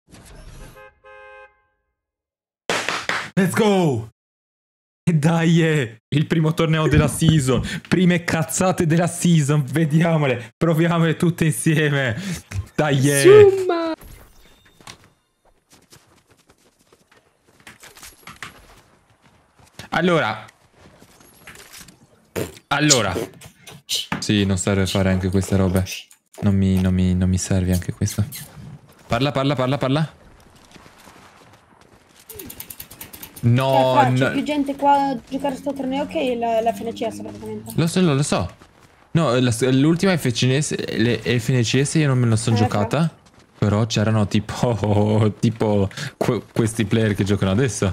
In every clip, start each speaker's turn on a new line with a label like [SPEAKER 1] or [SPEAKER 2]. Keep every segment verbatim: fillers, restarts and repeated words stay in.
[SPEAKER 1] Let's go! E dai, eh, il primo torneo della season. Prime cazzate della season. Vediamole. Proviamole tutte insieme. Dai, eh.
[SPEAKER 2] Zumba.
[SPEAKER 1] Allora. Allora. Sì, non serve fare anche queste robe. Non mi, non mi, non mi serve anche questa. Parla, parla, parla, parla. No,
[SPEAKER 2] Cioè, fra,
[SPEAKER 1] no.
[SPEAKER 2] c'è più gente qua a giocare a sto torneo che la, la F N C S praticamente.
[SPEAKER 1] Lo so, lo, lo so. No, l'ultima F N C S, le F N C S io non me la sono
[SPEAKER 2] Eh,
[SPEAKER 1] giocata.
[SPEAKER 2] fra.
[SPEAKER 1] Però c'erano tipo, tipo que questi player che giocano adesso.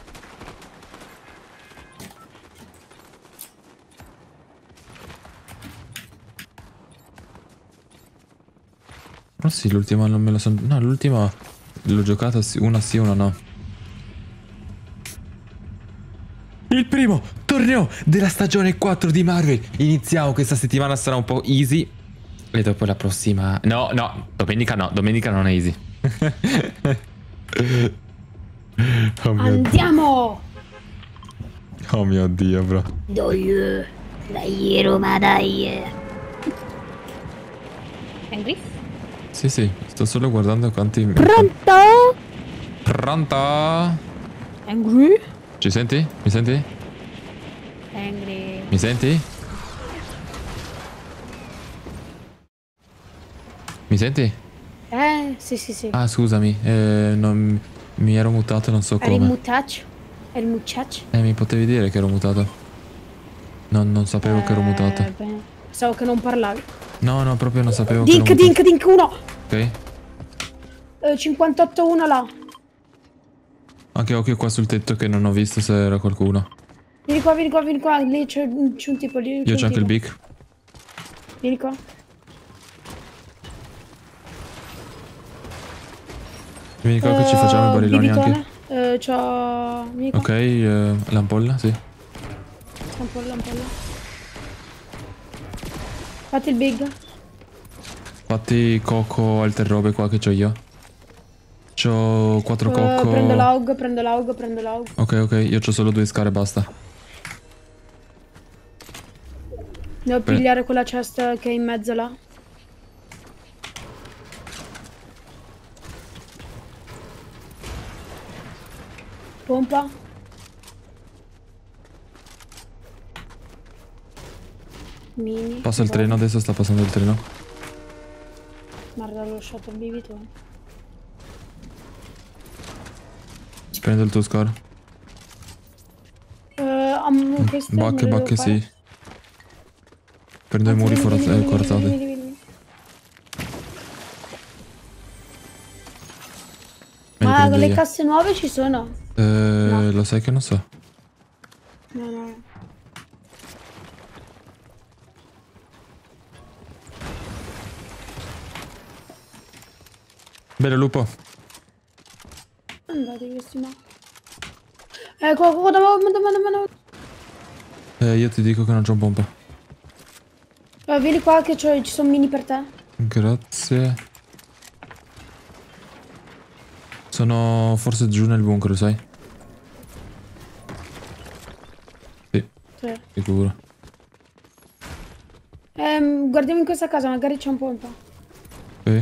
[SPEAKER 1] Oh sì, l'ultima non me la sono... No, l'ultima l'ho giocata una sì, una no. Il primo torneo della stagione quattro di Marvel. Iniziamo, questa settimana sarà un po' easy. E dopo la prossima... No, no, domenica no, domenica non è easy. Oh mio
[SPEAKER 2] Andiamo!
[SPEAKER 1] Dio. Oh mio Dio, bro.
[SPEAKER 2] Dai, dai Roma, dai. Angry?
[SPEAKER 1] Sì, sì, sto solo guardando quanti...
[SPEAKER 2] Pronto?
[SPEAKER 1] Pronto?
[SPEAKER 2] Angry?
[SPEAKER 1] Ci senti? Mi senti?
[SPEAKER 2] Angry.
[SPEAKER 1] Mi senti? Mi senti?
[SPEAKER 2] Eh, sì, sì, sì.
[SPEAKER 1] Ah, scusami, eh, non, mi ero mutato, non so
[SPEAKER 2] Eri il
[SPEAKER 1] come.
[SPEAKER 2] muchacho? Eri il muchacho?
[SPEAKER 1] Eh, mi potevi dire che ero mutato? Non, non sapevo che ero mutato.
[SPEAKER 2] Eh, beh, pensavo che non parlavi.
[SPEAKER 1] No, no, proprio non sapevo
[SPEAKER 2] Dink,
[SPEAKER 1] che ero
[SPEAKER 2] dink, dink, uno!
[SPEAKER 1] mutato. Ok.
[SPEAKER 2] Eh, cinquantotto uno là.
[SPEAKER 1] Anche occhio qua sul tetto che non ho visto se era qualcuno.
[SPEAKER 2] Vieni qua, vieni qua, vieni qua. Lì c'è un tipo lì.
[SPEAKER 1] Io c'ho anche il big.
[SPEAKER 2] Vieni qua.
[SPEAKER 1] Vieni qua che ci facciamo i bariloni anche.
[SPEAKER 2] Eh, c'ho... Vieni qua.
[SPEAKER 1] Ok, eh, l'ampolla, sì.
[SPEAKER 2] L'ampolla, l'ampolla. Fatti il big.
[SPEAKER 1] Fatti coco, altre robe qua che c'ho io. C'ho quattro
[SPEAKER 2] Eh,
[SPEAKER 1] coco.
[SPEAKER 2] prendo l'aug, prendo l'aug, prendo l'aug.
[SPEAKER 1] Ok, ok, io c'ho solo due scare e basta.
[SPEAKER 2] Devo
[SPEAKER 1] Pre-
[SPEAKER 2] pigliare quella cesta che è in mezzo là. Pompa. Mini.
[SPEAKER 1] Passa il treno, adesso sta passando il treno.
[SPEAKER 2] Guarda, l'ho lasciato il bivito.
[SPEAKER 1] Prendo il tuo score.
[SPEAKER 2] Eh, um, questo non
[SPEAKER 1] Bacche,
[SPEAKER 2] lo devo
[SPEAKER 1] bacche,
[SPEAKER 2] fare.
[SPEAKER 1] sì. Prendo i
[SPEAKER 2] Anzi,
[SPEAKER 1] muri
[SPEAKER 2] vieni,
[SPEAKER 1] forza-
[SPEAKER 2] vieni,
[SPEAKER 1] eh,
[SPEAKER 2] vieni,
[SPEAKER 1] corazzati.
[SPEAKER 2] vieni, vieni, vieni.
[SPEAKER 1] Me li
[SPEAKER 2] Ma
[SPEAKER 1] prendo
[SPEAKER 2] le
[SPEAKER 1] io.
[SPEAKER 2] casse nuove ci sono?
[SPEAKER 1] Eh,
[SPEAKER 2] No.
[SPEAKER 1] Lo sai che non so.
[SPEAKER 2] No, no.
[SPEAKER 1] Bene, lupo.
[SPEAKER 2] Andate questi ma. Ecco, qua, da, da, da, da, da.
[SPEAKER 1] Eh, io ti dico che non c'ho un pompa.
[SPEAKER 2] Eh, vieni qua che ci sono mini per te.
[SPEAKER 1] Grazie. Sono forse giù nel bunker, sai? Sì,
[SPEAKER 2] Sì.
[SPEAKER 1] sicuro.
[SPEAKER 2] Ehm, guardiamo in questa casa, magari c'è un pompa.
[SPEAKER 1] Ok.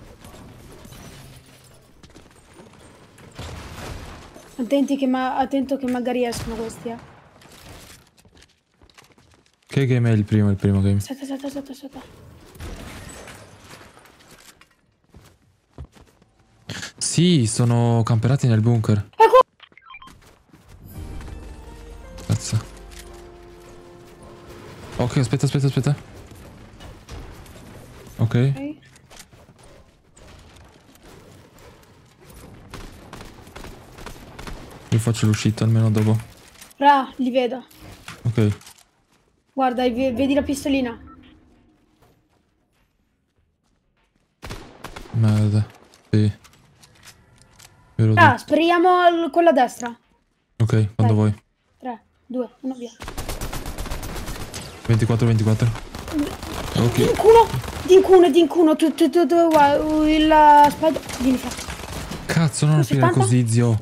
[SPEAKER 2] Attenti che ma attento che magari escono questi, eh.
[SPEAKER 1] Che game è il primo, il primo game?
[SPEAKER 2] Aspetta, aspetta, aspetta, aspetta.
[SPEAKER 1] Sì, sono camperati nel bunker.
[SPEAKER 2] Ecco!
[SPEAKER 1] Cazzo. Ok, aspetta, aspetta, aspetta. Ok.
[SPEAKER 2] Ok.
[SPEAKER 1] Io faccio l'uscita almeno dopo.
[SPEAKER 2] Ra, li vedo.
[SPEAKER 1] Ok.
[SPEAKER 2] Guarda, v- vedi la pistolina?
[SPEAKER 1] Merda. Sì. Vero
[SPEAKER 2] Ah,
[SPEAKER 1] tu.
[SPEAKER 2] speriamo al- con la destra.
[SPEAKER 1] Ok, quando
[SPEAKER 2] Dai.
[SPEAKER 1] vuoi.
[SPEAKER 2] tre, due, uno, via.
[SPEAKER 1] ventiquattro, ventiquattro. Ok.
[SPEAKER 2] Dincuno! Dincuno, dincuno, tu, tu, tu, tu, guarda, il uh, spider... Vieni qua.
[SPEAKER 1] Cazzo, non aprire così, zio.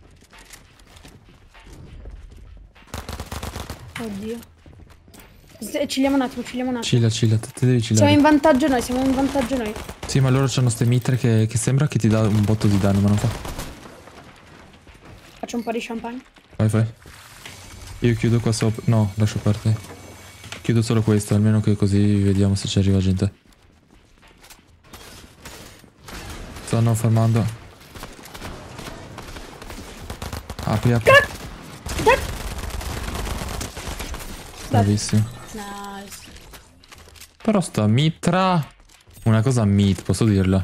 [SPEAKER 2] Oddio. Ciliamo un attimo, ciliamo un attimo.
[SPEAKER 1] Cilla, cilla, te devi cillare.
[SPEAKER 2] Siamo in vantaggio noi, siamo in vantaggio noi.
[SPEAKER 1] Sì, ma loro hanno ste mitre che, che sembra che ti dà un botto di danno, ma non fa.
[SPEAKER 2] Faccio un po' di champagne.
[SPEAKER 1] Vai, fai. Io chiudo qua sopra. No, lascio parte. Chiudo solo questo, almeno che così vediamo se ci arriva gente. Stanno farmando. Apri, apri. Bravissimo.
[SPEAKER 2] Nice.
[SPEAKER 1] Però sta mitra... Una cosa mid, posso dirla.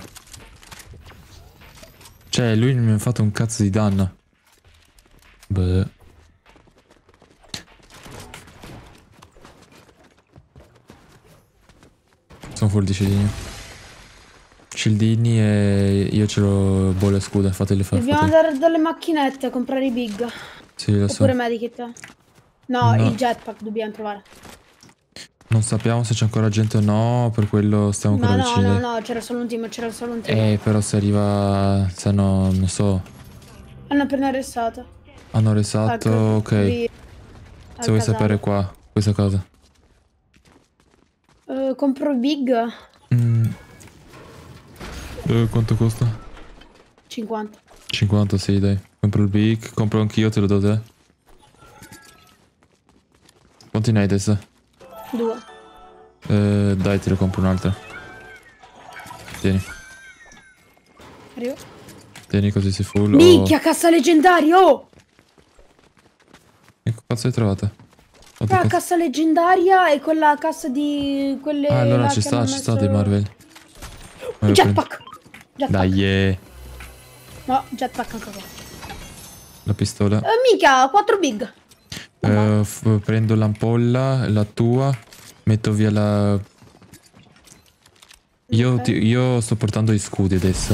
[SPEAKER 1] Cioè, lui non mi ha fatto un cazzo di danno. Beh. Sono full di scildini. Scildini e io ce l'ho bolle e scudo, fateli fare.
[SPEAKER 2] Dobbiamo andare dalle macchinette a comprare i big.
[SPEAKER 1] Sì, lo so.
[SPEAKER 2] Oppure medikit. No,
[SPEAKER 1] No.
[SPEAKER 2] il jetpack dobbiamo trovare.
[SPEAKER 1] Non sappiamo se c'è ancora gente o no, per quello stiamo
[SPEAKER 2] No,
[SPEAKER 1] ancora
[SPEAKER 2] no,
[SPEAKER 1] vicini.
[SPEAKER 2] no, no, c'era solo un team, c'era solo un team.
[SPEAKER 1] Eh, però se arriva... Se no, non so.
[SPEAKER 2] Hanno appena arrestato.
[SPEAKER 1] Hanno arrestato,
[SPEAKER 2] Al-
[SPEAKER 1] ok.
[SPEAKER 2] lì, al
[SPEAKER 1] Se vuoi
[SPEAKER 2] casale.
[SPEAKER 1] sapere qua, questa cosa.
[SPEAKER 2] Eh, compro i big.
[SPEAKER 1] Mm. Eh, quanto costa?
[SPEAKER 2] cinquanta.
[SPEAKER 1] cinquanta, sì, dai. Compro il big, compro anch'io, te lo do te. Quanti ne hai adesso?
[SPEAKER 2] Due.
[SPEAKER 1] Eh, dai, te ne compro un'altra. Tieni,
[SPEAKER 2] Arrivo.
[SPEAKER 1] tieni così sei full.
[SPEAKER 2] Minchia, cassa leggendaria, oh!
[SPEAKER 1] Che cazzo hai trovato? Oh,
[SPEAKER 2] Qua
[SPEAKER 1] cazzo.
[SPEAKER 2] cassa leggendaria e quella cassa di quelle
[SPEAKER 1] Ah, allora
[SPEAKER 2] là
[SPEAKER 1] ci
[SPEAKER 2] che
[SPEAKER 1] sta,
[SPEAKER 2] hanno
[SPEAKER 1] ci sta
[SPEAKER 2] messo-
[SPEAKER 1] di Marvel. Vai,
[SPEAKER 2] Jetpack. Jetpack.
[SPEAKER 1] Dai, eh.
[SPEAKER 2] No, jetpack anche qua.
[SPEAKER 1] La pistola.
[SPEAKER 2] Eh, mica, quattro big.
[SPEAKER 1] Eh, f- prendo l'ampolla, la tua. Metto via la... Io,
[SPEAKER 2] Ok.
[SPEAKER 1] ti- io sto portando gli scudi adesso.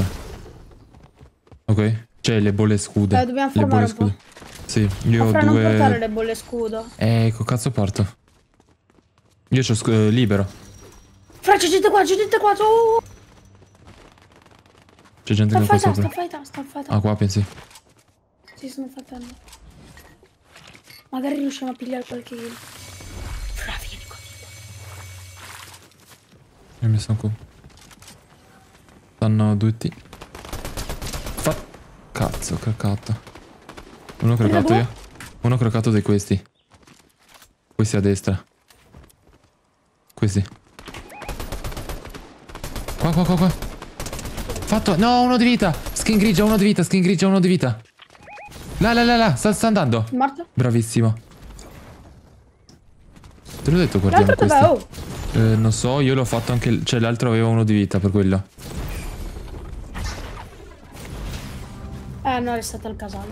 [SPEAKER 1] Ok? Cioè le bolle scude.
[SPEAKER 2] Eh, dobbiamo
[SPEAKER 1] Le
[SPEAKER 2] fermare
[SPEAKER 1] bolle
[SPEAKER 2] un po'.
[SPEAKER 1] scude. Sì, io
[SPEAKER 2] Ma
[SPEAKER 1] ho
[SPEAKER 2] fra non portare
[SPEAKER 1] due...
[SPEAKER 2] le bolle scudo.
[SPEAKER 1] Eh, che cazzo porto? Io c'ho sc- eh, libero.
[SPEAKER 2] Fra, c'è gente qua, c'è gente qua. Oh!
[SPEAKER 1] C'è gente
[SPEAKER 2] Sta
[SPEAKER 1] che qua
[SPEAKER 2] fightando,
[SPEAKER 1] sopra.
[SPEAKER 2] sta fightando, sta
[SPEAKER 1] Ah,
[SPEAKER 2] fightando.
[SPEAKER 1] qua pensi?
[SPEAKER 2] Si stanno fightando. Magari riusciamo a pigliare qualche kill. Fra, vieni qua.
[SPEAKER 1] Io mi sono qua. Stanno tutti. Fa... Cazzo, craccato. Uno craccato io. Uno craccato di questi. Questi a destra. Questi. Qua, qua, qua, qua. Fatto. No, uno di vita. Skin grigia, uno di vita. Skin grigia, uno di vita. Là, là, là, là. Sta, sta andando.
[SPEAKER 2] Morto?
[SPEAKER 1] Bravissimo. Te l'ho detto, guardiamo
[SPEAKER 2] L'altro
[SPEAKER 1] questi.
[SPEAKER 2] dov'è? Oh!
[SPEAKER 1] Eh, non so, io l'ho fatto anche... Cioè, l'altro aveva uno di vita per quello.
[SPEAKER 2] Eh, hanno arrestato il casello.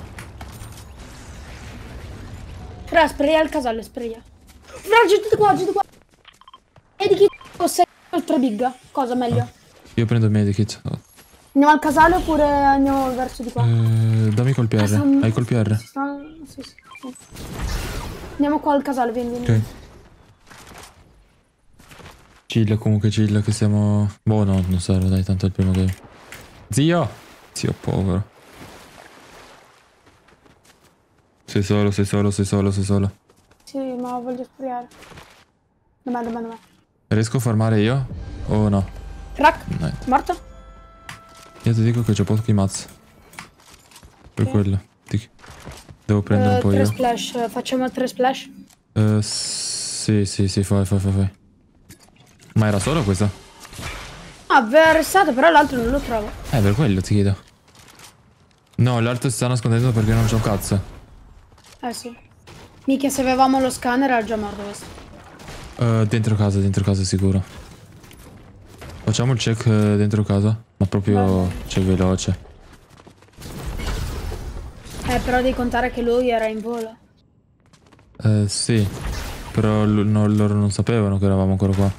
[SPEAKER 2] Fra, spraya il casello, spraya. Fra, gente qua, gente qua. E di chi o sei ultra big? Cosa meglio?
[SPEAKER 1] Io prendo il medikit.
[SPEAKER 2] Andiamo al casale oppure andiamo verso di qua?
[SPEAKER 1] Eh, dammi col P
[SPEAKER 2] Ah,
[SPEAKER 1] R.
[SPEAKER 2] stanno-
[SPEAKER 1] Hai col P R?
[SPEAKER 2] si stanno- sì, sì, sì. Andiamo qua al casale, vieni, vieni.
[SPEAKER 1] Ok. Chill comunque, chill che siamo... Boh, no, non serve, dai, tanto è il primo game. Zio! Zio povero. Sei solo, sei solo, sei solo, sei solo.
[SPEAKER 2] Sì, ma voglio sprayare. Dov'è, dov'è, dov'è?
[SPEAKER 1] Riesco a farmare io? O no?
[SPEAKER 2] Crack,
[SPEAKER 1] Niente.
[SPEAKER 2] morto?
[SPEAKER 1] Io ti dico che c'ho pochi mazzi. Per
[SPEAKER 2] Ok.
[SPEAKER 1] quello. Ti- Devo prendere
[SPEAKER 2] Eh,
[SPEAKER 1] un po'
[SPEAKER 2] tre
[SPEAKER 1] io.
[SPEAKER 2] splash, facciamo tre splash?
[SPEAKER 1] Eh, sì, sì, sì, fai, fai, fai, fai. Ma era solo questa?
[SPEAKER 2] Ah, aveva arrestato, però l'altro non lo trovo.
[SPEAKER 1] Eh, per quello ti chiedo. No, l'altro si sta nascondendo perché non c'ho un cazzo.
[SPEAKER 2] Eh sì. Mica se avevamo lo scanner era già morto questo.
[SPEAKER 1] Eh, dentro casa, dentro casa sicuro. Facciamo il check eh, dentro casa. Ma proprio, cioè, veloce.
[SPEAKER 2] Eh, però devi contare che lui era in volo.
[SPEAKER 1] Eh, sì. Però l- no, loro non sapevano che eravamo ancora qua.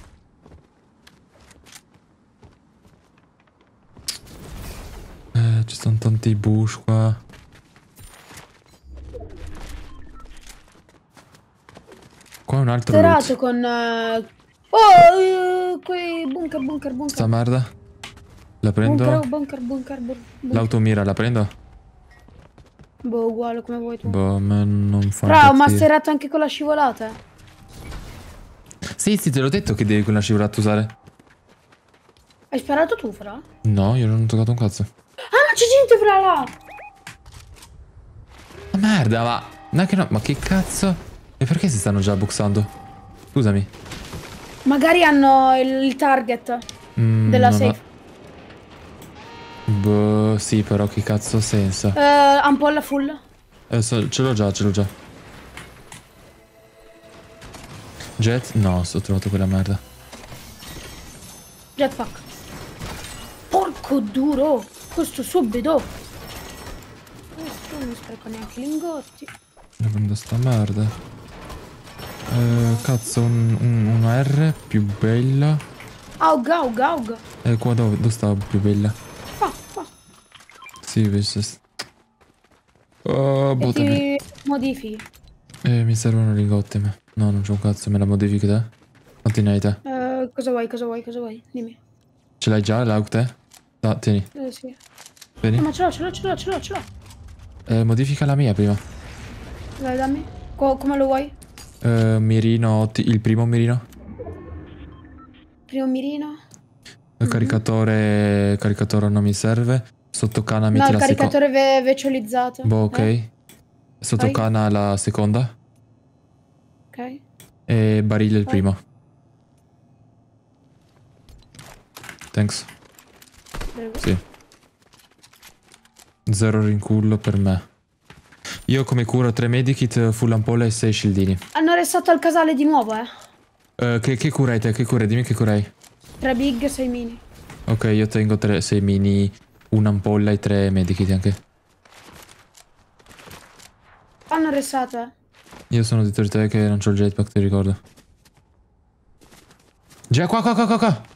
[SPEAKER 1] Eh, ci sono tanti bush qua. Qua è un altro loot.
[SPEAKER 2] Terato con... eh, Oh, eh, quei bunker, bunker, bunker.
[SPEAKER 1] Sta merda. La prendo.
[SPEAKER 2] Bunker, bunker, bunker, bunker.
[SPEAKER 1] L'automira la prendo?
[SPEAKER 2] Boh, uguale come vuoi tu.
[SPEAKER 1] Boh, a me non fa
[SPEAKER 2] Fra, ho
[SPEAKER 1] impazzire.
[SPEAKER 2] masterato anche con la scivolata.
[SPEAKER 1] Sì, sì, te l'ho detto che devi con la scivolata usare.
[SPEAKER 2] Hai sparato tu, Fra?
[SPEAKER 1] No, io non ho toccato un cazzo.
[SPEAKER 2] Ah, ma c'è gente, Fra, là!
[SPEAKER 1] Ma merda, ma... No, che no, ma che cazzo? E perché si stanno già boxando? Scusami.
[SPEAKER 2] Magari hanno il, il target
[SPEAKER 1] Mm,
[SPEAKER 2] della
[SPEAKER 1] non ho-
[SPEAKER 2] safe.
[SPEAKER 1] Boh, sì, però che cazzo ha senso?
[SPEAKER 2] Eh, ampolla full.
[SPEAKER 1] Eh, so- ce l'ho già, ce l'ho già. Jet? No, ho trovato quella merda.
[SPEAKER 2] Jetpack. Porco duro. Questo subito. Questo non spreco neanche lingotti.
[SPEAKER 1] Io prendo sta merda. Eh, cazzo, un, un, una R più bella.
[SPEAKER 2] Aug, aug, aug.
[SPEAKER 1] Eh, qua dove, dove sta più bella?
[SPEAKER 2] Qua, qua.
[SPEAKER 1] Sì, invece... Oh,
[SPEAKER 2] E
[SPEAKER 1] buttami.
[SPEAKER 2] ti modifichi.
[SPEAKER 1] Eh, mi servono lingotti, me. No, non c'ho un cazzo, me la modifichi te? Quanti ne hai te?
[SPEAKER 2] Eh, cosa vuoi, cosa vuoi, cosa vuoi? Dimmi.
[SPEAKER 1] Ce l'hai già l'Aug te? No, tieni.
[SPEAKER 2] Eh, sì.
[SPEAKER 1] Vieni.
[SPEAKER 2] No, ma ce l'ho, ce l'ho, ce l'ho, ce l'ho, ce l'ho.
[SPEAKER 1] Eh, modifica la mia prima.
[SPEAKER 2] Dai, dammi. Co- come lo vuoi?
[SPEAKER 1] Eh, mirino, ti- il primo mirino.
[SPEAKER 2] Primo mirino.
[SPEAKER 1] Il caricatore, caricatore non mi serve. Sottocana
[SPEAKER 2] No,
[SPEAKER 1] metti
[SPEAKER 2] il
[SPEAKER 1] la seconda.
[SPEAKER 2] caricatore ve veciolizzato.
[SPEAKER 1] Boh, ok.
[SPEAKER 2] Eh?
[SPEAKER 1] Sottocana la seconda.
[SPEAKER 2] Ok.
[SPEAKER 1] E barile il
[SPEAKER 2] Vai.
[SPEAKER 1] primo. Thanks.
[SPEAKER 2] Prego.
[SPEAKER 1] Sì. Zero rincullo per me. Io come cura tre medikit, full ampolla e sei shieldini.
[SPEAKER 2] Hanno restato al casale di nuovo, eh.
[SPEAKER 1] Eh, che, che cura hai te? Che cura? Dimmi che cura hai.
[SPEAKER 2] Tre big, sei mini.
[SPEAKER 1] Ok, io tengo tre, sei mini, un'ampolla e tre medikit anche.
[SPEAKER 2] Hanno restato, eh.
[SPEAKER 1] Io sono dietro di te che non c'ho il jetpack, ti ricordo. Già, qua, qua, qua, qua, qua.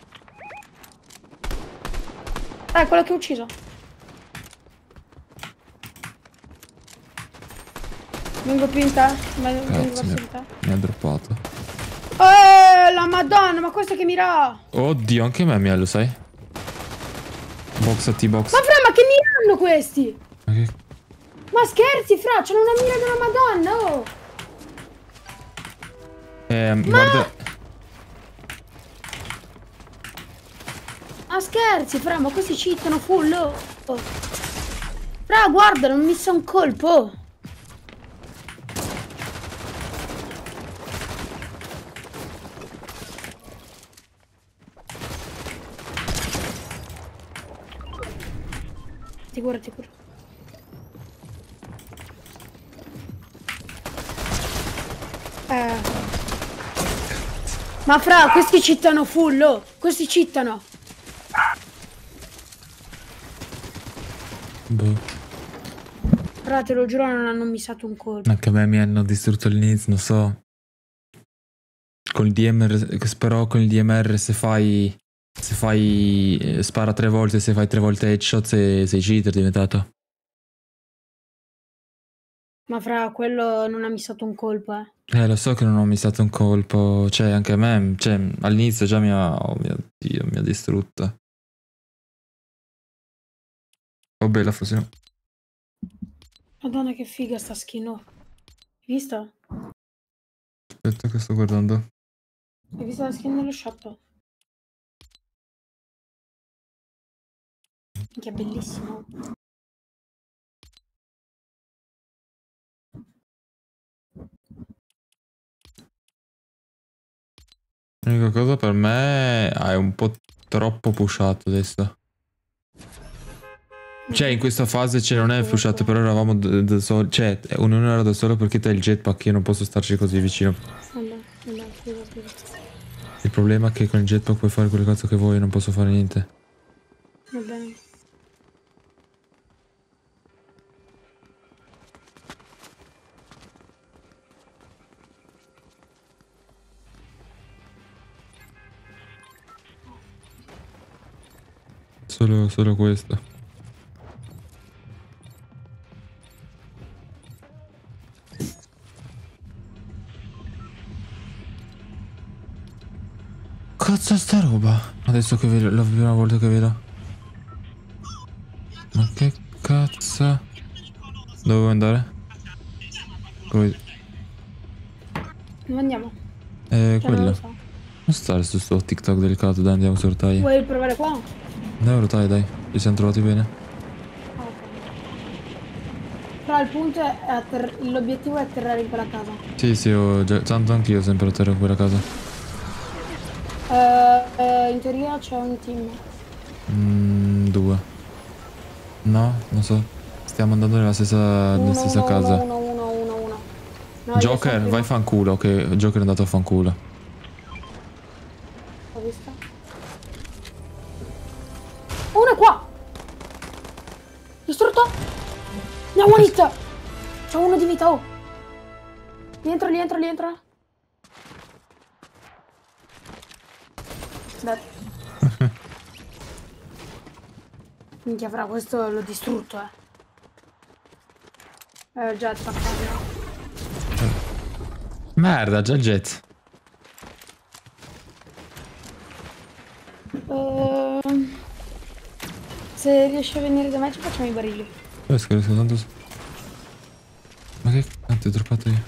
[SPEAKER 2] Eh, quello che ho ucciso. Vengo più in te. Vengo
[SPEAKER 1] Cazzo,
[SPEAKER 2] verso
[SPEAKER 1] mi
[SPEAKER 2] di te.
[SPEAKER 1] ha, mi ha droppato.
[SPEAKER 2] Eh, la madonna, ma questo che mira?
[SPEAKER 1] Oddio, anche me mi ha, lo sai? Boxati, box.
[SPEAKER 2] Ma fra, ma che mira hanno questi?
[SPEAKER 1] Ma che...
[SPEAKER 2] Ma scherzi, fra, c'hanno una mira della madonna, oh.
[SPEAKER 1] Eh, guarda...
[SPEAKER 2] Ma scherzi, fra, ma questi cheatano full, oh. Oh. Fra, guarda, non mi sa un colpo, oh. Ti cura, ti cura. Eh. Ma fra, questi cheatano full, oh. Questi cheatano.
[SPEAKER 1] Boh.
[SPEAKER 2] Fra, te lo giuro, non hanno missato un colpo.
[SPEAKER 1] Anche a me mi hanno distrutto all'inizio, non so. Con il D M R, però con il D M R se fai... Se fai... eh, spara tre volte, se fai tre volte headshot sei, sei cheater diventato.
[SPEAKER 2] Ma fra, quello non ha missato un colpo, eh.
[SPEAKER 1] Eh, lo so che non ho missato un colpo, cioè anche a me, cioè all'inizio già mi ha... Oh mio Dio, mi ha distrutto. Oh bella fusione.
[SPEAKER 2] Madonna che figa sta skin, oh. Hai visto?
[SPEAKER 1] Aspetta che sto guardando.
[SPEAKER 2] Hai visto la skin dello shop? Che è bellissimo.
[SPEAKER 1] L'unica cosa per me è un po' troppo pushato adesso. Cioè in questa fase cioè, non è pushato, però eravamo da, da soli. Cioè ognuno era da solo perché te hai il jetpack, io non posso starci così vicino.
[SPEAKER 2] Vabbè, vabbè, scusa, scusa.
[SPEAKER 1] Il problema è che con il jetpack puoi fare quelle cose che vuoi, io non posso fare niente.
[SPEAKER 2] Va bene.
[SPEAKER 1] Solo, solo questo. Cazzo sta roba? Adesso che vedo, la prima volta che vedo. Ma che cazzo? Dove vuoi andare? Come...
[SPEAKER 2] Dove andiamo?
[SPEAKER 1] Eh,
[SPEAKER 2] Cioè, non
[SPEAKER 1] quello.
[SPEAKER 2] lo so.
[SPEAKER 1] Non stare su sto TikTok delicato, dai, andiamo su rotaia.
[SPEAKER 2] Vuoi provare qua?
[SPEAKER 1] Andiamo a rotaia, dai. Ci siamo trovati bene.
[SPEAKER 2] Ah, ok. Però il punto è atter- l'obiettivo è atterrare in quella casa.
[SPEAKER 1] Sì, sì, ho già... tanto anch'io ho sempre a terra in quella casa.
[SPEAKER 2] Eh, eh, in teoria c'è un team.
[SPEAKER 1] Mm, due. No, non so. Stiamo andando nella stessa, nella
[SPEAKER 2] Uno,
[SPEAKER 1] stessa
[SPEAKER 2] uno,
[SPEAKER 1] casa.
[SPEAKER 2] uno, uno, uno, uno, uno. No, io
[SPEAKER 1] Joker,
[SPEAKER 2] sono
[SPEAKER 1] vai
[SPEAKER 2] prima.
[SPEAKER 1] fanculo, che Joker è andato a fanculo.
[SPEAKER 2] Ho visto? Uno è qua! Distrutto! Ne ho one hit! C'ho uno di vita, oh! Rientra, rientra, rientra. Beh. Minchia, fra, questo l'ho distrutto, eh. Eh, jetpack, no?
[SPEAKER 1] Merda, già jet.
[SPEAKER 2] Ehm, se riesci a venire da me ci facciamo i barili.
[SPEAKER 1] Eh, scherzo, tanto... Ma che cazzo ho troppato io?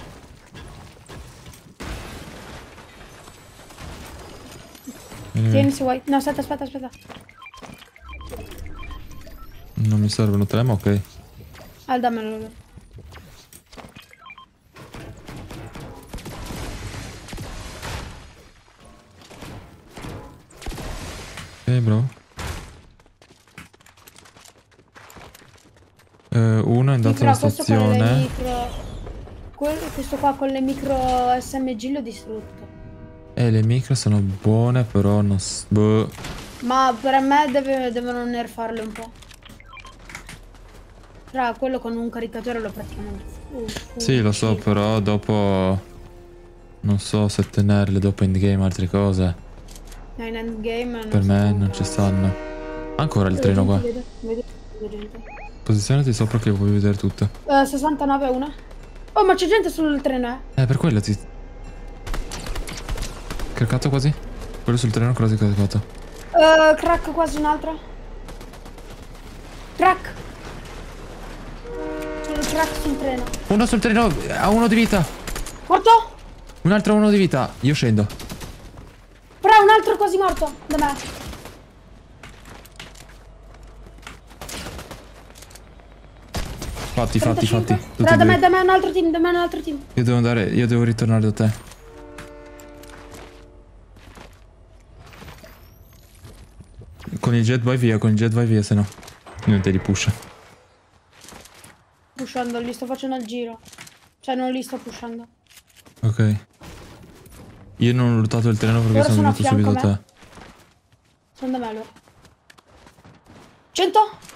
[SPEAKER 2] Tieni se vuoi. No, aspetta, aspetta, aspetta.
[SPEAKER 1] Non mi servono tre, ma ok.
[SPEAKER 2] Ah, dammelo allora.
[SPEAKER 1] Ok, bravo. Eh, uno è andato
[SPEAKER 2] Sì,
[SPEAKER 1] alla
[SPEAKER 2] però questo con le
[SPEAKER 1] stazione.
[SPEAKER 2] micro... que- questo qua con le micro S M G l'ho distrutto.
[SPEAKER 1] Eh, le micro sono buone, però non... s- Boh.
[SPEAKER 2] Ma per me deve- devono nerfarle un po'. Tra quello con un caricatore l'ho praticamente... Uh,
[SPEAKER 1] Sì, lo so,
[SPEAKER 2] ucciso.
[SPEAKER 1] però dopo... Non so se tenerle dopo endgame altre cose.
[SPEAKER 2] No, in endgame non
[SPEAKER 1] Per
[SPEAKER 2] si
[SPEAKER 1] me
[SPEAKER 2] può
[SPEAKER 1] non ci
[SPEAKER 2] fare.
[SPEAKER 1] stanno. Ancora il
[SPEAKER 2] Vedo
[SPEAKER 1] treno
[SPEAKER 2] gente,
[SPEAKER 1] qua.
[SPEAKER 2] vedo, vedo, vedo gente.
[SPEAKER 1] Posizionati sopra che vuoi vedere tutto.
[SPEAKER 2] Eh, sessantanove a una. Oh, ma c'è gente sul treno, eh.
[SPEAKER 1] Eh, per quello ti... Craccato quasi? Quello sul treno quasi craccato.
[SPEAKER 2] Eh, crack quasi un'altra. Crack. C'è il crack sul treno.
[SPEAKER 1] Uno sul treno, ha uno di vita.
[SPEAKER 2] Morto?
[SPEAKER 1] Un altro uno di vita. Io scendo.
[SPEAKER 2] Però un altro quasi morto. Da me.
[SPEAKER 1] Fatti, fatti, fatti.
[SPEAKER 2] trentacinque.
[SPEAKER 1] Tutti
[SPEAKER 2] Però da
[SPEAKER 1] e
[SPEAKER 2] me,
[SPEAKER 1] due.
[SPEAKER 2] da me un altro team, da me un altro team.
[SPEAKER 1] Io devo andare, io devo ritornare da te. Con il jet vai via, con il jet vai via, se no. Non te li pusha.
[SPEAKER 2] Pushando, li sto facendo il giro. Cioè, non li sto pushando.
[SPEAKER 1] Ok. Io non ho lottato il treno perché
[SPEAKER 2] Loro
[SPEAKER 1] sono
[SPEAKER 2] sono a
[SPEAKER 1] venuto subito
[SPEAKER 2] fianco
[SPEAKER 1] da
[SPEAKER 2] a
[SPEAKER 1] te.
[SPEAKER 2] Sono da me loro. cento?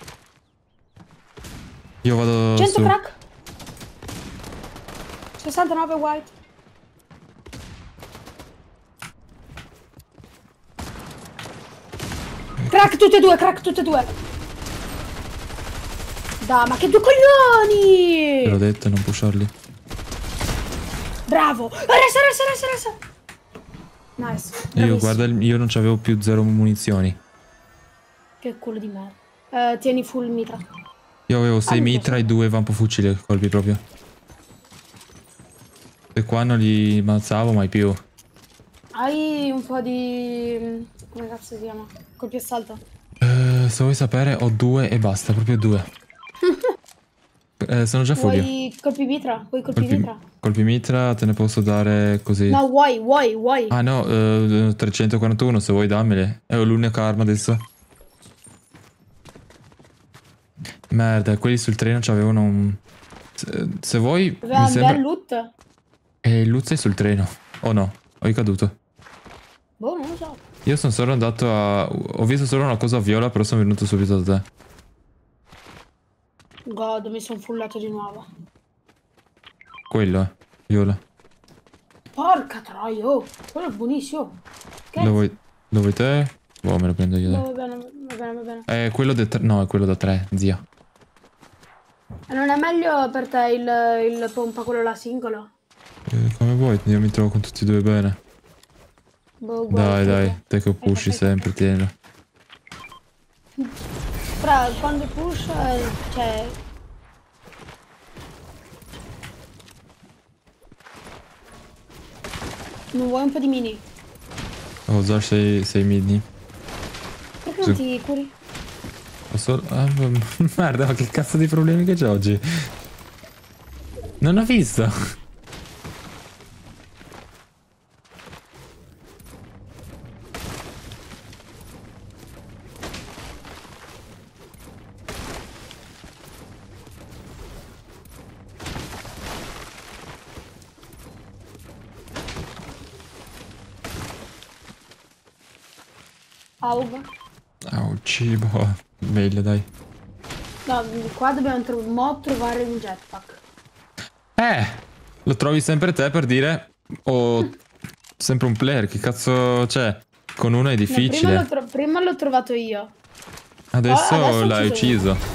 [SPEAKER 1] Io vado
[SPEAKER 2] cento
[SPEAKER 1] su.
[SPEAKER 2] crack? sessantanove white. Crack tutte e due, crack tutte e due. Dai, ma che due coglioni!
[SPEAKER 1] Te l'ho detto, non pusharli.
[SPEAKER 2] Bravo! Resa, resa, resa, resa! Nice.
[SPEAKER 1] Io
[SPEAKER 2] Bravissimo.
[SPEAKER 1] guarda, il- io non c'avevo più zero munizioni.
[SPEAKER 2] Che culo di merda. Eh, tieni full mitra.
[SPEAKER 1] Io avevo sei
[SPEAKER 2] Ah, mi
[SPEAKER 1] mitra
[SPEAKER 2] piace.
[SPEAKER 1] e due vampofucili colpi proprio. E qua non li mazzavo mai più.
[SPEAKER 2] Hai un po' di... come cazzo si chiama? Colpi assalto.
[SPEAKER 1] Eh, se vuoi sapere ho due e basta, proprio due. Eh, sono già fuori.
[SPEAKER 2] Vuoi colpi mitra? Vuoi colpi
[SPEAKER 1] Colpi,
[SPEAKER 2] mitra?
[SPEAKER 1] colpi mitra te ne posso dare così.
[SPEAKER 2] No, vuoi, vuoi, vuoi.
[SPEAKER 1] Ah no, eh, trecentoquarantuno se vuoi dammele. È l'unica arma adesso. Merda, quelli sul treno c'avevano un... Se, se vuoi,
[SPEAKER 2] Aveva
[SPEAKER 1] mi
[SPEAKER 2] un
[SPEAKER 1] sembra...
[SPEAKER 2] bel loot?
[SPEAKER 1] E il Luz è sul treno. Oh no, ho caduto.
[SPEAKER 2] Boh, non lo so.
[SPEAKER 1] Io sono solo andato a... Ho visto solo una cosa viola, però sono venuto subito da te.
[SPEAKER 2] God, mi sono fullato di nuovo.
[SPEAKER 1] Quello, eh. Viola.
[SPEAKER 2] Porca troia, oh. Quello è buonissimo. Che?
[SPEAKER 1] Lo vuoi... Lo vuoi te? Boh, me lo prendo io,
[SPEAKER 2] No,
[SPEAKER 1] dai.
[SPEAKER 2] va bene, va bene, va bene.
[SPEAKER 1] È quello da tre... No, è quello da tre, zia.
[SPEAKER 2] E non è meglio per te il, il pompa, quello là singolo?
[SPEAKER 1] Eh, come vuoi, io mi trovo con tutti e due bene.
[SPEAKER 2] Boh, guarda,
[SPEAKER 1] Dai,
[SPEAKER 2] guarda.
[SPEAKER 1] dai, te che pushi
[SPEAKER 2] Aspetta,
[SPEAKER 1] sempre, tienilo.
[SPEAKER 2] Fra, quando push, eh, cioè... Non vuoi un po' di mini?
[SPEAKER 1] Ho già sei, sei mini.
[SPEAKER 2] Perché non ti curi?
[SPEAKER 1] Posso... Ah, merda, ma che cazzo di problemi che c'è oggi? Non ho visto.
[SPEAKER 2] Auga.
[SPEAKER 1] Oh, cibo. Meglio, dai.
[SPEAKER 2] No, qua dobbiamo tro mo trovare un jetpack.
[SPEAKER 1] Eh, lo trovi sempre te per dire... O sempre un player, che cazzo c'è? Con uno è
[SPEAKER 2] No, prima
[SPEAKER 1] difficile.
[SPEAKER 2] l'ho prima l'ho trovato io.
[SPEAKER 1] Adesso,
[SPEAKER 2] Oh, adesso
[SPEAKER 1] l'hai
[SPEAKER 2] ucciso
[SPEAKER 1] ucciso.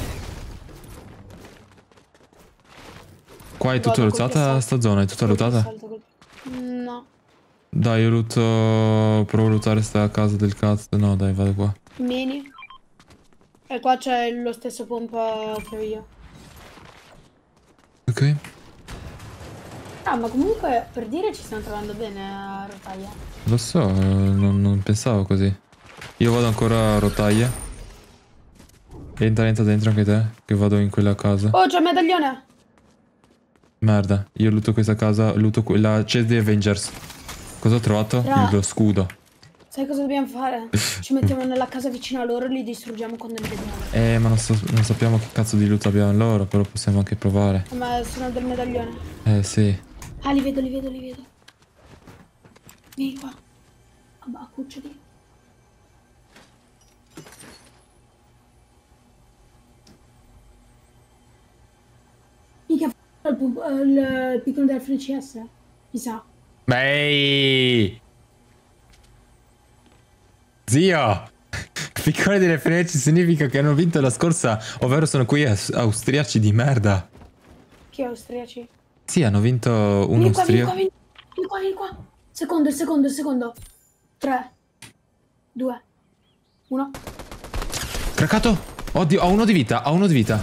[SPEAKER 1] Qua è tutta
[SPEAKER 2] Godo, colpi
[SPEAKER 1] lootata
[SPEAKER 2] assalto.
[SPEAKER 1] sta zona, è tutta
[SPEAKER 2] Colpi
[SPEAKER 1] lootata?
[SPEAKER 2] assalto, colpi- No.
[SPEAKER 1] Dai, io looto... Provo a lootare sta casa del cazzo. No, dai, vado qua.
[SPEAKER 2] Mini. E qua c'è lo stesso pompa che ho io.
[SPEAKER 1] Ok.
[SPEAKER 2] Ah, ma comunque per dire ci stiamo trovando bene a rotaia.
[SPEAKER 1] Lo so, eh, non, non pensavo così. Io vado ancora a rotaia. Entra, entra dentro anche te, che vado in quella casa.
[SPEAKER 2] Oh, c'è il medaglione!
[SPEAKER 1] Merda, io looto questa casa, looto quella chest di Avengers. Cosa ho trovato?
[SPEAKER 2] Ra.
[SPEAKER 1] Il- Lo scudo.
[SPEAKER 2] Sai cosa dobbiamo fare? Ci mettiamo nella casa vicino a loro e li distruggiamo quando li vediamo.
[SPEAKER 1] Eh, ma non, so- non sappiamo che cazzo di loot abbiamo loro, però possiamo anche provare.
[SPEAKER 2] Ma sono del medaglione.
[SPEAKER 1] Eh, sì.
[SPEAKER 2] Ah, li vedo, li vedo, li vedo. Vieni qua. Ah, cuccioli. Mica f***o il, pub- eh, il piccolo del F C S? Mi sa.
[SPEAKER 1] Beh! Zio! Piccone delle frecce significa che hanno vinto la scorsa, ovvero sono quei aus- austriaci di merda.
[SPEAKER 2] Chi è austriaci?
[SPEAKER 1] Sì, hanno vinto un
[SPEAKER 2] Vieni qua, vieni qua,
[SPEAKER 1] austriaco.
[SPEAKER 2] vieni vieni qua, vieni qua. Secondo, il secondo, il secondo. Tre. Due. Uno.
[SPEAKER 1] Craccato! Oddio, ho uno di vita, ho uno di vita.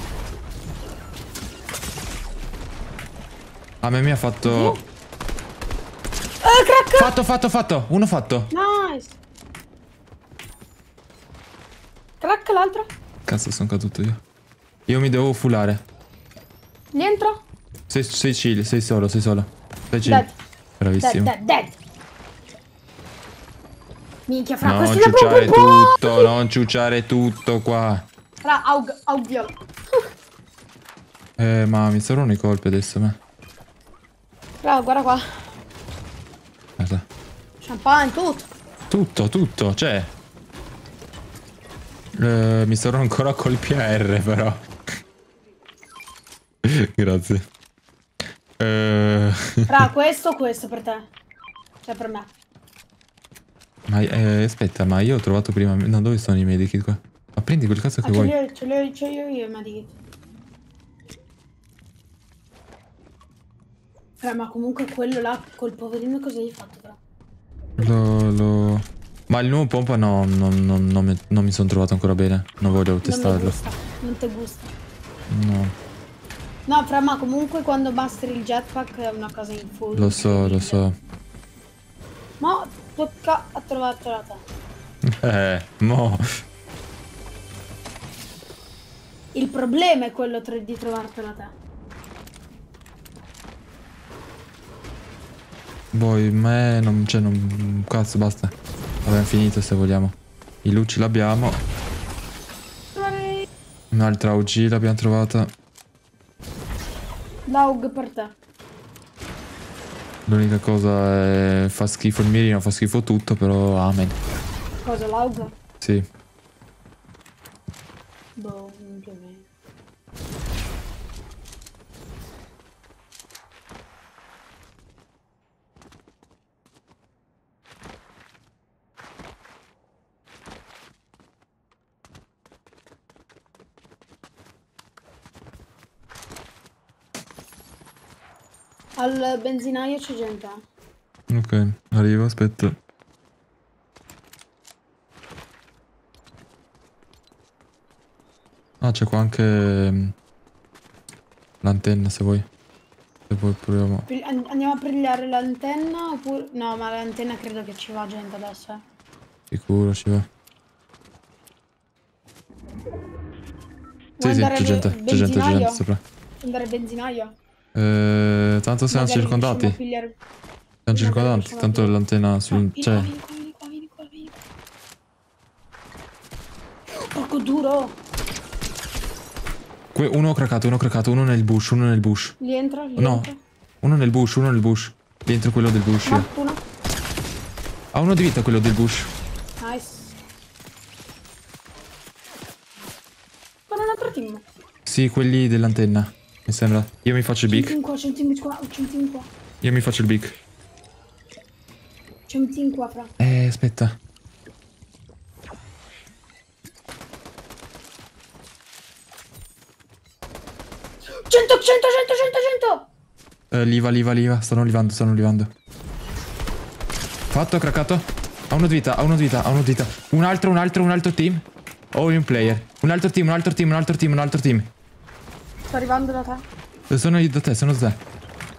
[SPEAKER 1] A me mi ha fatto...
[SPEAKER 2] Eh, crack!
[SPEAKER 1] Fatto, fatto, fatto! Uno fatto!
[SPEAKER 2] Nice. Crack l'altro.
[SPEAKER 1] Cazzo, sono caduto io. Io mi devo fullare.
[SPEAKER 2] Dentro.
[SPEAKER 1] Sei, sei chill, sei solo, sei solo. Sei chill.
[SPEAKER 2] Dead. Dead,
[SPEAKER 1] Bravissimo.
[SPEAKER 2] dead, dead. Minchia, fra,
[SPEAKER 1] Non
[SPEAKER 2] questo è
[SPEAKER 1] ciucciare
[SPEAKER 2] proprio buono.
[SPEAKER 1] tutto, non ciucciare tutto qua.
[SPEAKER 2] Fra, aug, aug viola.
[SPEAKER 1] Eh, ma mi servono i colpi adesso, me.
[SPEAKER 2] Fra, guarda qua.
[SPEAKER 1] Guarda.
[SPEAKER 2] Champagne, tutto.
[SPEAKER 1] Tutto, tutto, c'è. Eh, mi servono ancora colpi a R, però. Grazie. Eh...
[SPEAKER 2] Fra, questo, questo per te. Cioè, per me.
[SPEAKER 1] Ma eh, aspetta, ma io ho trovato prima... No, dove sono i medikit qua? Ma prendi quel cazzo che
[SPEAKER 2] Ah, ce
[SPEAKER 1] vuoi.
[SPEAKER 2] li ho, ce li ho, ce li ho io, ma di. Fra, ma comunque quello là, col poverino, cosa gli hai fatto, fra?
[SPEAKER 1] Lo, lo... Ma il nuovo pompa no, non, non, non mi, non mi sono trovato ancora bene. Non voglio
[SPEAKER 2] Non mi
[SPEAKER 1] testarlo.
[SPEAKER 2] gusta, non ti gusta.
[SPEAKER 1] No.
[SPEAKER 2] No, fra, ma comunque quando masteri il jetpack è una cosa in full.
[SPEAKER 1] Lo so, lo so.
[SPEAKER 2] Ma tocca a trovartela te.
[SPEAKER 1] Eh, mo.
[SPEAKER 2] Il problema è quello tra- di trovartela te.
[SPEAKER 1] Poi me non c'è, non... Cazzo, basta. Abbiamo finito se vogliamo. I luci l'abbiamo. Un'altra O G l'abbiamo trovata.
[SPEAKER 2] Laug per te.
[SPEAKER 1] L'unica cosa è... Fa schifo il mirino, fa schifo tutto, però amen.
[SPEAKER 2] Cosa, Laug?
[SPEAKER 1] Sì.
[SPEAKER 2] Boh, non più o meno. Al benzinaio c'è gente.
[SPEAKER 1] Ok, arrivo, aspetta. Ah, c'è qua anche mm, l'antenna se vuoi. Se vuoi proviamo.
[SPEAKER 2] Pri- an- Andiamo a prendere l'antenna oppure... No, ma l'antenna credo che ci va gente adesso, eh.
[SPEAKER 1] Sicuro ci va. Sì,
[SPEAKER 2] Vuoi
[SPEAKER 1] sì,
[SPEAKER 2] andare
[SPEAKER 1] c'è
[SPEAKER 2] al
[SPEAKER 1] gente, c'è gente, c'è
[SPEAKER 2] benzinaio?
[SPEAKER 1] gente sopra.
[SPEAKER 2] Andare al benzinaio?
[SPEAKER 1] Eh, tanto siamo
[SPEAKER 2] Magari riusciamo a
[SPEAKER 1] circondati.
[SPEAKER 2] pigliare-
[SPEAKER 1] Siamo
[SPEAKER 2] magari
[SPEAKER 1] circondati,
[SPEAKER 2] riusciamo a
[SPEAKER 1] tanto
[SPEAKER 2] pigliare-
[SPEAKER 1] l'antenna
[SPEAKER 2] No,
[SPEAKER 1] sul...
[SPEAKER 2] vieni qua,
[SPEAKER 1] cioè...
[SPEAKER 2] vieni qua, vieni qua, vieni qua, vieni qua. Porco duro!
[SPEAKER 1] Que- uno craccato, uno craccato, uno nel bush, uno nel bush.
[SPEAKER 2] Gli entra, gli
[SPEAKER 1] No,
[SPEAKER 2] entra.
[SPEAKER 1] uno nel bush, uno nel bush. Dentro quello del bush. io.
[SPEAKER 2] Matto una.
[SPEAKER 1] Ha uno di vita quello del bush.
[SPEAKER 2] Nice. Con un altro team.
[SPEAKER 1] Sì, quelli dell'antenna, mi sembra. Io mi faccio il
[SPEAKER 2] C'è un
[SPEAKER 1] big.
[SPEAKER 2] team qua, c'è un team qua, c'è un team qua.
[SPEAKER 1] Io mi faccio il big.
[SPEAKER 2] C'è un team qua, fra.
[SPEAKER 1] Eh, aspetta.
[SPEAKER 2] cento, cento, cento, cento, cento!
[SPEAKER 1] Eh, liva, liva, liva. Stanno livando, stanno livando. Fatto, craccato. Ha uno di vita, ha uno di vita, ha uno di vita. Un altro, un altro, un altro team. Oh, un player. Un altro team, un altro team, un altro team, un altro team.
[SPEAKER 2] Sto arrivando da te.
[SPEAKER 1] Sono io da te, sono da te.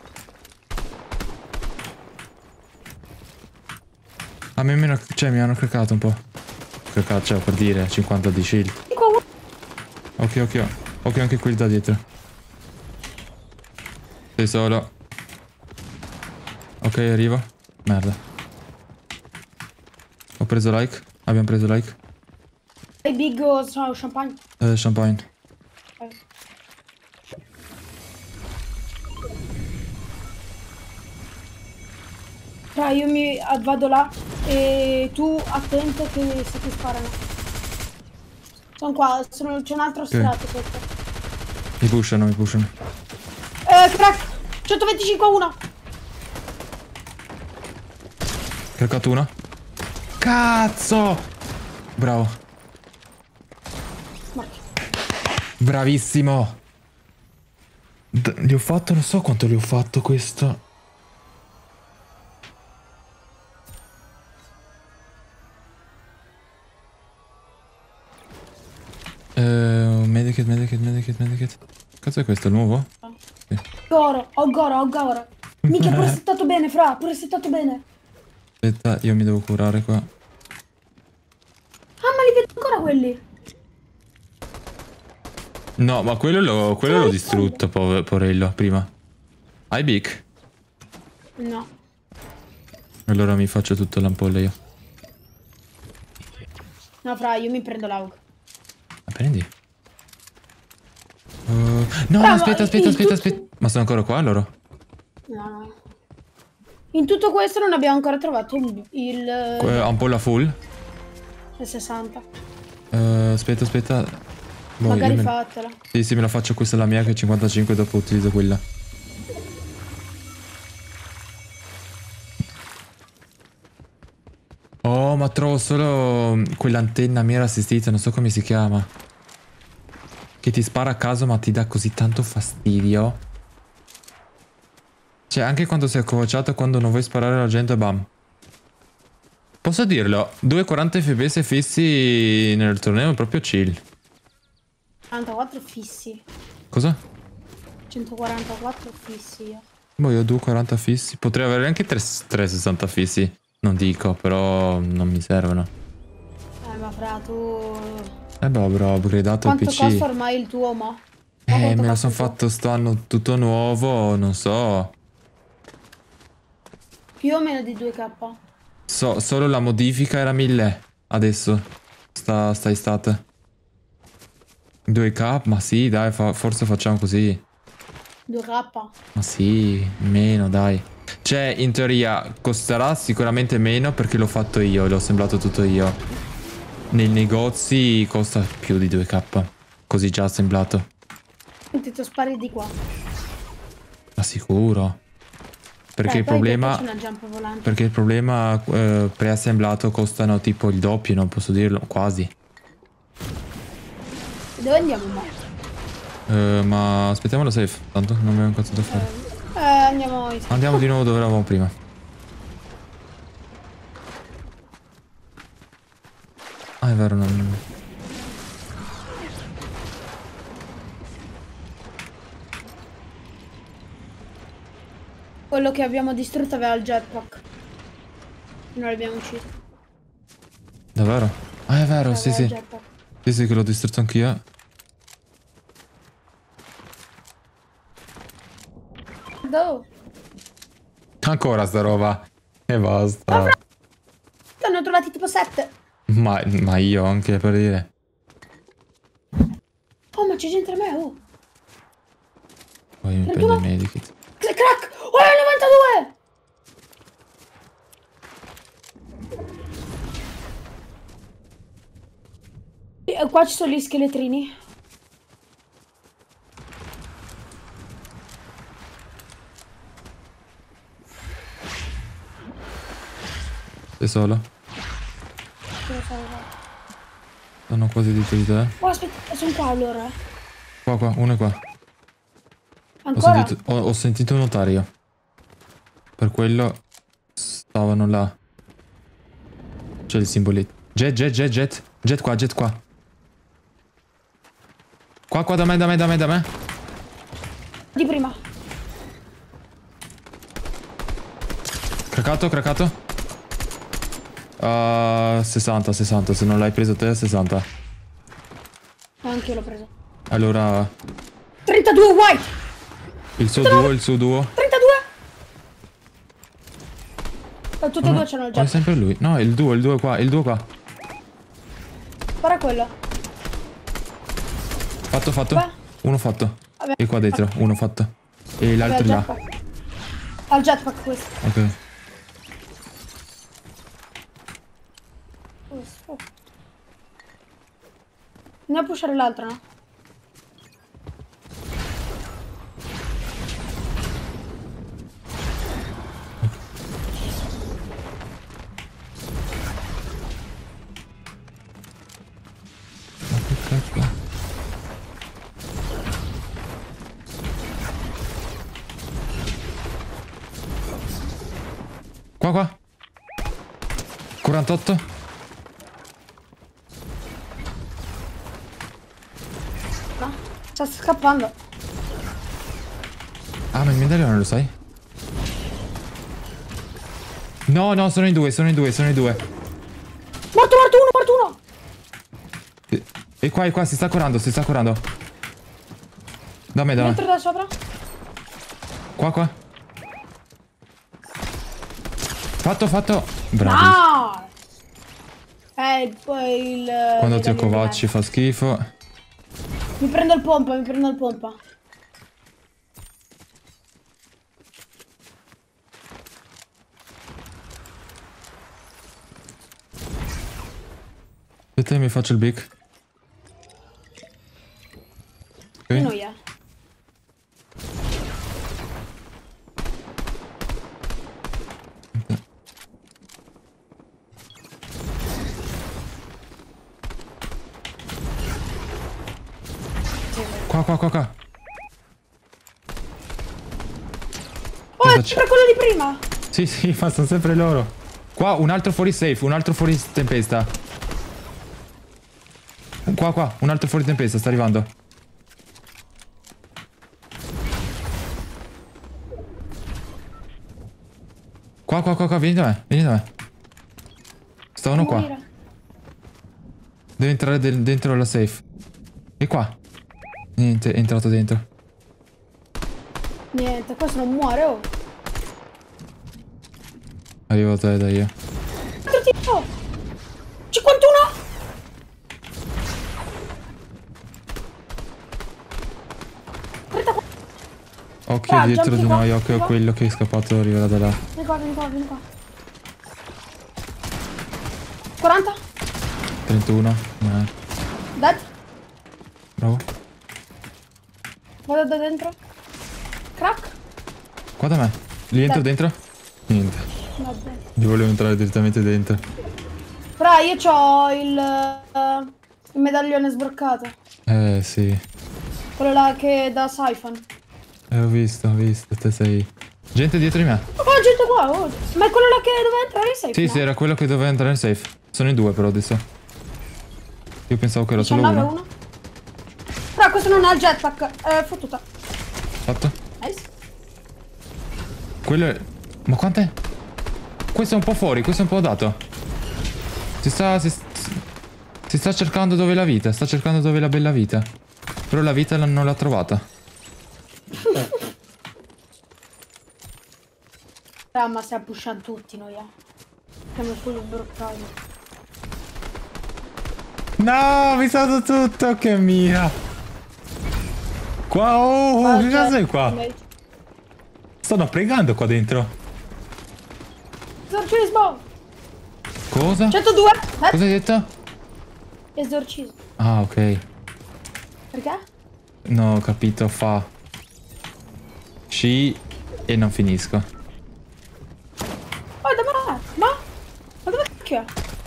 [SPEAKER 1] A me meno, cioè mi hanno craccato un po'. Craccato, cioè per dire, cinquanta di shield.
[SPEAKER 2] Di qua, qua.
[SPEAKER 1] Ok, ok, ok anche quelli da dietro. Sei solo. Ok, arrivo. Merda. Ho preso like. Abbiamo preso like.
[SPEAKER 2] Hai big o no, champagne?
[SPEAKER 1] Eh, champagne.
[SPEAKER 2] Eh. Fra, io mi ah, vado là e tu attento che se ti sparano. Sono qua, sono- c'è un altro strato sotto.
[SPEAKER 1] Mi pushano, mi pushano.
[SPEAKER 2] Eh, crack! centoventicinque a uno!
[SPEAKER 1] Craccato uno. Cazzo! Bravo.
[SPEAKER 2] Marchi.
[SPEAKER 1] Bravissimo. D- li ho fatto, non so quanto li ho fatto questo. Eh, medikit, medikit, medikit, medikit. Cazzo è questo, il nuovo? Sì.
[SPEAKER 2] Goro, ho Goro, ho Goro. Minchia, pure settato bene, fra, pure settato bene.
[SPEAKER 1] Aspetta, io mi devo curare qua.
[SPEAKER 2] Ah, ma li vedo ancora quelli.
[SPEAKER 1] No, ma quello l'ho quello l'ho distrutto, pove- porello, prima. Hai Bic?
[SPEAKER 2] No.
[SPEAKER 1] Allora mi faccio tutto l'ampolla io.
[SPEAKER 2] No, fra, io mi prendo l'A U G.
[SPEAKER 1] Ma prendi? Uh, no, no,
[SPEAKER 2] Bravo,
[SPEAKER 1] aspetta, aspetta,
[SPEAKER 2] il
[SPEAKER 1] aspetta,
[SPEAKER 2] tutto-
[SPEAKER 1] aspetta. Ma sono ancora qua loro?
[SPEAKER 2] No, no. In tutto questo non abbiamo ancora trovato il, il,
[SPEAKER 1] Eh, ampolla full.
[SPEAKER 2] il sessanta.
[SPEAKER 1] Eh, aspetta, aspetta. Boh,
[SPEAKER 2] Magari
[SPEAKER 1] io me-
[SPEAKER 2] fatela.
[SPEAKER 1] Sì, sì, me la faccio, questa è la mia che è cinquantacinque, dopo utilizzo quella. Oh, ma trovo solo quell'antenna mira assistita, non so come si chiama. Che ti spara a caso ma ti dà così tanto fastidio. Cioè, anche quando sei accovacciato, quando non vuoi sparare alla gente, bam. Posso dirlo, duecentoquaranta F P S fissi nel torneo è proprio chill.
[SPEAKER 2] quarantaquattro fissi.
[SPEAKER 1] Cosa?
[SPEAKER 2] centoquarantaquattro fissi io.
[SPEAKER 1] Boh, io ho duecentoquaranta fissi. Potrei avere anche trecentosessanta fissi. Non dico, però non mi servono.
[SPEAKER 2] Eh, ma fra, tu...
[SPEAKER 1] Eh beh, avrò upgradato il
[SPEAKER 2] Quanto
[SPEAKER 1] P C.
[SPEAKER 2] costa ormai il tuo, mo?
[SPEAKER 1] Eh, me lo sono fatto sto anno tutto nuovo, non so.
[SPEAKER 2] Più o meno di due K.
[SPEAKER 1] So, solo la modifica era mille. Adesso. Sta, sta estate. due K? Ma sì, dai, fa- forse facciamo così.
[SPEAKER 2] due K.
[SPEAKER 1] Ma sì, meno, dai. Cioè, in teoria, costerà sicuramente meno perché l'ho fatto io, l'ho assemblato tutto io. Nei negozi costa più di due K. Così già assemblato.
[SPEAKER 2] Ti ti spari di qua.
[SPEAKER 1] Ma sicuro. Perché
[SPEAKER 2] Eh,
[SPEAKER 1] il
[SPEAKER 2] poi
[SPEAKER 1] problema...
[SPEAKER 2] dopo c'è una jump volante.
[SPEAKER 1] Perché il problema eh, preassemblato costano tipo il doppio, non posso dirlo, quasi.
[SPEAKER 2] Dove andiamo, mo?
[SPEAKER 1] Eh, ma aspettiamolo safe, tanto non abbiamo un cazzo da fare.
[SPEAKER 2] Eh, andiamo in...
[SPEAKER 1] Andiamo di nuovo dove eravamo prima. Ah, è vero, non...
[SPEAKER 2] quello che abbiamo distrutto aveva il jetpack. Noi l'abbiamo ucciso.
[SPEAKER 1] Davvero? Ah, è vero, sì, sì. Sì, sì, che l'ho distrutto anch'io.
[SPEAKER 2] Dove?
[SPEAKER 1] Ancora sta roba. E basta.
[SPEAKER 2] Ne ho trovati tipo sette.
[SPEAKER 1] Ma, ma io anche, per dire.
[SPEAKER 2] Oh, ma c'è gente da me, oh.
[SPEAKER 1] Poi mi prendo il medikit.
[SPEAKER 2] Crack! Oh, è novantadue! E qua ci sono gli scheletrini.
[SPEAKER 1] Sei solo? Sono quasi dietro di te.
[SPEAKER 2] Oh, aspetta, sono qua allora.
[SPEAKER 1] Qua, qua, uno è qua.
[SPEAKER 2] Ancora?
[SPEAKER 1] Ho sentito, ho, ho sentito nuotare io. Per quello stavano là. C'è il simboletto. Jet, jet, jet, jet. Jet qua, jet qua. Qua, qua, da me, da me, da me, da me.
[SPEAKER 2] Di prima.
[SPEAKER 1] Cracato, cracato. Uh, sessanta, sessanta. Se non l'hai preso te, sessanta.
[SPEAKER 2] Anche io l'ho preso.
[SPEAKER 1] Allora...
[SPEAKER 2] trentadue white!
[SPEAKER 1] Il suo duo, il suo duo.
[SPEAKER 2] trentadue! Oh, tutti e
[SPEAKER 1] Oh,
[SPEAKER 2] due
[SPEAKER 1] no,
[SPEAKER 2] c'hanno il
[SPEAKER 1] oh, è
[SPEAKER 2] jet.
[SPEAKER 1] sempre lui. No, il duo, il duo qua, il duo qua.
[SPEAKER 2] Guarda quello.
[SPEAKER 1] Fatto, fatto.
[SPEAKER 2] Beh.
[SPEAKER 1] Uno fatto.
[SPEAKER 2] Vabbè.
[SPEAKER 1] E qua dentro, uno fatto. E l'altro
[SPEAKER 2] Aveva
[SPEAKER 1] là.
[SPEAKER 2] il jetpack. Ha il jetpack questo.
[SPEAKER 1] Ok.
[SPEAKER 2] Questo. Andiamo a pushare l'altro, no?
[SPEAKER 1] Ma che cacchio? Qua, qua. quarantotto.
[SPEAKER 2] No? Sta scappando.
[SPEAKER 1] Ah, ma il medaglione lo sai? No, no, sono in due, sono in due, sono in due.
[SPEAKER 2] Morto, morto uno, morto uno!
[SPEAKER 1] E, e qua, e qua, si sta curando, si sta curando. Da me, da me.
[SPEAKER 2] Dentro da sopra?
[SPEAKER 1] Qua, qua. Fatto, fatto. Bravi.
[SPEAKER 2] No! Eh, poi il...
[SPEAKER 1] Quando ti
[SPEAKER 2] medaglione
[SPEAKER 1] accovacci fa schifo.
[SPEAKER 2] di- Mi prendo il pompa, mi prendo il pompa.
[SPEAKER 1] Aspetta che mi faccio il big. Ok.
[SPEAKER 2] Di noia.
[SPEAKER 1] Qua, qua, qua, qua.
[SPEAKER 2] Oh, è
[SPEAKER 1] Cosa c'è?
[SPEAKER 2] sempre quello di prima!
[SPEAKER 1] Sì, sì, ma sono sempre loro. Qua, un altro fuori safe, un altro fuori tempesta. Qua, qua, un altro fuori tempesta, sta arrivando. Qua, qua, qua, qua, vieni da me, vieni da me. Stavano
[SPEAKER 2] Devo
[SPEAKER 1] qua.
[SPEAKER 2] morire.
[SPEAKER 1] Deve entrare de- dentro la safe. E qua. Niente, è entrato dentro.
[SPEAKER 2] Niente, questo non muore, oh.
[SPEAKER 1] Arrivo a te, dai io.
[SPEAKER 2] Altro tipo! cinquantuno! trentaquattro!
[SPEAKER 1] Occhio
[SPEAKER 2] Ah,
[SPEAKER 1] dietro
[SPEAKER 2] jump
[SPEAKER 1] di
[SPEAKER 2] di qua,
[SPEAKER 1] noi,
[SPEAKER 2] di
[SPEAKER 1] occhio a
[SPEAKER 2] qua.
[SPEAKER 1] quello che è scappato arriverà da là.
[SPEAKER 2] Vieni qua, vieni qua, vieni qua. quaranta?
[SPEAKER 1] trentuno. Eh,
[SPEAKER 2] Dead?
[SPEAKER 1] bravo.
[SPEAKER 2] Vado da dentro. Crack?
[SPEAKER 1] Qua da me. Lì entro
[SPEAKER 2] Dai.
[SPEAKER 1] dentro? Niente.
[SPEAKER 2] Vabbè.
[SPEAKER 1] Io volevo entrare direttamente dentro.
[SPEAKER 2] Però io c'ho il, eh, il medaglione sbloccato.
[SPEAKER 1] Eh sì.
[SPEAKER 2] Quello là che da Siphon.
[SPEAKER 1] Eh, ho visto, ho visto. Te sei... Gente dietro di me.
[SPEAKER 2] Oh, gente qua, oh. Ma è quello là che doveva entrare in safe?
[SPEAKER 1] Sì,
[SPEAKER 2] no?
[SPEAKER 1] sì, era quello che doveva entrare in safe. Sono in due però adesso. Io pensavo che era solo
[SPEAKER 2] diciannove,
[SPEAKER 1] uno.
[SPEAKER 2] uno. Però questo non ha il jetpack. È fottuta.
[SPEAKER 1] Fatto?
[SPEAKER 2] Nice.
[SPEAKER 1] Quello è... Ma quant'è? Questo è un po' fuori, questo è un po' dato. Si sta... Si, si sta cercando dove è la vita, sta cercando dove è la bella vita. Però la vita non l'ha trovata.
[SPEAKER 2] Ah, ma stiamo pushando tutti noi, eh. Siamo full broccato.
[SPEAKER 1] No, mi sa tutto, che mira. Qua, oh, oh, che cosa è qua? Stanno pregando qua dentro.
[SPEAKER 2] Esorcismo!
[SPEAKER 1] Cosa?
[SPEAKER 2] centodue!
[SPEAKER 1] Cosa hai detto?
[SPEAKER 2] Esorcismo.
[SPEAKER 1] Ah, ok.
[SPEAKER 2] Perché?
[SPEAKER 1] No, ho capito, fa... Sci... E non finisco.
[SPEAKER 2] Oh, da me! Ma? Ma dove cacchio è?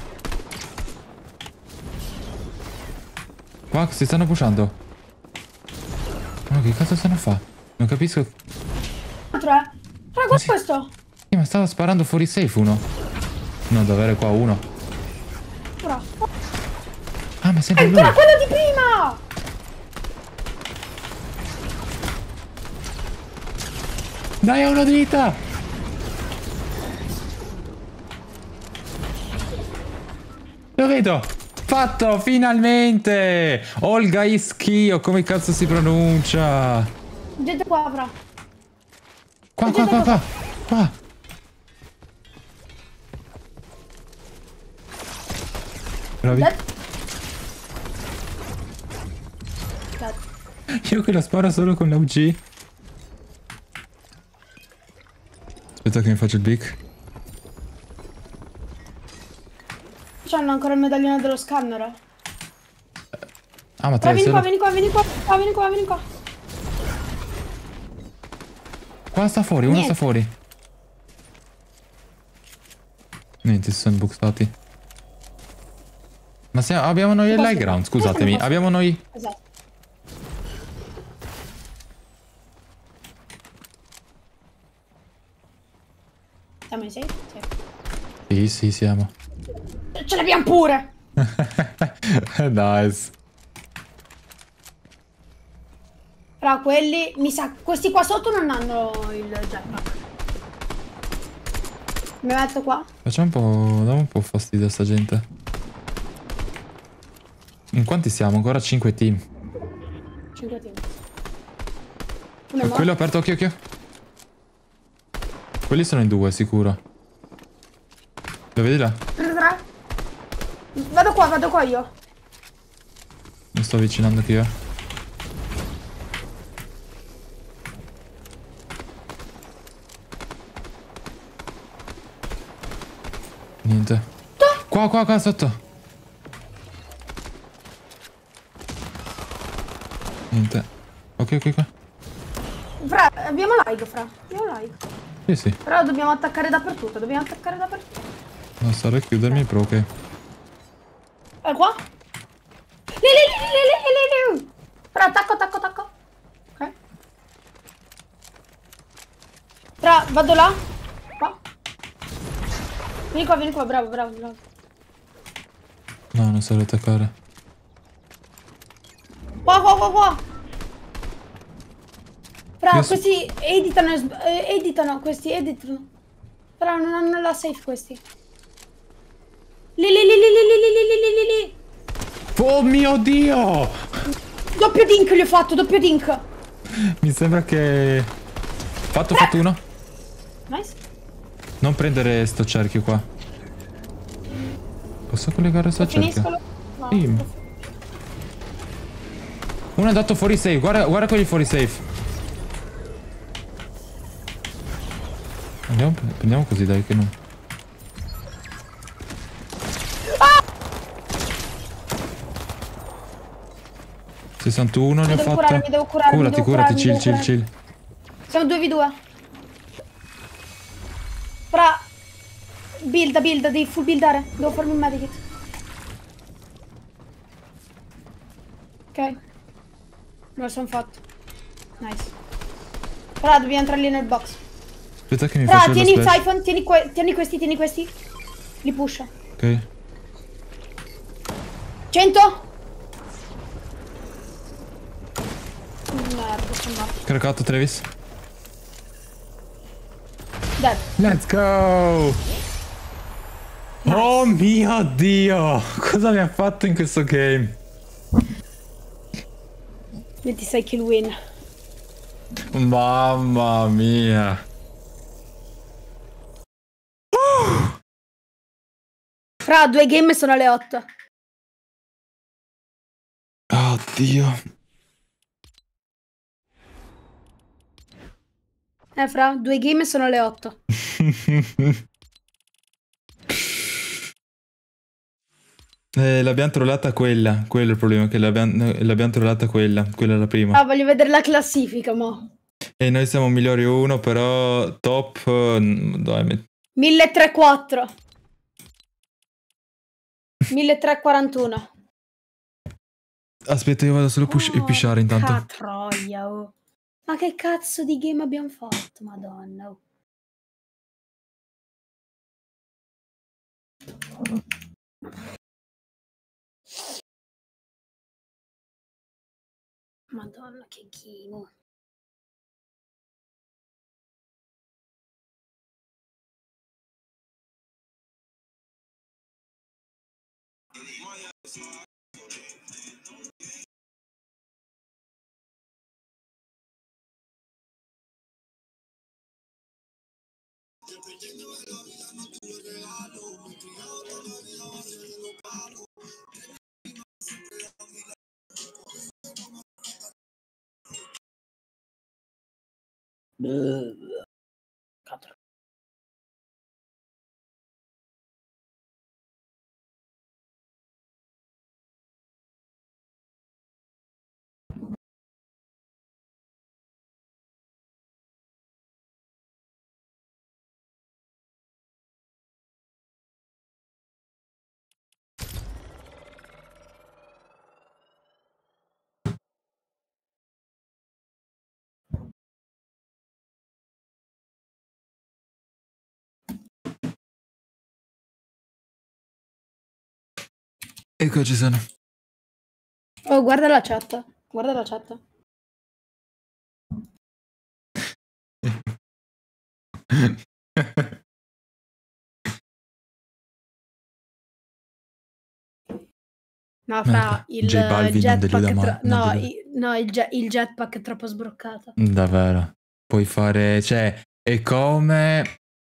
[SPEAKER 1] Qua si stanno pushando. Ma che cazzo stanno a fare? Non capisco.
[SPEAKER 2] Altro, eh? Raga, guarda questo!
[SPEAKER 1] Sì, ma stava sparando fuori safe uno. No, deve avere qua uno.
[SPEAKER 2] Ora.
[SPEAKER 1] Ah, ma è sempre
[SPEAKER 2] È
[SPEAKER 1] lui.
[SPEAKER 2] ancora quello di prima!
[SPEAKER 1] Dai, è una dritta! Lo vedo! Fatto, finalmente! Olga Ischio, come cazzo si pronuncia?
[SPEAKER 2] Gente qua, fra.
[SPEAKER 1] Qua, qua, qua, qua! Qua! Bravi.
[SPEAKER 2] Dead. Dead.
[SPEAKER 1] Io che la sparo solo con l'U G. Aspetta che mi faccio il pick.
[SPEAKER 2] C'hanno ancora il medaglione dello scanner. Eh.
[SPEAKER 1] Ah, ma te
[SPEAKER 2] Dai, vieni
[SPEAKER 1] solo...
[SPEAKER 2] qua, vieni qua, vieni qua, ah, vieni qua, vieni qua.
[SPEAKER 1] Qua sta fuori, uno
[SPEAKER 2] Niente.
[SPEAKER 1] sta fuori. Niente, si sono buxati. Ma siamo, abbiamo noi il high ground, scusatemi. Abbiamo noi...
[SPEAKER 2] Esatto. Siamo in safe? Sì.
[SPEAKER 1] Sì, sì, siamo.
[SPEAKER 2] Ce l'abbiamo pure!
[SPEAKER 1] Nice.
[SPEAKER 2] Però quelli, mi sa, questi qua sotto non hanno il jetpack. Mi metto qua.
[SPEAKER 1] Facciamo un po'... Diamo un po' fastidio a sta gente. In quanti siamo? Ancora cinque team.
[SPEAKER 2] cinque team. Uno è morto.
[SPEAKER 1] Quello aperto, occhio, occhio. Quelli sono in due, sicuro. Lo vedi là?
[SPEAKER 2] Tre. Vado qua, vado qua io.
[SPEAKER 1] Mi sto avvicinando anche io. Niente. Qua, qua, qua, sotto. Niente. Ok, ok, qua.
[SPEAKER 2] Fra, abbiamo like, fra. Abbiamo like.
[SPEAKER 1] Sì, sì.
[SPEAKER 2] Però dobbiamo attaccare dappertutto, dobbiamo attaccare dappertutto.
[SPEAKER 1] Non stare a chiudermi, però ok.
[SPEAKER 2] È qua? Lì, lì, lì, lì, lì, lì, lì. Fra, attacco, attacco, attacco. Ok. Fra, vado là. Qua. Vieni qua, vieni qua, bravo, bravo, bravo.
[SPEAKER 1] No, non so attaccare.
[SPEAKER 2] Qua, qua, qua, qua. Fra,
[SPEAKER 1] Io so-
[SPEAKER 2] questi editano, eh, editano, questi editano. Però non hanno la safe questi. Lì, lì, lì, lì, lì, lì, lì, lì, lì, lì.
[SPEAKER 1] Oh mio Dio!
[SPEAKER 2] Doppio dink gli ho fatto, doppio dink.
[SPEAKER 1] Mi sembra che... Fatto, fatto uno.
[SPEAKER 2] Nice.
[SPEAKER 1] Non prendere sto cerchio qua. Posso collegare sto cerchio?
[SPEAKER 2] Finiscolo. No.
[SPEAKER 1] Sì. Uno è andato fuori safe, guarda, guarda quelli fuori safe. Andiamo, prendiamo così dai che non... sessantuno ne ho
[SPEAKER 2] devo
[SPEAKER 1] fatto.
[SPEAKER 2] curare, mi devo curare, mi
[SPEAKER 1] Curati,
[SPEAKER 2] devo
[SPEAKER 1] curati,
[SPEAKER 2] curare,
[SPEAKER 1] chill,
[SPEAKER 2] mi
[SPEAKER 1] chill,
[SPEAKER 2] devo
[SPEAKER 1] chill.
[SPEAKER 2] Siamo due vu due. Fra, builda, builda, devi full buildare. Devo farmi un medikit. Ok. Me lo sono fatto. Nice. Però dobbiamo entrare lì nel box.
[SPEAKER 1] Aspetta che mi
[SPEAKER 2] Fra,
[SPEAKER 1] faccio lo
[SPEAKER 2] tieni il
[SPEAKER 1] splash.
[SPEAKER 2] siphon, tieni, que tieni questi, tieni questi. Li pusha.
[SPEAKER 1] Ok.
[SPEAKER 2] cento. Merda, sono morto.
[SPEAKER 1] Craccato Travis.
[SPEAKER 2] Dead.
[SPEAKER 1] Let's go!
[SPEAKER 2] Nice.
[SPEAKER 1] Oh mio Dio! Cosa mi ha fatto in questo game?
[SPEAKER 2] ventisei kill win.
[SPEAKER 1] Mamma mia!
[SPEAKER 2] Fra due game sono le otto.
[SPEAKER 1] Oddio.
[SPEAKER 2] Eh, fra due game sono le otto.
[SPEAKER 1] eh, l'abbiamo trollata quella. Quello è il problema, che l'abbiamo l'abbiamo trollata quella. Quella è la prima.
[SPEAKER 2] Ah, voglio vedere la classifica, mo.
[SPEAKER 1] E noi siamo migliori uno, però top... Dai,
[SPEAKER 2] milletrecentoquattro. milletrecentoquarantuno.
[SPEAKER 1] Aspetta, io vado solo a push e pisciare intanto.
[SPEAKER 2] Ah, troia, oh. Ma che cazzo di game abbiamo fatto, madonna. Oh. Madonna, che chino. Cazzo.
[SPEAKER 1] Ecco, ci sono.
[SPEAKER 2] Oh, guarda la chat. Guarda la chat. No, fra il
[SPEAKER 1] J Balvin non deluda
[SPEAKER 2] jetpack
[SPEAKER 1] mai,
[SPEAKER 2] tro-
[SPEAKER 1] non
[SPEAKER 2] no,
[SPEAKER 1] deluda.
[SPEAKER 2] i- no, il, je- il jetpack è troppo sbroccato.
[SPEAKER 1] Davvero. Puoi fare... Cioè, è come...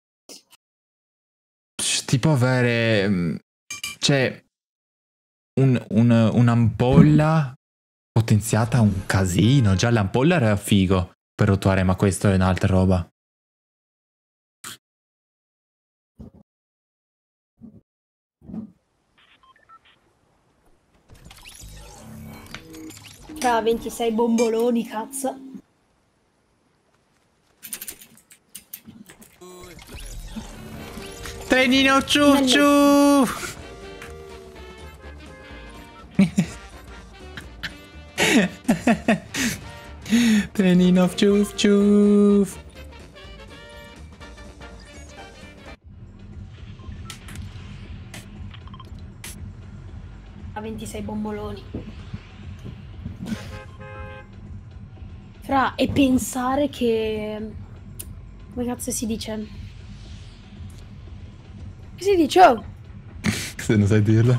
[SPEAKER 1] Tipo avere... mm, Cioè... Un, un, un'ampolla potenziata a un casino. Già l'ampolla era figo per rotuare, ma questo è un'altra roba.
[SPEAKER 2] Fra ventisei bomboloni, cazzo.
[SPEAKER 1] Trenino ciu ciu! Trenino ciuf ciuf!
[SPEAKER 2] A ventisei bomboloni. Fra, e pensare che... Come cazzo si dice? Che si dice? Oh!
[SPEAKER 1] Se non sai dirlo.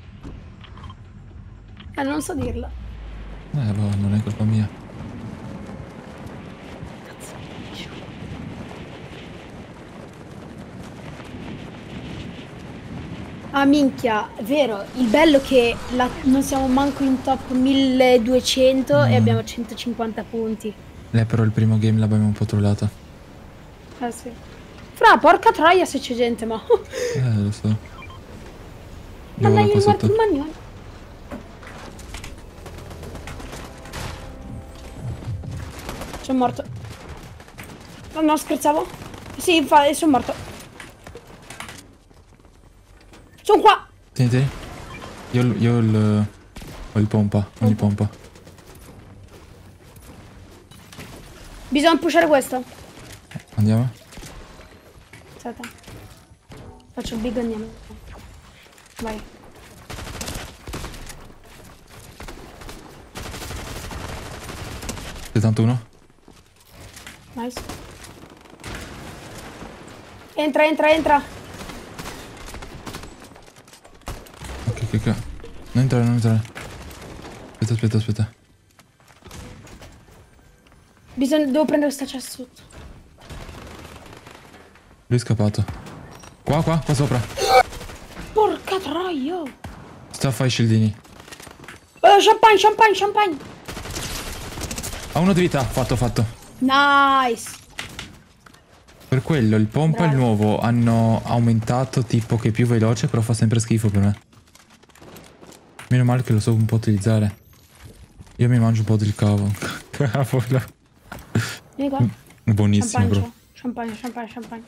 [SPEAKER 2] Eh, non so dirla.
[SPEAKER 1] Eh, boh, non è colpa mia.
[SPEAKER 2] Cazzo mi dice? Ah, minchia, è vero. Il bello è che la- non siamo manco in top milleduecento e
[SPEAKER 1] Mm.
[SPEAKER 2] abbiamo centocinquanta punti.
[SPEAKER 1] Eh, però il primo game l'abbiamo un po' trollata.
[SPEAKER 2] Eh sì. Fra, porca troia se c'è gente, ma...
[SPEAKER 1] Eh, lo so. Io
[SPEAKER 2] Ma
[SPEAKER 1] vado
[SPEAKER 2] dai,
[SPEAKER 1] qua
[SPEAKER 2] il
[SPEAKER 1] sotto.
[SPEAKER 2] manuale. Sono morto. No, no, scherzavo. Sì, fa, sono morto. Sono qua.
[SPEAKER 1] Tieni, tieni. Io, io ho il... ho il pompa, ogni pompa.
[SPEAKER 2] Bisogna pushare questo.
[SPEAKER 1] Andiamo?
[SPEAKER 2] Aspetta. Faccio il big, andiamo. Vai.
[SPEAKER 1] settantuno?
[SPEAKER 2] Nice. Entra, entra, entra.
[SPEAKER 1] Ok, ok, ok. Non entrare, non entrare. Aspetta, aspetta, aspetta.
[SPEAKER 2] Bisogna... Devo prendere sta chest sotto.
[SPEAKER 1] Lui è scappato. Qua, qua, qua sopra.
[SPEAKER 2] Porca troia.
[SPEAKER 1] Sta a fare i scildini.
[SPEAKER 2] Uh, champagne, champagne, champagne.
[SPEAKER 1] Ha uno di vita. Fatto, fatto.
[SPEAKER 2] Nice.
[SPEAKER 1] Per quello il pompa e il nuovo hanno aumentato tipo che è più veloce, però fa sempre schifo per me. Meno male che lo so un po' utilizzare. Io mi mangio un po' del cavo. Cavolo.
[SPEAKER 2] Vieni qua.
[SPEAKER 1] Buonissimo,
[SPEAKER 2] Champagne,
[SPEAKER 1] bro.
[SPEAKER 2] champagne, champagne, champagne.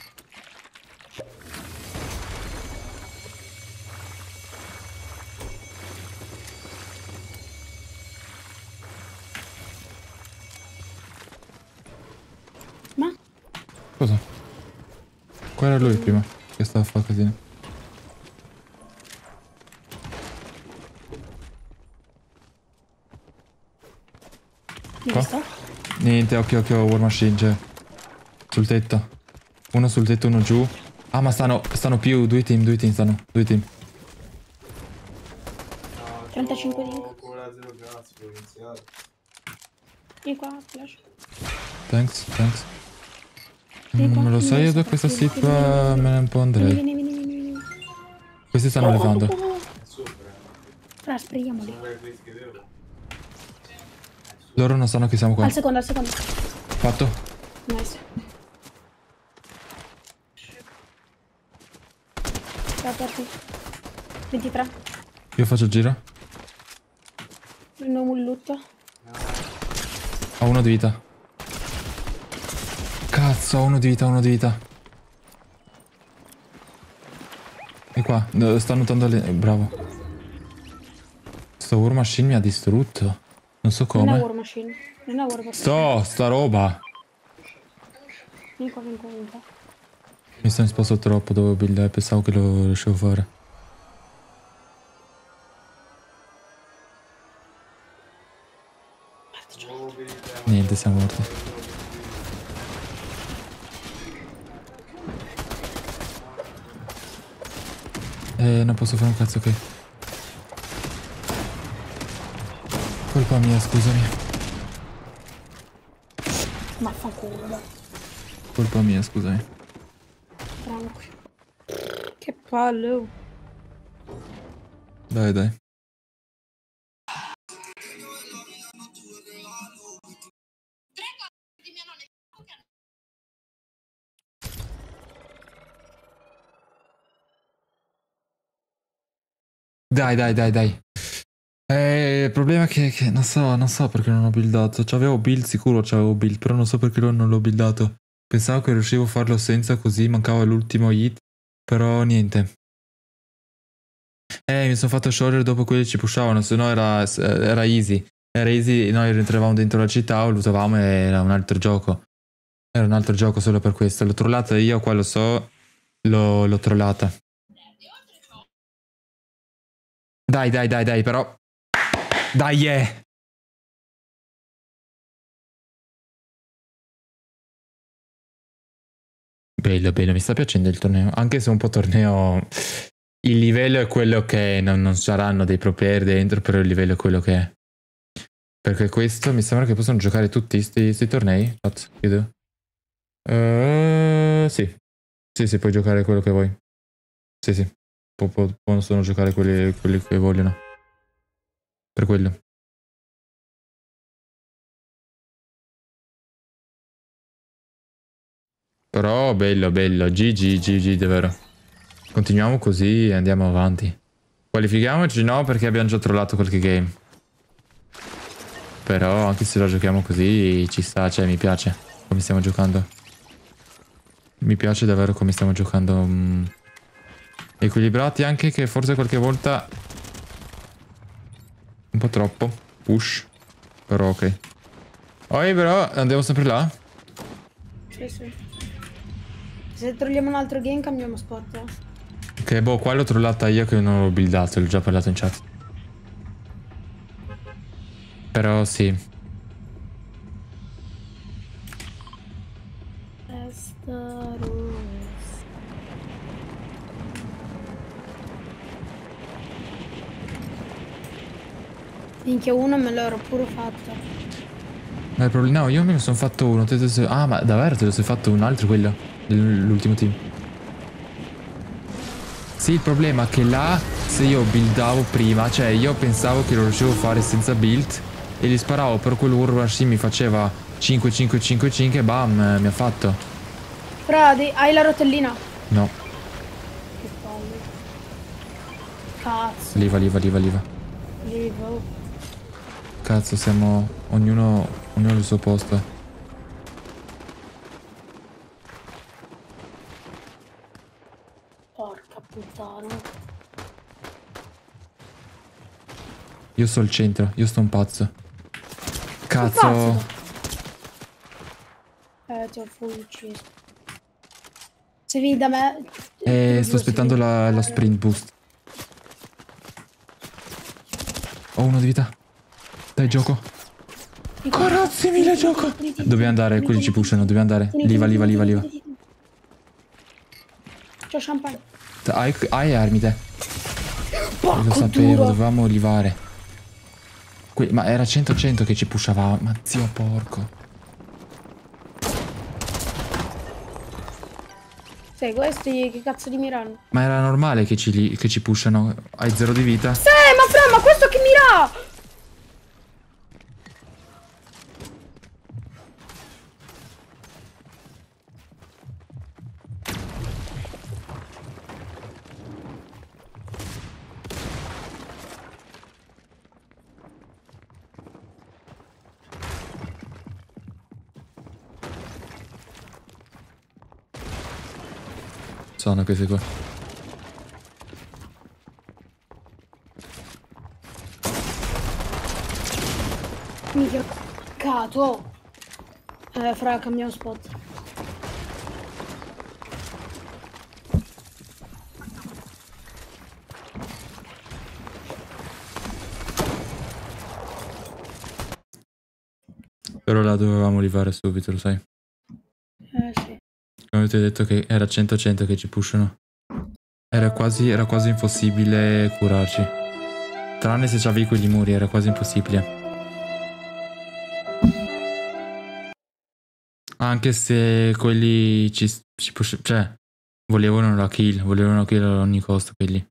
[SPEAKER 2] Ma?
[SPEAKER 1] Cosa? Qua era lui prima, che stava a fare casino.
[SPEAKER 2] Mi
[SPEAKER 1] Qua?
[SPEAKER 2] sto?
[SPEAKER 1] Niente, occhio, occhio, War Machine, c'è. Sul tetto. Uno sul tetto, uno giù. Ah, ma stanno, stanno più, due team, due team stanno, due team.
[SPEAKER 2] trentacinque link. Vieni qua, flash.
[SPEAKER 1] Thanks, thanks.
[SPEAKER 2] Vieni qua,
[SPEAKER 1] Non lo
[SPEAKER 2] vieni
[SPEAKER 1] so, io
[SPEAKER 2] qua,
[SPEAKER 1] da questa
[SPEAKER 2] vieni,
[SPEAKER 1] sip
[SPEAKER 2] vieni, vieni,
[SPEAKER 1] me ne un po'
[SPEAKER 2] Vieni,
[SPEAKER 1] andrei.
[SPEAKER 2] vieni, vieni, vieni, vieni.
[SPEAKER 1] Questi stanno levando.
[SPEAKER 2] Ora speriamoli.
[SPEAKER 1] Loro non sanno che siamo qua.
[SPEAKER 2] Al secondo, al secondo.
[SPEAKER 1] Fatto.
[SPEAKER 2] Nice. Ciao, aperti. ventitré.
[SPEAKER 1] Io faccio il giro.
[SPEAKER 2] Prendo un loot.
[SPEAKER 1] Ho uno di vita. Cazzo, ho uno di vita, uno di vita. E qua, no, sta nuotando le... Bravo. Sto War Machine mi ha distrutto. Non so
[SPEAKER 2] Non è
[SPEAKER 1] come.
[SPEAKER 2] War Machine. Non è War Machine.
[SPEAKER 1] Sto, sta roba.
[SPEAKER 2] Vieni qua, vieni qua, vieni qua.
[SPEAKER 1] Mi sono esposto troppo, dovevo buildare, pensavo che lo riuscivo a fare. Niente, siamo morti. Eh, non posso fare un cazzo, ok. Colpa mia, scusami.
[SPEAKER 2] Vaffanculo.
[SPEAKER 1] Colpa mia, scusami.
[SPEAKER 2] Tranquillo. Che palle. Oh.
[SPEAKER 1] Dai, dai. Dai, dai, dai, dai. Eh, il problema è che, che non so, non so perché non ho buildato. C'avevo build sicuro, c'avevo build, però non so perché non l'ho buildato. Pensavo che riuscivo a farlo senza, così mancava l'ultimo hit, però niente. Eh, mi sono fatto sciogliere dopo quelli che ci pushavano, se no era, era easy. Era easy, noi rientravamo dentro la città, lo lootavamo e era un altro gioco. Era un altro gioco solo per questo. L'ho trollata io, qua lo so, l'ho, l'ho trollata. Dai, dai, dai, dai, però... Dai, yeah! Bello, bello, mi sta piacendo il torneo. Anche se un po' torneo... Il livello è quello che è. Non, non saranno dei pro player dentro, però il livello è quello che è. Perché questo mi sembra che possono giocare tutti questi tornei. Cazzo, chiedo. Uh, sì. Sì, sì, puoi giocare quello che vuoi. Sì, sì. Po- po- possono giocare quelli, quelli che vogliono. Per quello. Però bello, bello. G G, G G, davvero. Continuiamo così e andiamo avanti. Qualifichiamoci no, perché abbiamo già trollato qualche game. Però anche se lo giochiamo così ci sta, cioè mi piace come stiamo giocando. Mi piace davvero come stiamo giocando. mm, Equilibrati, anche che forse qualche volta un po' troppo push. Però ok. Oi, però andiamo sempre là.
[SPEAKER 2] Sì, sì. Se troviamo un altro game cambiamo spot. Eh.
[SPEAKER 1] Ok, boh, qua l'ho trollata io che non l'ho buildato, l'ho già parlato in chat. Però sì.
[SPEAKER 2] Esta rosa. Minchia, uno me l'ero pure fatta.
[SPEAKER 1] Ma il problema, no, io me ne sono fatto uno. Te, te, te, ah, ma davvero te lo sei fatto un altro quello? Dell'ultimo team. Sì, il problema è che là, se io buildavo prima, cioè io pensavo che lo riuscivo a fare senza build e gli sparavo per quell'Urvash, sì, mi faceva cinque cinque cinque cinque e bam, mi ha fatto.
[SPEAKER 2] Però hai la rotellina?
[SPEAKER 1] No.
[SPEAKER 2] Che palle. Cazzo.
[SPEAKER 1] Liva, liva, liva, liva.
[SPEAKER 2] Liva.
[SPEAKER 1] Cazzo, siamo ognuno, ognuno al suo posto.
[SPEAKER 2] Porca puttana.
[SPEAKER 1] Io sto al centro, io sto un pazzo. Cazzo.
[SPEAKER 2] Un pazzo. Eh, ti ho full ucciso. Se vieni da me...
[SPEAKER 1] Eh, sto aspettando la, la sprint boost. Ho uno di vita. Dai, gioco. Corazzi mille gioco. Dobbiamo andare, quelli ci pushano, dobbiamo andare. Liva, liva, liva, liva.
[SPEAKER 2] C'ho champagne.
[SPEAKER 1] Hai, hai armi te?
[SPEAKER 2] Porco
[SPEAKER 1] Lo sapevo,
[SPEAKER 2] duro.
[SPEAKER 1] dovevamo livare. Que ma era cento cento che ci pushava. Ma zio porco.
[SPEAKER 2] Sai, questi che cazzo di mirano?
[SPEAKER 1] Ma era normale che ci, che ci pushano. Hai zero di vita.
[SPEAKER 2] Sì, ma fra, ma questo che mira!
[SPEAKER 1] Sono questi qua.
[SPEAKER 2] Mica cato. Eh, fra, cambiamo spot.
[SPEAKER 1] Però la dovevamo livare subito, lo sai.
[SPEAKER 2] Eh, sì.
[SPEAKER 1] Come ti ho detto che era cento cento che ci pushano. Era quasi, era quasi impossibile curarci. Tranne se c'avevi quegli muri, era quasi impossibile. Anche se quelli ci, ci push, cioè, volevano la kill, volevano la kill ad ogni costo quelli.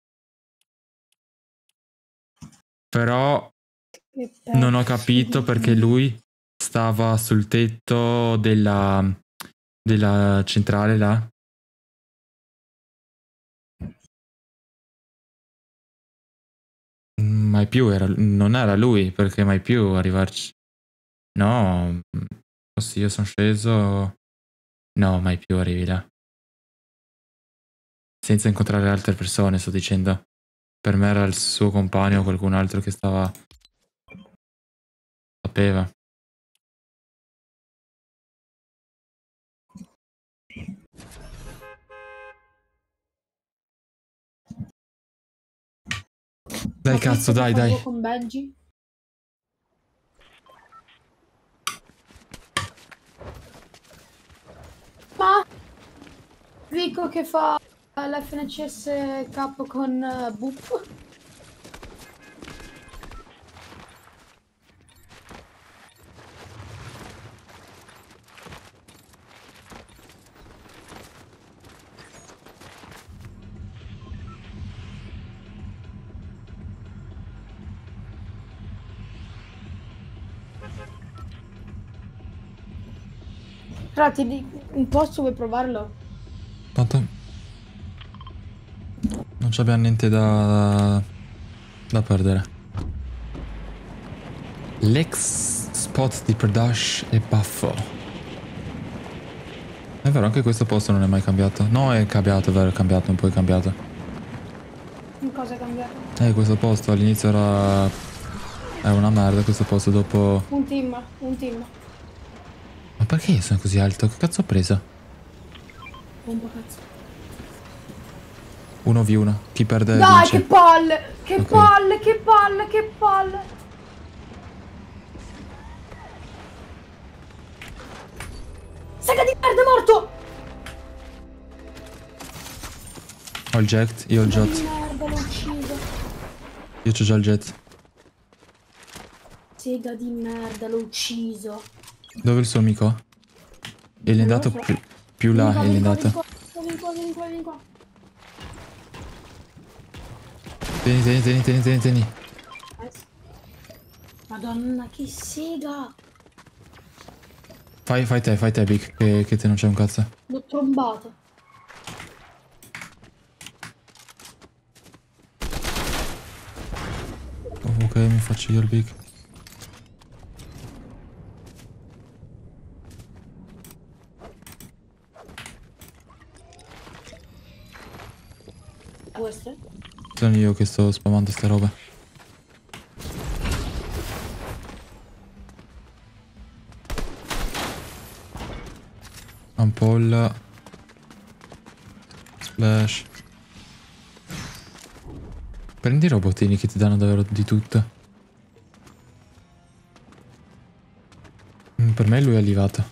[SPEAKER 1] Però non ho capito perché lui stava sul tetto della, della centrale là. Mai più era, non era lui, perché mai più arrivarci. No, sì, io sono sceso. No, mai più arrivi là. Senza incontrare altre persone, sto dicendo. Per me era il suo compagno o qualcun altro che stava... sapeva. Dai cazzo, dai, dai.
[SPEAKER 2] Con Benji. Ma Vico che fa l'F N C S Cup con uh, Boop. Tra, ti dico un posto, vuoi provarlo?
[SPEAKER 1] Tanto non abbiamo niente da, da perdere. L'ex spot di Predash è buffo. È vero, anche questo posto non è mai cambiato. No, è cambiato, è vero, è cambiato, un po' è cambiato.
[SPEAKER 2] Che cosa è cambiato?
[SPEAKER 1] Eh, questo posto all'inizio era... era una merda, questo posto dopo...
[SPEAKER 2] Un team, un team.
[SPEAKER 1] Ma perché io sono così alto? Che cazzo ho preso?
[SPEAKER 2] Bomba cazzo.
[SPEAKER 1] uno vu uno. Chi perde
[SPEAKER 2] Dai,
[SPEAKER 1] vince.
[SPEAKER 2] che palle! Che
[SPEAKER 1] Ok.
[SPEAKER 2] palle, che palle, che palle! Sega di merda, è morto!
[SPEAKER 1] Ho il jet, io ho il
[SPEAKER 2] Sega
[SPEAKER 1] jet.
[SPEAKER 2] di merda, l'ho ucciso.
[SPEAKER 1] Io c'ho già il jet.
[SPEAKER 2] Sega di merda, l'ho ucciso.
[SPEAKER 1] Dove è il suo amico? E gli è andato più, più là, e gli è andato.
[SPEAKER 2] Vieni qua, vieni qua, vieni qua.
[SPEAKER 1] Tieni, tieni, tieni, tieni, tieni, tieni.
[SPEAKER 2] Madonna, che sega!
[SPEAKER 1] Fai, fai te, fai te, Big, che, che te non c'è un cazzo.
[SPEAKER 2] L'ho trombato.
[SPEAKER 1] Oh, ok, mi faccio io il Big.
[SPEAKER 2] Queste?
[SPEAKER 1] Sono io che sto spammando sta roba. Ampolla. Splash. Prendi i robotini che ti danno davvero di tutto. Mm, per me lui è arrivato.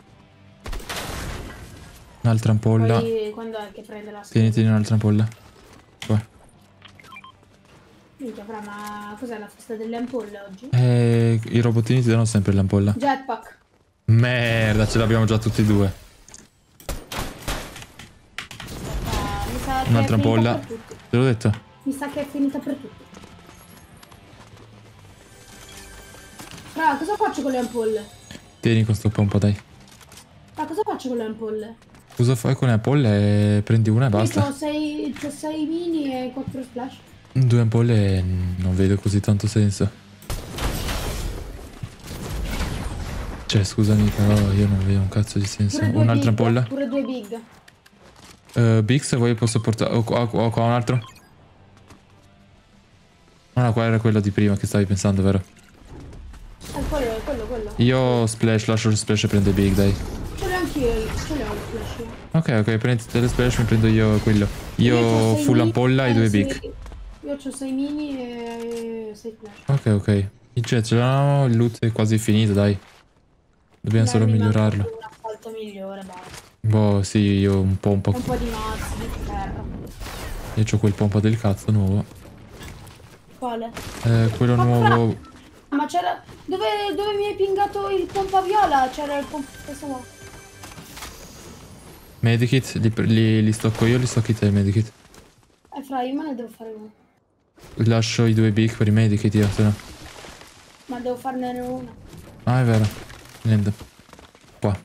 [SPEAKER 1] Un'altra ampolla.
[SPEAKER 2] Poi quando è che prende la
[SPEAKER 1] Tieni, tieni un'altra ampolla. Qua.
[SPEAKER 2] Minchia, fra, ma cos'è la festa delle ampolle oggi?
[SPEAKER 1] Eh, i robotini ti danno sempre l'ampolla.
[SPEAKER 2] Jetpack.
[SPEAKER 1] Merda, ce l'abbiamo già tutti e due.
[SPEAKER 2] Ah, mi sa che
[SPEAKER 1] Un'altra
[SPEAKER 2] è finita
[SPEAKER 1] ampolla.
[SPEAKER 2] per tutti.
[SPEAKER 1] Te l'ho detto.
[SPEAKER 2] Mi sa che è finita per tutti. Fra, cosa faccio con le ampolle?
[SPEAKER 1] Tieni questo pompa, dai.
[SPEAKER 2] Fra, cosa faccio con le ampolle?
[SPEAKER 1] Cosa fai con le ampolle? Prendi una e basta.
[SPEAKER 2] Ho sei mini e quattro splash.
[SPEAKER 1] Due ampolle non vedo così tanto senso. Cioè, scusami, però io non vedo un cazzo di senso.
[SPEAKER 2] Pure due
[SPEAKER 1] Un'altra
[SPEAKER 2] big,
[SPEAKER 1] ampolla?
[SPEAKER 2] Pure due big.
[SPEAKER 1] Uh, Big, se vuoi posso portare... Ho qua, ho qua un altro. Ah no, qua era quello di prima che stavi pensando, vero?
[SPEAKER 2] Eh, quello, quello, quello.
[SPEAKER 1] Io splash, lascio il splash e prendo Big, dai.
[SPEAKER 2] Ce l'ho anch'io, ce l'ho il splash.
[SPEAKER 1] Ok, ok, prendi le splash, mi prendo io quello. Io
[SPEAKER 2] c'ho sei
[SPEAKER 1] full
[SPEAKER 2] mini
[SPEAKER 1] ampolla e due
[SPEAKER 2] sei-
[SPEAKER 1] Big.
[SPEAKER 2] Io ho sei mini e sei splash.
[SPEAKER 1] Ok, ok. Cioè, ce l'abbiamo, il loot è quasi finito, dai. Dobbiamo
[SPEAKER 2] Dai,
[SPEAKER 1] solo
[SPEAKER 2] mi manca
[SPEAKER 1] migliorarlo.
[SPEAKER 2] Un asfalto migliore, basta.
[SPEAKER 1] Boh, sì, io un po', un po'.
[SPEAKER 2] Un po' di mazzi di ferro.
[SPEAKER 1] Io c'ho quel pompa del cazzo nuovo.
[SPEAKER 2] Quale?
[SPEAKER 1] Eh, quello
[SPEAKER 2] Ma
[SPEAKER 1] nuovo...
[SPEAKER 2] Ma c'era... Dove, dove mi hai pingato il pompa viola? C'era il pompa... Questo qua.
[SPEAKER 1] Medikit, li, li, li stocco io, li stocchi te, medikit.
[SPEAKER 2] Eh, fra, io me ne devo fare uno.
[SPEAKER 1] Lascio i due big per i medikit io, se no.
[SPEAKER 2] Ma devo farne uno.
[SPEAKER 1] Ah, è vero. Niente. Qua.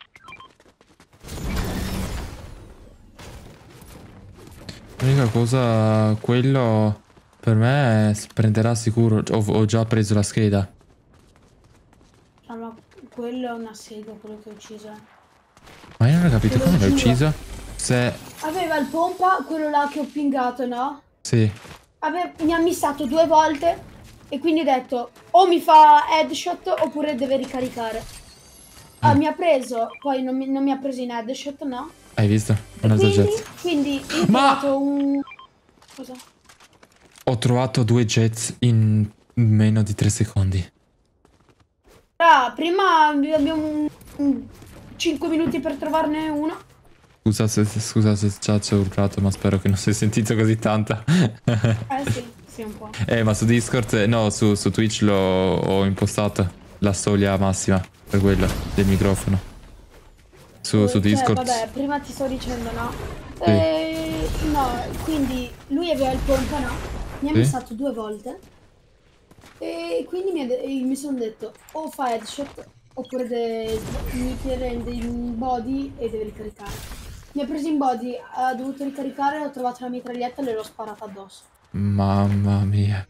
[SPEAKER 1] L'unica cosa, quello per me si prenderà sicuro. Ho, ho già preso la scheda.
[SPEAKER 2] Ah, ma quello è una sega, quello che ho ucciso.
[SPEAKER 1] Ma io non ho capito
[SPEAKER 2] Te lo
[SPEAKER 1] come l'hai
[SPEAKER 2] giuro.
[SPEAKER 1] ucciso. Se...
[SPEAKER 2] Aveva il pompa, quello là che ho pingato, no?
[SPEAKER 1] Sì.
[SPEAKER 2] Ave- mi ha missato due volte e quindi ho detto o mi fa headshot oppure deve ricaricare. Ah,
[SPEAKER 1] Mm.
[SPEAKER 2] mi ha preso, poi non mi, non mi ha preso in headshot, no?
[SPEAKER 1] Hai visto?
[SPEAKER 2] E
[SPEAKER 1] Un altro
[SPEAKER 2] quindi,
[SPEAKER 1] jet.
[SPEAKER 2] quindi io ho
[SPEAKER 1] Ma-
[SPEAKER 2] trovato un... Cosa?
[SPEAKER 1] Ho trovato due jets in meno di tre secondi.
[SPEAKER 2] Ah, prima abbiamo cinque minuti per trovarne uno.
[SPEAKER 1] Scusa se, scusa se già ci ho urlato, ma spero che non si è sentito così tanta.
[SPEAKER 2] Eh sì, sì un po'.
[SPEAKER 1] Eh, ma su Discord, eh, no, su, su Twitch l'ho ho impostato la soglia massima per quello del microfono. Su, su
[SPEAKER 2] Cioè,
[SPEAKER 1] Discord.
[SPEAKER 2] vabbè, prima ti sto dicendo, no?
[SPEAKER 1] Sì.
[SPEAKER 2] Eh, no, quindi lui aveva il pompa, no? Mi ha
[SPEAKER 1] Sì.
[SPEAKER 2] missato due volte. E quindi mi, ha de- mi sono detto o fa headshot oppure de- mi prende in body e deve ricaricare. Mi ha preso in body, ha dovuto ricaricare, ho trovato la mitraglietta e le l'ho sparata addosso.
[SPEAKER 1] Mamma mia.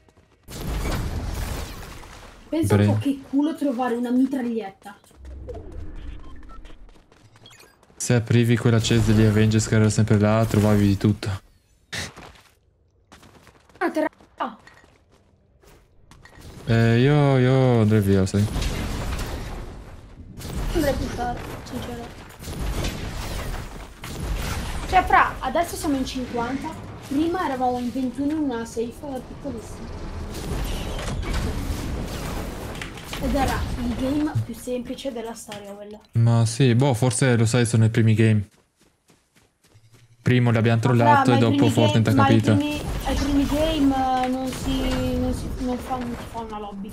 [SPEAKER 2] Pensa un
[SPEAKER 1] Bre-
[SPEAKER 2] po' che culo trovare una mitraglietta.
[SPEAKER 1] Se aprivi quella chest degli Avengers che era sempre là, trovavi di tutto.
[SPEAKER 2] Ah, terra... ah,
[SPEAKER 1] Eh, io, io andrei via, sai.
[SPEAKER 2] andrei a buttare, sincero. Cioè, fra, adesso siamo in cinquanta, prima eravamo in ventuno in una safe piccolissima. Ed era il game più semplice della storia, quello.
[SPEAKER 1] Ma sì, boh, forse lo sai, sono i primi game. Primo l'abbiamo trollato
[SPEAKER 2] Ma
[SPEAKER 1] e
[SPEAKER 2] fra, ma i
[SPEAKER 1] dopo
[SPEAKER 2] primi
[SPEAKER 1] Fortnite ha
[SPEAKER 2] game- ma i
[SPEAKER 1] capito.
[SPEAKER 2] primi- ai primi game eh, non si, non non, si, non, fa, non si fa una lobby.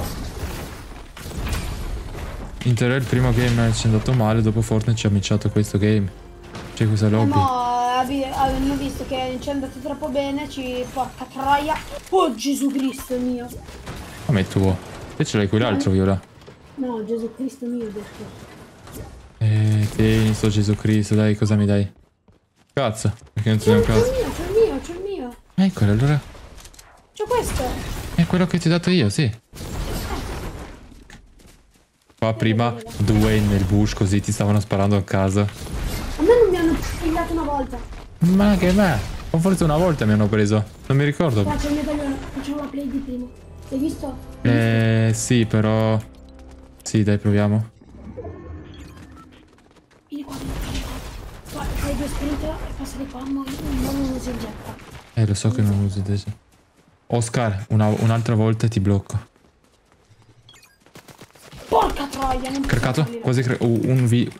[SPEAKER 1] In teoria il primo game ci è andato male, dopo Fortnite ci ha micciato questo game. C'è questa
[SPEAKER 2] Eh,
[SPEAKER 1] lobby.
[SPEAKER 2] no, abbi- hanno visto che ci è andato troppo bene, ci porca troia. Oh Gesù Cristo mio.
[SPEAKER 1] Come è tuo? Te ce l'hai quell'altro, Viola.
[SPEAKER 2] No, Gesù Cristo mio ho detto.
[SPEAKER 1] Eh, tieni sto Gesù Cristo, dai, cosa mi dai? Cazzo, perché non ti dai un
[SPEAKER 2] C'è
[SPEAKER 1] cazzo?
[SPEAKER 2] il mio, c'è il mio, c'è il mio.
[SPEAKER 1] Eccolo, allora.
[SPEAKER 2] C'è questo.
[SPEAKER 1] È quello che ti ho dato io, sì. Qua prima due nel bush così ti stavano sparando a casa.
[SPEAKER 2] A me non mi hanno pigliato una volta.
[SPEAKER 1] Ma che me? O forse una volta mi hanno preso. Non mi ricordo.
[SPEAKER 2] Qua c'è il medaglione, facciamo la play di primo. L'hai visto?
[SPEAKER 1] Eh, sì, però... Sì, dai, proviamo.
[SPEAKER 2] Vieni qua, vieni qua, vieni qua. Guarda, fai due sprint e passa di qua, ma non uno si getta.
[SPEAKER 1] Eh, lo so che non uso adesso. Oscar, una- un'altra volta e ti blocco.
[SPEAKER 2] Porca troia, non possiamo
[SPEAKER 1] Craccato?
[SPEAKER 2] fargli la
[SPEAKER 1] Quasi cre... uh, un V...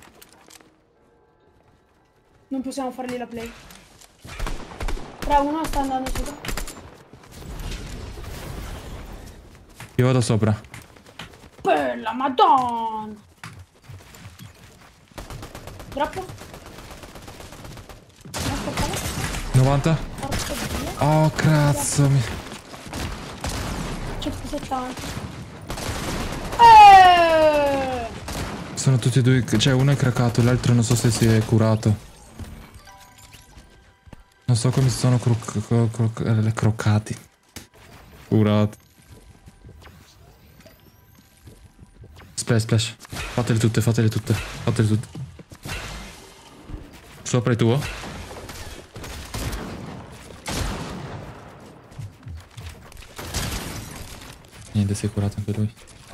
[SPEAKER 2] Non possiamo fargli la play. tre uno sta andando sopra.
[SPEAKER 1] Io vado sopra.
[SPEAKER 2] Bella madonna. Troppo?
[SPEAKER 1] novanta?
[SPEAKER 2] Porca dio.
[SPEAKER 1] Oh, cazzo. Mi...
[SPEAKER 2] centosettanta. Eeeh!
[SPEAKER 1] Sono tutti e due... Cioè, uno è craccato, l'altro non so se si è curato. Non so come si sono croc cro cro eh, croccati. Curati. Splash, splash. Fatele tutte, fatele tutte. Fatele tutte. Sopra è tuo? Niente, si è curato anche lui.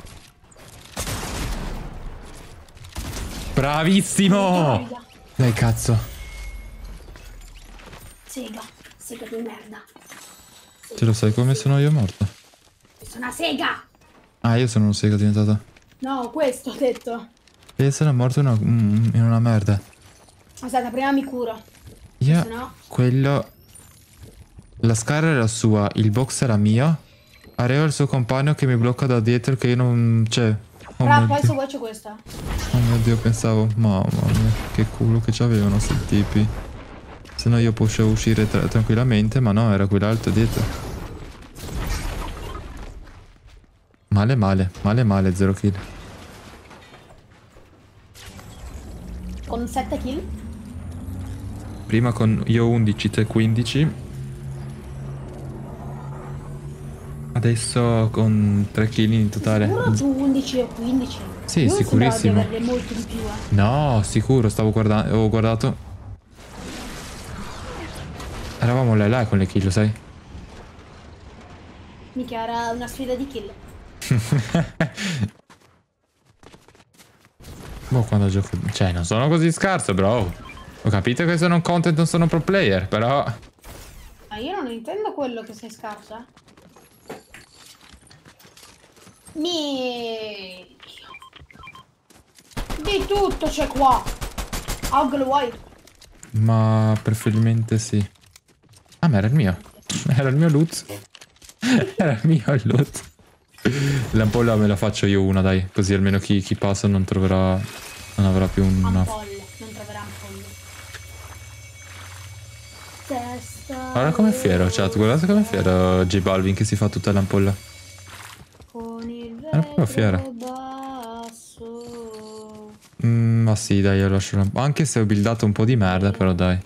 [SPEAKER 1] Bravissimo! Dai, cazzo.
[SPEAKER 2] Sega, sega di merda.
[SPEAKER 1] Ce lo sai come sono io morto?
[SPEAKER 2] Sono una sega!
[SPEAKER 1] Ah, io sono un sega diventato.
[SPEAKER 2] No, questo ho detto.
[SPEAKER 1] Io sono morto in una, in una merda.
[SPEAKER 2] Aspetta, prima mi curo.
[SPEAKER 1] Io,
[SPEAKER 2] Se no...
[SPEAKER 1] quello... La scara era sua, il box era mio. Arriva il suo compagno che mi blocca da dietro che io non... Cioè... Oh
[SPEAKER 2] Però
[SPEAKER 1] mio
[SPEAKER 2] poi
[SPEAKER 1] Dio.
[SPEAKER 2] se vuoi c'è questa.
[SPEAKER 1] Oh mio Dio, pensavo... Mamma mia, che culo che c'avevano sti tipi. Se no io posso uscire tra tranquillamente, ma no, era quell'altro dietro. Male male, male male, zero kill.
[SPEAKER 2] Con sette kill?
[SPEAKER 1] Prima con io undici, te quindici. Adesso con tre kill in totale.
[SPEAKER 2] Sicuro tu undici o quindici?
[SPEAKER 1] Sì,
[SPEAKER 2] Io
[SPEAKER 1] sicurissimo.
[SPEAKER 2] sembrava di averne molto di più, eh.
[SPEAKER 1] No, sicuro, stavo guardando, ho guardato. Eravamo là e là con le kill, lo sai?
[SPEAKER 2] Mica era una sfida di kill.
[SPEAKER 1] Boh, quando gioco... Cioè, non sono così scarso, bro. Ho capito che sono un content, non sono pro player, però...
[SPEAKER 2] Ma io non intendo quello che sei scarso, eh. Mi... Di tutto c'è qua. How lo vuoi?
[SPEAKER 1] Ma preferibilmente sì. Ah, ma era il mio. Era il mio loot. Era il mio il loot. L'ampolla me la faccio io una, dai. Così almeno chi, chi passa non troverà... Non avrà più una...
[SPEAKER 2] Ampolle, non troverà ampolle. Testa...
[SPEAKER 1] Guarda com'è fiero, chat. Guardate com'è fiero J Balvin che si fa tutta l'ampolla.
[SPEAKER 2] Con il
[SPEAKER 1] Era proprio fiera.
[SPEAKER 2] vetro basso.
[SPEAKER 1] Mm, ma sì, dai, io lascio la... Anche se ho buildato un po' di merda, però dai.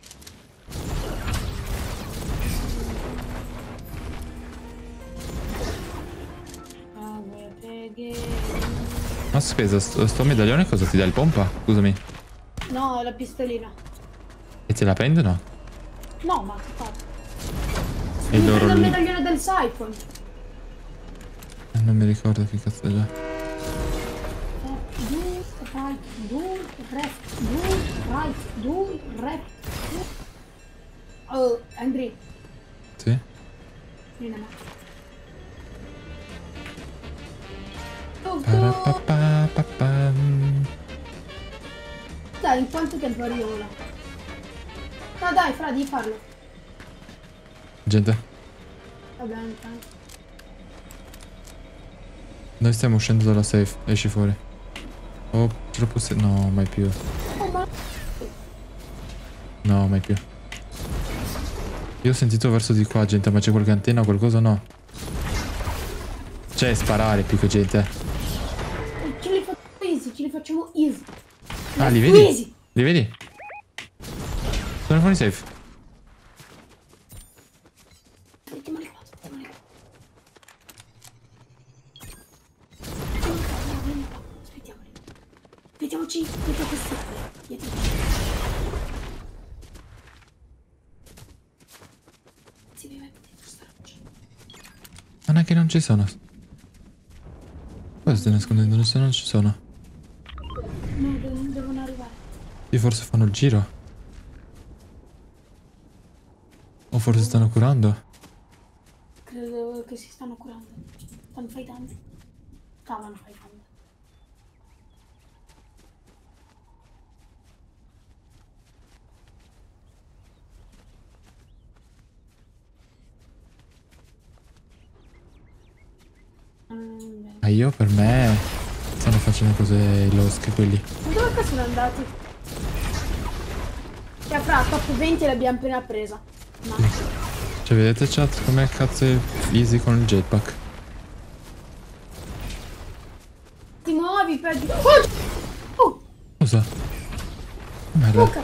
[SPEAKER 1] Ma scusa, sto, sto medaglione cosa ti dà il pompa? Scusami.
[SPEAKER 2] No, la pistolina.
[SPEAKER 1] E te la prendono?
[SPEAKER 2] No, ma che fa?
[SPEAKER 1] E
[SPEAKER 2] Mi
[SPEAKER 1] loro
[SPEAKER 2] prendo il
[SPEAKER 1] lì.
[SPEAKER 2] medaglione del Siphon.
[SPEAKER 1] Eh, non mi ricordo che cazzo è già.
[SPEAKER 2] Do, right, do, left, do, right, do, left. Do. Oh, Andri,
[SPEAKER 1] Sì?
[SPEAKER 2] vieni a me. Oh, oh.
[SPEAKER 1] Parapapapapam.
[SPEAKER 2] Dai, in quanto tempo arrivo là? No dai, Fra, devi farlo.
[SPEAKER 1] Gente.
[SPEAKER 2] Va bene, tanto.
[SPEAKER 1] Noi stiamo uscendo dalla safe. Esci fuori. Oh, troppo se... No, mai più.
[SPEAKER 2] Oh, ma...
[SPEAKER 1] No, mai più. Io ho sentito verso di qua, gente, ma c'è qualche antenna o qualcosa? No. Cioè, sparare più che gente.
[SPEAKER 2] Ce li facciamo easy, ce li facciamo easy.
[SPEAKER 1] Ah, li vedi?
[SPEAKER 2] Easy.
[SPEAKER 1] Li vedi? Sono fuori safe.
[SPEAKER 2] Mettiamoli qua, mettiamoli qua. Aspettiamoli. Mettiamoci dietro questi alberi. Dietro. Si deve mettere dietro sta roccia.
[SPEAKER 1] Ma neanche non ci sono. Cosa stai nascondendo? Non, non ci sono.
[SPEAKER 2] No, devono, devono arrivare.
[SPEAKER 1] Sì, forse fanno il giro. O forse stanno curando.
[SPEAKER 2] Credo che si stanno curando. Stanno fightando. Stavano fightando. Mm,
[SPEAKER 1] Ma io per me stanno facendo cose losche quelli.
[SPEAKER 2] ma dove sono andati? Cioè, fra top venti l'abbiamo appena presa. Ma
[SPEAKER 1] Cioè, vedete chat com'è cazzo è easy con il jetpack?
[SPEAKER 2] ti muovi, perdi. Oh! Oh!
[SPEAKER 1] Cosa? Merda.
[SPEAKER 2] Luca!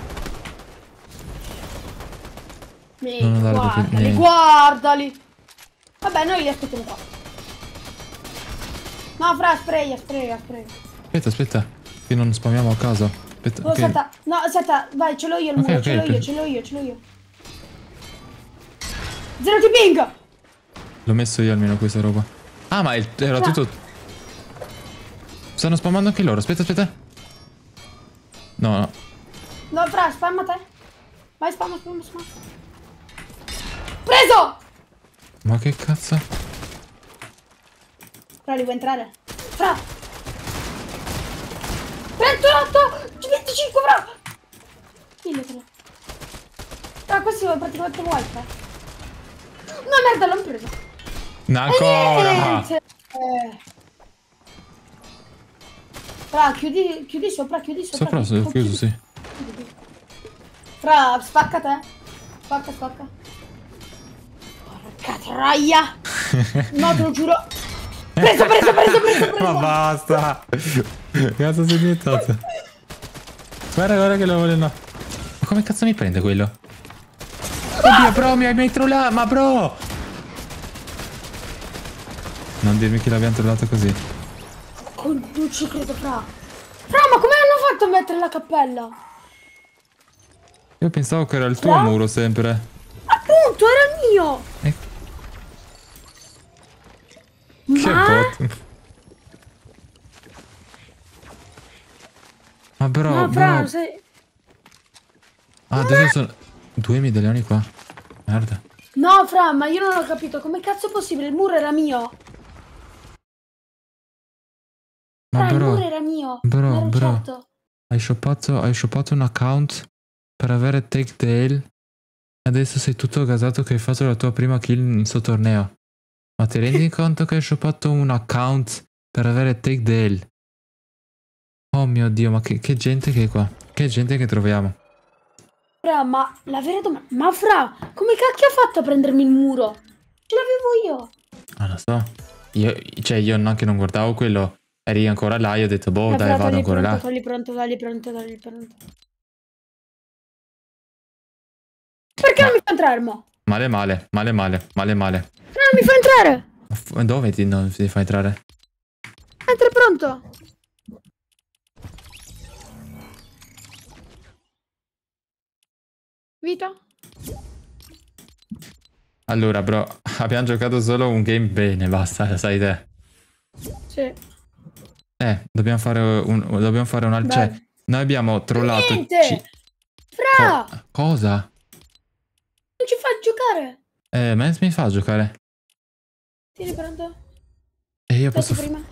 [SPEAKER 2] Mica,
[SPEAKER 1] Non andare dopo
[SPEAKER 2] guardali,
[SPEAKER 1] niente.
[SPEAKER 2] guardali! Vabbè, noi li aspettiamo qua. No, fra, spraya, spraya, spraya.
[SPEAKER 1] Aspetta, aspetta. Che non spamiamo a caso. Aspetta,
[SPEAKER 2] Oh,
[SPEAKER 1] ok.
[SPEAKER 2] aspetta, no, aspetta, vai, ce l'ho io il
[SPEAKER 1] Ok,
[SPEAKER 2] muro,
[SPEAKER 1] ok,
[SPEAKER 2] ce l'ho
[SPEAKER 1] ok.
[SPEAKER 2] io, ce l'ho io, ce l'ho io. Zero ti ping!
[SPEAKER 1] L'ho messo io almeno questa roba. Ah, ma il- era
[SPEAKER 2] Fra.
[SPEAKER 1] tutto... Stanno spammando anche loro. Aspetta, aspetta. No, no.
[SPEAKER 2] No, fra, spamma te. Vai, spamma, spamma, spamma. Preso!
[SPEAKER 1] Ma che cazzo?
[SPEAKER 2] Fra, li vuoi entrare? Fra! trentotto! venticinque, fra! Diglielo. Fra, questi sono praticamente wifi. No, merda, l'ho preso.
[SPEAKER 1] No, ancora!
[SPEAKER 2] Niente. Eh. Fra, chiudi, chiudi sopra, chiudi sopra.
[SPEAKER 1] Sopra
[SPEAKER 2] chiudi-
[SPEAKER 1] sono chiuso, sì.
[SPEAKER 2] Fra, spacca te. Spacca, spacca. Porca troia! No, te lo giuro. Preso, preso, preso, preso, preso.
[SPEAKER 1] Ma basta! Cazzo sei diventato? Guarda, guarda che lo vuole no. Ma come cazzo mi prende quello? Oddio, bro, mi hai mai trollato! Ma bro! Non dirmi che l'abbiamo trollato così.
[SPEAKER 2] Oh, non ci credo, fra. Fra, ma come hanno fatto a mettere la cappella?
[SPEAKER 1] Io pensavo che era il tuo
[SPEAKER 2] Fra?
[SPEAKER 1] muro sempre.
[SPEAKER 2] Appunto, era il mio.
[SPEAKER 1] Eh, che
[SPEAKER 2] Ma?
[SPEAKER 1] bot. Ma bro,
[SPEAKER 2] Ma fra,
[SPEAKER 1] bro.
[SPEAKER 2] sei...
[SPEAKER 1] Ah, adesso sono due medaglioni qua. Merda.
[SPEAKER 2] No, fra, ma io non ho capito. Come cazzo è possibile? Il muro era mio.
[SPEAKER 1] Ma
[SPEAKER 2] Fra, il muro
[SPEAKER 1] bro,
[SPEAKER 2] era mio.
[SPEAKER 1] bro,
[SPEAKER 2] Non ero
[SPEAKER 1] bro.
[SPEAKER 2] certo.
[SPEAKER 1] Hai shoppato, hai shoppato un account per avere Takedale. Adesso sei tutto gasato che hai fatto la tua prima kill in sto torneo. Ma ti rendi conto che hai shoppato un account per avere Takedale? Oh mio Dio, ma che, che gente che è qua. Che gente che troviamo.
[SPEAKER 2] Fra, ma la vera domanda... Ma fra, come cacchio ha fatto a prendermi il muro? Ce l'avevo io.
[SPEAKER 1] Ah, lo so. Io, cioè, io anche non guardavo quello. Eri ancora là, io ho detto, boh,
[SPEAKER 2] Eh,
[SPEAKER 1] dai,
[SPEAKER 2] fra,
[SPEAKER 1] vado
[SPEAKER 2] togli
[SPEAKER 1] ancora
[SPEAKER 2] pronto,
[SPEAKER 1] là.
[SPEAKER 2] togli pronto, togli pronto, togli pronto. Perché
[SPEAKER 1] Ma-
[SPEAKER 2] non mi fa entrare, mo?
[SPEAKER 1] Male male, male male, male male.
[SPEAKER 2] Non mi fa entrare.
[SPEAKER 1] Ma f- Dove ti, non ti fai entrare?
[SPEAKER 2] Entra pronto. Vita?
[SPEAKER 1] Allora, bro, abbiamo giocato solo un game bene, basta, lo sai te.
[SPEAKER 2] Sì.
[SPEAKER 1] Eh, dobbiamo fare un, dobbiamo fare un altro...
[SPEAKER 2] Dai.
[SPEAKER 1] Cioè, noi abbiamo trollato...
[SPEAKER 2] Niente!
[SPEAKER 1] ci-
[SPEAKER 2] Fra!
[SPEAKER 1] Co- cosa?
[SPEAKER 2] Non ci fa giocare!
[SPEAKER 1] Eh, Mens mi fa giocare.
[SPEAKER 2] Tieni pronto?
[SPEAKER 1] E io
[SPEAKER 2] Metti
[SPEAKER 1] posso... f-
[SPEAKER 2] prima.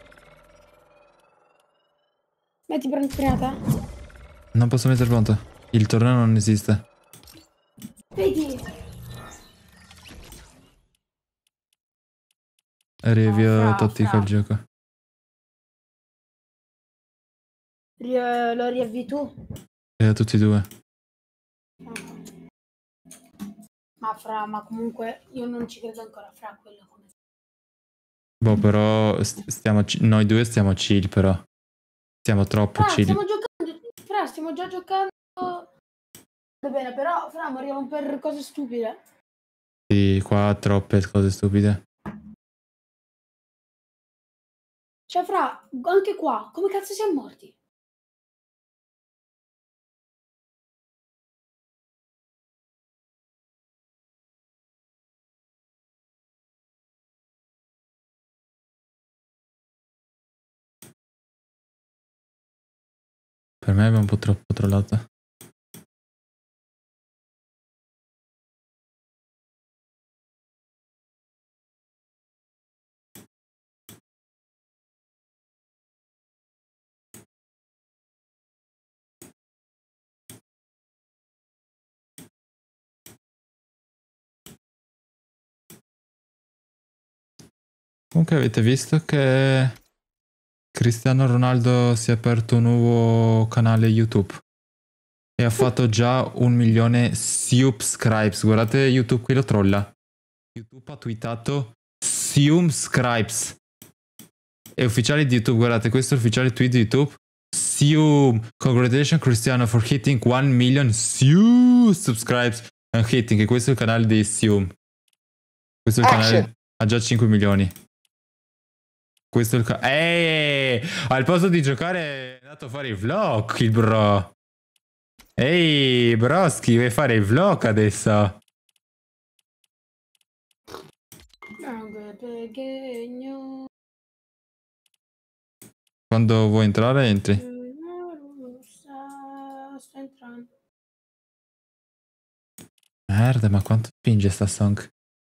[SPEAKER 2] Metti pronto prima te.
[SPEAKER 1] Non posso mettere pronto. Il torneo non esiste.
[SPEAKER 2] Vedi?
[SPEAKER 1] Review
[SPEAKER 2] fra,
[SPEAKER 1] tattica
[SPEAKER 2] fra.
[SPEAKER 1] il gioco.
[SPEAKER 2] Ri- lo riavvi tu?
[SPEAKER 1] E tutti e due.
[SPEAKER 2] Ma fra, ma comunque io non ci credo ancora fra quello come.
[SPEAKER 1] Boh, però st- stiamo ci- noi due stiamo chill, però. Stiamo troppo
[SPEAKER 2] Fra,
[SPEAKER 1] chill.
[SPEAKER 2] stiamo giocando, fra, stiamo già giocando. Va bene, però fra moriamo per cose stupide.
[SPEAKER 1] Sì, qua troppe cose stupide.
[SPEAKER 2] Cioè, fra, anche qua, come cazzo siamo morti?
[SPEAKER 1] Per me è un po' troppo trollata. Comunque avete visto che Cristiano Ronaldo si è aperto un nuovo canale YouTube e ha fatto già un milione subscribes. Guardate YouTube qui lo trolla. YouTube ha twittato subscribes. È ufficiale di YouTube, guardate, questo è l'ufficiale tweet di YouTube. Sium, congratulations Cristiano for hitting one million subscribes and hitting. E questo è il canale di Sium. Questo è il canale, ha già cinque milioni. Questo è il canale. Ehi, al posto di giocare è andato a fare i vlog, il bro. Ehi, broschi, vuoi fare il vlog adesso? Quando vuoi entrare, entri.
[SPEAKER 2] Sto entrando.
[SPEAKER 1] Merda, ma quanto spinge sta song?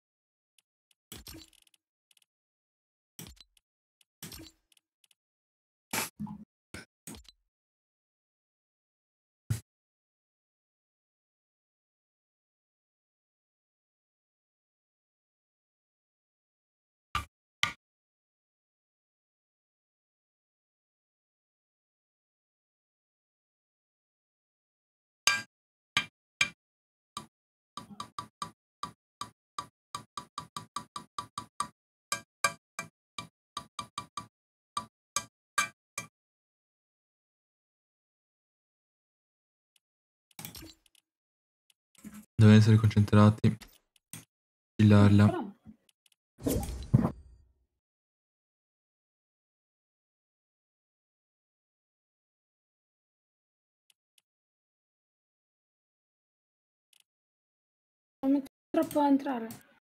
[SPEAKER 1] Dobbiamo essere concentrati. Chillarla.
[SPEAKER 2] Non mi troppo a entrare.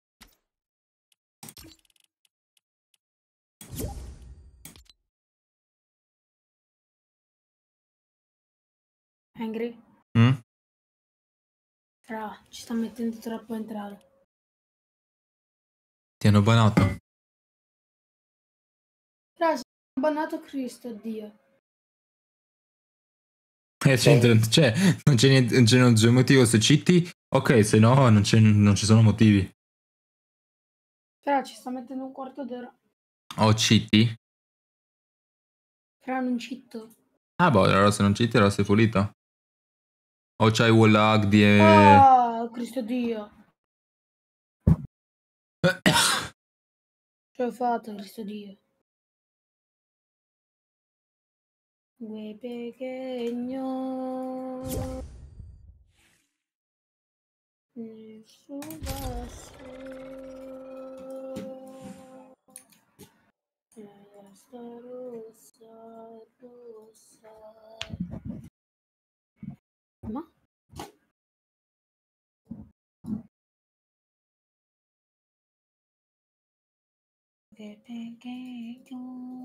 [SPEAKER 2] Angry?
[SPEAKER 1] Mm?
[SPEAKER 2] Fra, ci sta mettendo troppo a entrare.
[SPEAKER 1] Ti hanno banato?
[SPEAKER 2] Fra, si è bannato Cristo, Dio.
[SPEAKER 1] Eh, c'è, non c'è, non c'è niente, non c'è, non c'è motivo se cheati. Ok, se no non, c'è, non ci sono motivi.
[SPEAKER 2] Fra, ci sta mettendo un quarto d'ora.
[SPEAKER 1] O cheati?
[SPEAKER 2] Fra, non citto.
[SPEAKER 1] Ah, boh, allora se non cheati allora sei pulito. O c'hai wall lag di...
[SPEAKER 2] Oh, Cristo Dio. Ce l'ho fatto, Cristo Dio. Gue pequeño. Nel suo basso. Sta rossa, rossa. Ma? Che pequeño.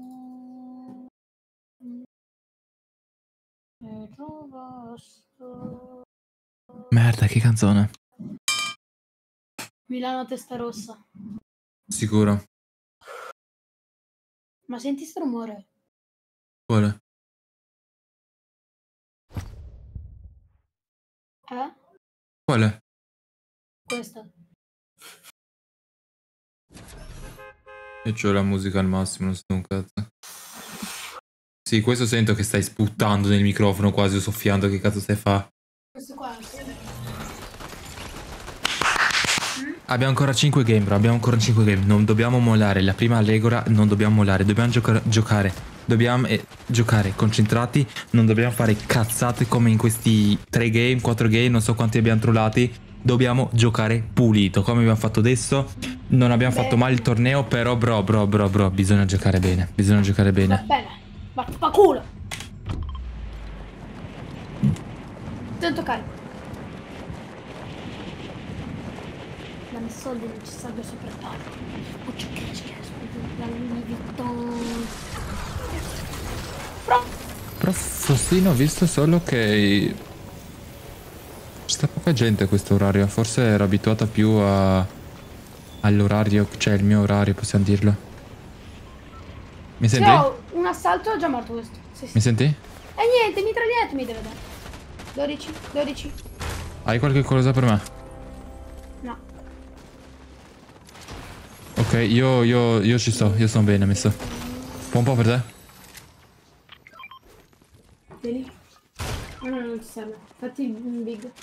[SPEAKER 1] Merda, che canzone.
[SPEAKER 2] Milano testa rossa.
[SPEAKER 1] Sicuro.
[SPEAKER 2] Ma senti sto rumore?
[SPEAKER 1] Quale?
[SPEAKER 2] Eh?
[SPEAKER 1] Quale?
[SPEAKER 2] Questa.
[SPEAKER 1] Io c'ho la musica al massimo, non so un cazzo. Sì, questo sento che stai sputtando nel microfono quasi o soffiando. Che cazzo stai a fa?
[SPEAKER 2] Questo qua sì.
[SPEAKER 1] Abbiamo ancora cinque game, bro. Abbiamo ancora cinque game. Non dobbiamo mollare. La prima regola non dobbiamo mollare. Dobbiamo giocare. giocare. Dobbiamo eh, giocare concentrati. Non dobbiamo fare cazzate come in questi tre game, quattro game. Non so quanti abbiamo trollati. Dobbiamo giocare pulito. Come abbiamo fatto adesso. Non abbiamo
[SPEAKER 2] Beh.
[SPEAKER 1] fatto male il torneo. Però, bro, bro, bro, bro. Bisogna giocare bene. Bisogna giocare
[SPEAKER 2] Va
[SPEAKER 1] bene.
[SPEAKER 2] bene. Va, va culo. Tanto carico. Dammi soldi non ci serve soprattutto. Oh, c'è che c'è la Louis Vuitton. Però
[SPEAKER 1] Però Faustino ho visto solo che ci sta poca gente a questo orario. Forse ero abituata più a all'orario, cioè il mio orario, possiamo dirlo. Mi
[SPEAKER 2] se
[SPEAKER 1] senti?
[SPEAKER 2] ho un assalto è già morto questo. Sì, sì.
[SPEAKER 1] Mi senti?
[SPEAKER 2] E niente, mitragliette mi deve dare. dodici, dodici.
[SPEAKER 1] Hai qualche cosa per me?
[SPEAKER 2] No.
[SPEAKER 1] Ok, io, io, io ci sto, io sto bene messo. Un po' per te?
[SPEAKER 2] Vieni. No, no, non ti serve. Fatti il big.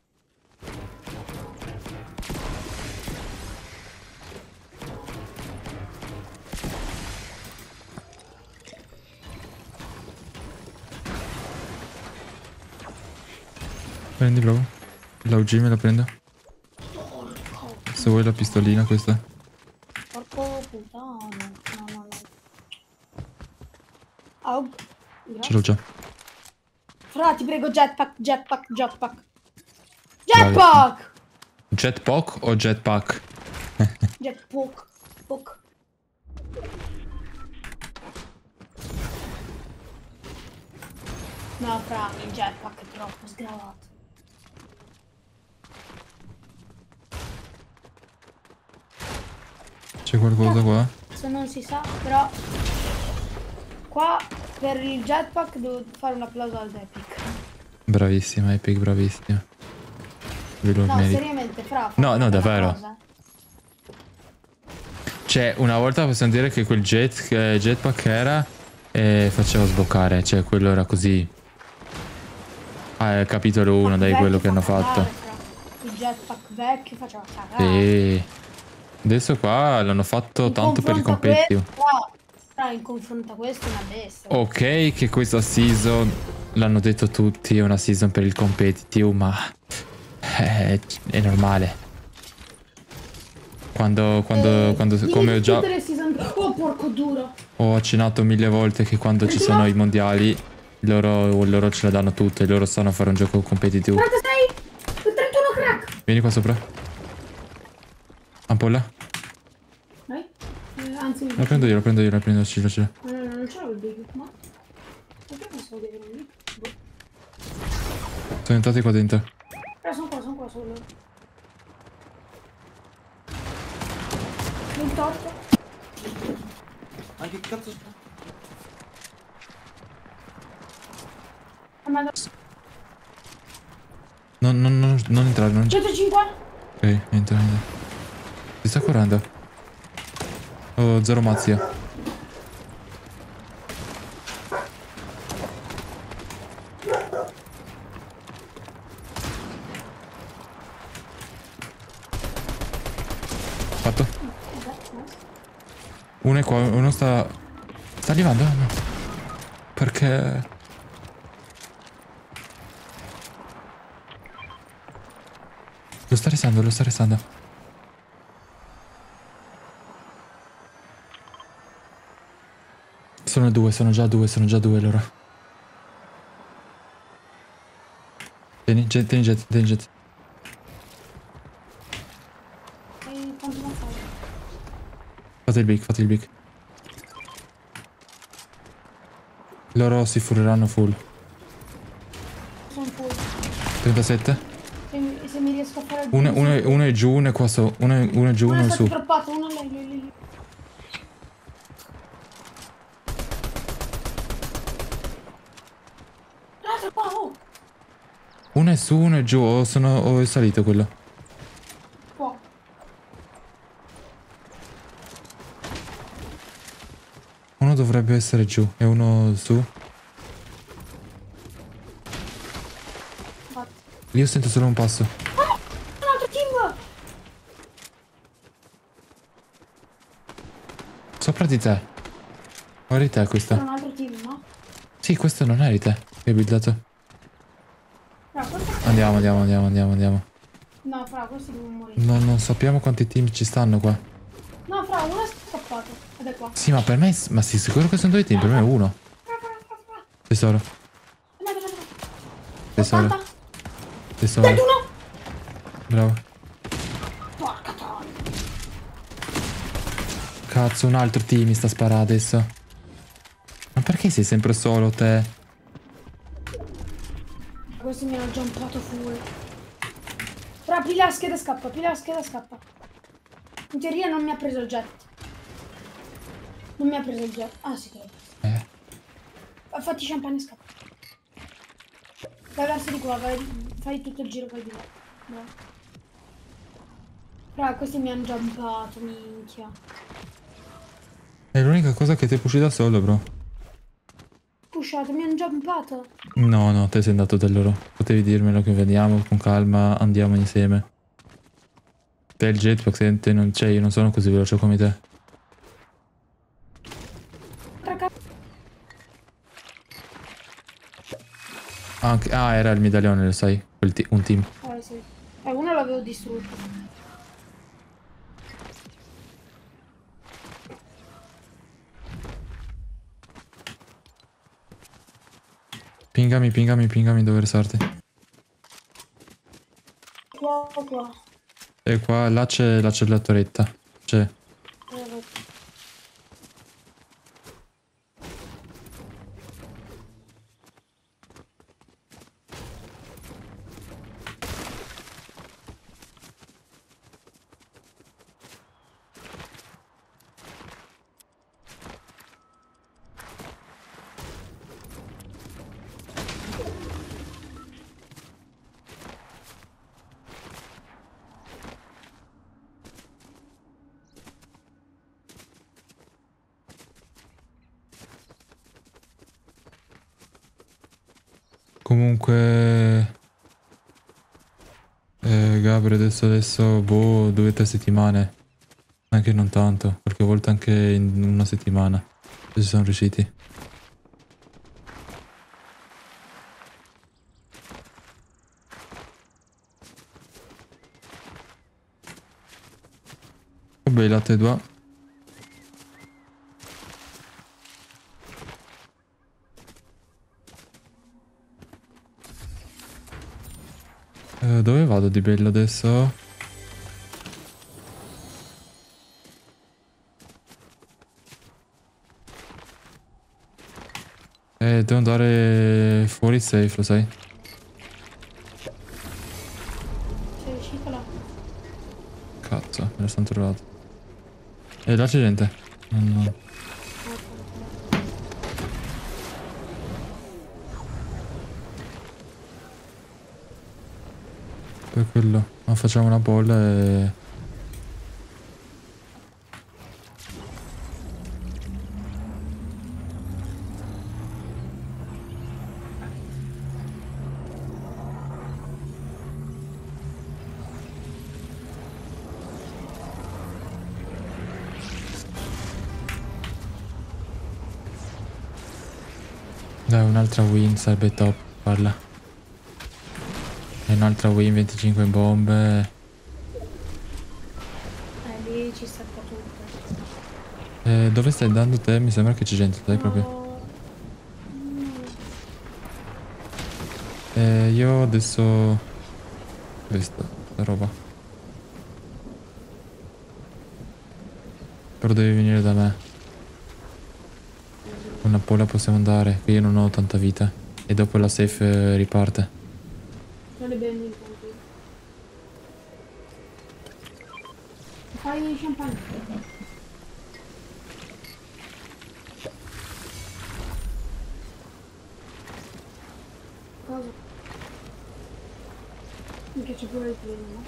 [SPEAKER 1] Prendi bravo. La U G me la prendo. Se vuoi la pistolina questa.
[SPEAKER 2] Porco puttana. No, no, no. Aug.
[SPEAKER 1] Ce l'ho già.
[SPEAKER 2] Fra, ti prego, jetpack, jetpack, jetpack. Jetpack!
[SPEAKER 1] Jetpack o jetpack?
[SPEAKER 2] Jetpack. Poc. No, fra, il jetpack è troppo sgravato.
[SPEAKER 1] C'è qualcosa qua?
[SPEAKER 2] Se non si sa, però qua per il jetpack devo fare un applauso al Epic.
[SPEAKER 1] Bravissima Epic, bravissima. Ve lo
[SPEAKER 2] No,
[SPEAKER 1] meriti.
[SPEAKER 2] seriamente, fra.
[SPEAKER 1] No, no,
[SPEAKER 2] una
[SPEAKER 1] davvero.
[SPEAKER 2] cosa.
[SPEAKER 1] Cioè, una volta possiamo dire che quel jet, eh, jetpack era e faceva sboccare, cioè quello era così. Ah, è capitolo uno, dai,
[SPEAKER 2] Vecchio
[SPEAKER 1] quello che
[SPEAKER 2] fa
[SPEAKER 1] hanno
[SPEAKER 2] cagare,
[SPEAKER 1] fatto.
[SPEAKER 2] fra. Il jetpack vecchio faceva cagare.
[SPEAKER 1] Sì. Adesso qua l'hanno fatto
[SPEAKER 2] In
[SPEAKER 1] tanto per il
[SPEAKER 2] confronto a
[SPEAKER 1] competitive.
[SPEAKER 2] questo, qua, fra, in confronto a questo è una bestia.
[SPEAKER 1] Ok, che questa season l'hanno detto tutti, è una season per il competitive, ma è, è normale. Quando, quando,
[SPEAKER 2] Eh,
[SPEAKER 1] quando,
[SPEAKER 2] dimmi
[SPEAKER 1] come ho
[SPEAKER 2] di
[SPEAKER 1] già
[SPEAKER 2] tutte le season- Oh, porco duro.
[SPEAKER 1] ho accennato mille volte che quando ci sono i mondiali, loro, loro ce la danno tutte, loro sanno fare un gioco competitive.
[SPEAKER 2] quarantasei, trentuno crack.
[SPEAKER 1] Vieni qua sopra. Ampolla?
[SPEAKER 2] Vai. Eh, anzi, mi
[SPEAKER 1] La prendo io, la prendo io, la prendo, ce l'ho, ce l'ho.
[SPEAKER 2] No, no, no, non c'era il big, ma... Perché pensavo di avere un big? Boh.
[SPEAKER 1] Sono entrati qua dentro.
[SPEAKER 2] Però sono qua, sono qua solo. ventotto.
[SPEAKER 3] Ma che cazzo sta?
[SPEAKER 2] Ah, ma...
[SPEAKER 1] Non, non, non, non entrare, non entrare.
[SPEAKER 2] centocinquanta.
[SPEAKER 1] Ok, entra, entra. Si sta curando. Oh, zero mazzia. Fatto. Uno è qua, uno sta... Sta arrivando? No. Perché... Lo sta restando, lo sta restando. Sono due, sono già due, sono già due loro. Tieni, jet, tieni jet, tieni jet.
[SPEAKER 2] E quanto non fai?
[SPEAKER 1] Fate il big, fate il big. Loro si fureranno full.
[SPEAKER 2] Sono full.
[SPEAKER 1] trentasette.
[SPEAKER 2] Se mi, se mi riesco a fare...
[SPEAKER 1] Uno, uno, è- uno è giù, uno è qua su. Uno è, uno è giù,
[SPEAKER 2] Uno
[SPEAKER 1] uno
[SPEAKER 2] è
[SPEAKER 1] è
[SPEAKER 2] stato
[SPEAKER 1] su.
[SPEAKER 2] droppato, uno è lì, lì, lì. L'altro qua, oh!
[SPEAKER 1] Uno è su, uno è giù. O, sono, o è salito quello.
[SPEAKER 2] Qua.
[SPEAKER 1] Uno dovrebbe dovrebbe essere giù. E uno su.
[SPEAKER 2] Infatti.
[SPEAKER 1] Io sento solo un passo.
[SPEAKER 2] Un altro team!
[SPEAKER 1] Sopra di te. Guarda di te
[SPEAKER 2] Era
[SPEAKER 1] questa.
[SPEAKER 2] un altro team, no?
[SPEAKER 1] Sì, questo non è di te. Che hai buildato.
[SPEAKER 2] No, questo...
[SPEAKER 1] Andiamo, andiamo, andiamo, andiamo, andiamo.
[SPEAKER 2] No, fra, questi devono morire.
[SPEAKER 1] No, non sappiamo quanti team ci stanno qua.
[SPEAKER 2] No, fra, uno è scappato. Ed è qua.
[SPEAKER 1] Sì, ma per me... Ma sei sicuro che sono due team? Per me è uno.
[SPEAKER 2] Fra, fra, fra, fra.
[SPEAKER 1] Tesoro.
[SPEAKER 2] Andate, andate.
[SPEAKER 1] Tesoro.
[SPEAKER 2] ottanta.
[SPEAKER 1] Tesoro.
[SPEAKER 2] trentuno.
[SPEAKER 1] Bravo.
[SPEAKER 2] Porca troia.
[SPEAKER 1] Cazzo, un altro team mi sta sparando adesso. Ma perché sei sempre solo te?
[SPEAKER 2] Questo mi hanno jumpato full. Fra, piglia la scheda e scappa, piglia la scheda e scappa. In teoria non mi ha preso il jet. Non mi ha preso il jet. Ah, sì che l'ho preso.
[SPEAKER 1] Eh.
[SPEAKER 2] Fatti champagne e scappa. Vai verso di qua, vai, fai tutto il giro, vai di là. Bravo. Fra, questi mi hanno jumpato, minchia.
[SPEAKER 1] È l'unica cosa che ti pusci da solo, bro.
[SPEAKER 2] Pushato, mi hanno jumpato.
[SPEAKER 1] No, no, te sei andato da loro. Potevi dirmelo che veniamo con calma, andiamo insieme. Te il jetpack, se te non c'è, io non sono così veloce come te. Anche, ah, era il medaglione, lo sai? Quel ti- un team.
[SPEAKER 2] Eh sì. Eh, uno l'avevo distrutto.
[SPEAKER 1] Pingami, pingami, pingami dove resarti.
[SPEAKER 2] Qua, qua.
[SPEAKER 1] E qua, là c'è là c'è la torretta. C'è.
[SPEAKER 2] Eh,
[SPEAKER 1] Comunque... Eh, Gabri, adesso, adesso, boh, due o tre settimane. Anche non tanto, qualche volta anche in una settimana. Se sono riusciti. Vabbè, latte due. Eh, dove vado di bello adesso? Eh, devo andare fuori safe, lo sai?
[SPEAKER 2] sei riuscito là?
[SPEAKER 1] Cazzo, me lo sono trovato. Eh, là c'è gente. No, no. Per quello. Ma facciamo una bolla e... Dai, un'altra win sarebbe top, parla. E un'altra win, venticinque bombe.
[SPEAKER 2] Eh, lì ci stacca tutto.
[SPEAKER 1] Eh, dove stai andando te? Mi sembra che c'è gente, dai, proprio.
[SPEAKER 2] No. No.
[SPEAKER 1] Eh, io adesso... Questa, sta roba. Però devi venire da me. Con la pola possiamo andare, che io non ho tanta vita. E dopo la safe eh, riparte.
[SPEAKER 2] Non le bevi in conto. Fai champagne. Cosa? Mi piace pure il primo, no?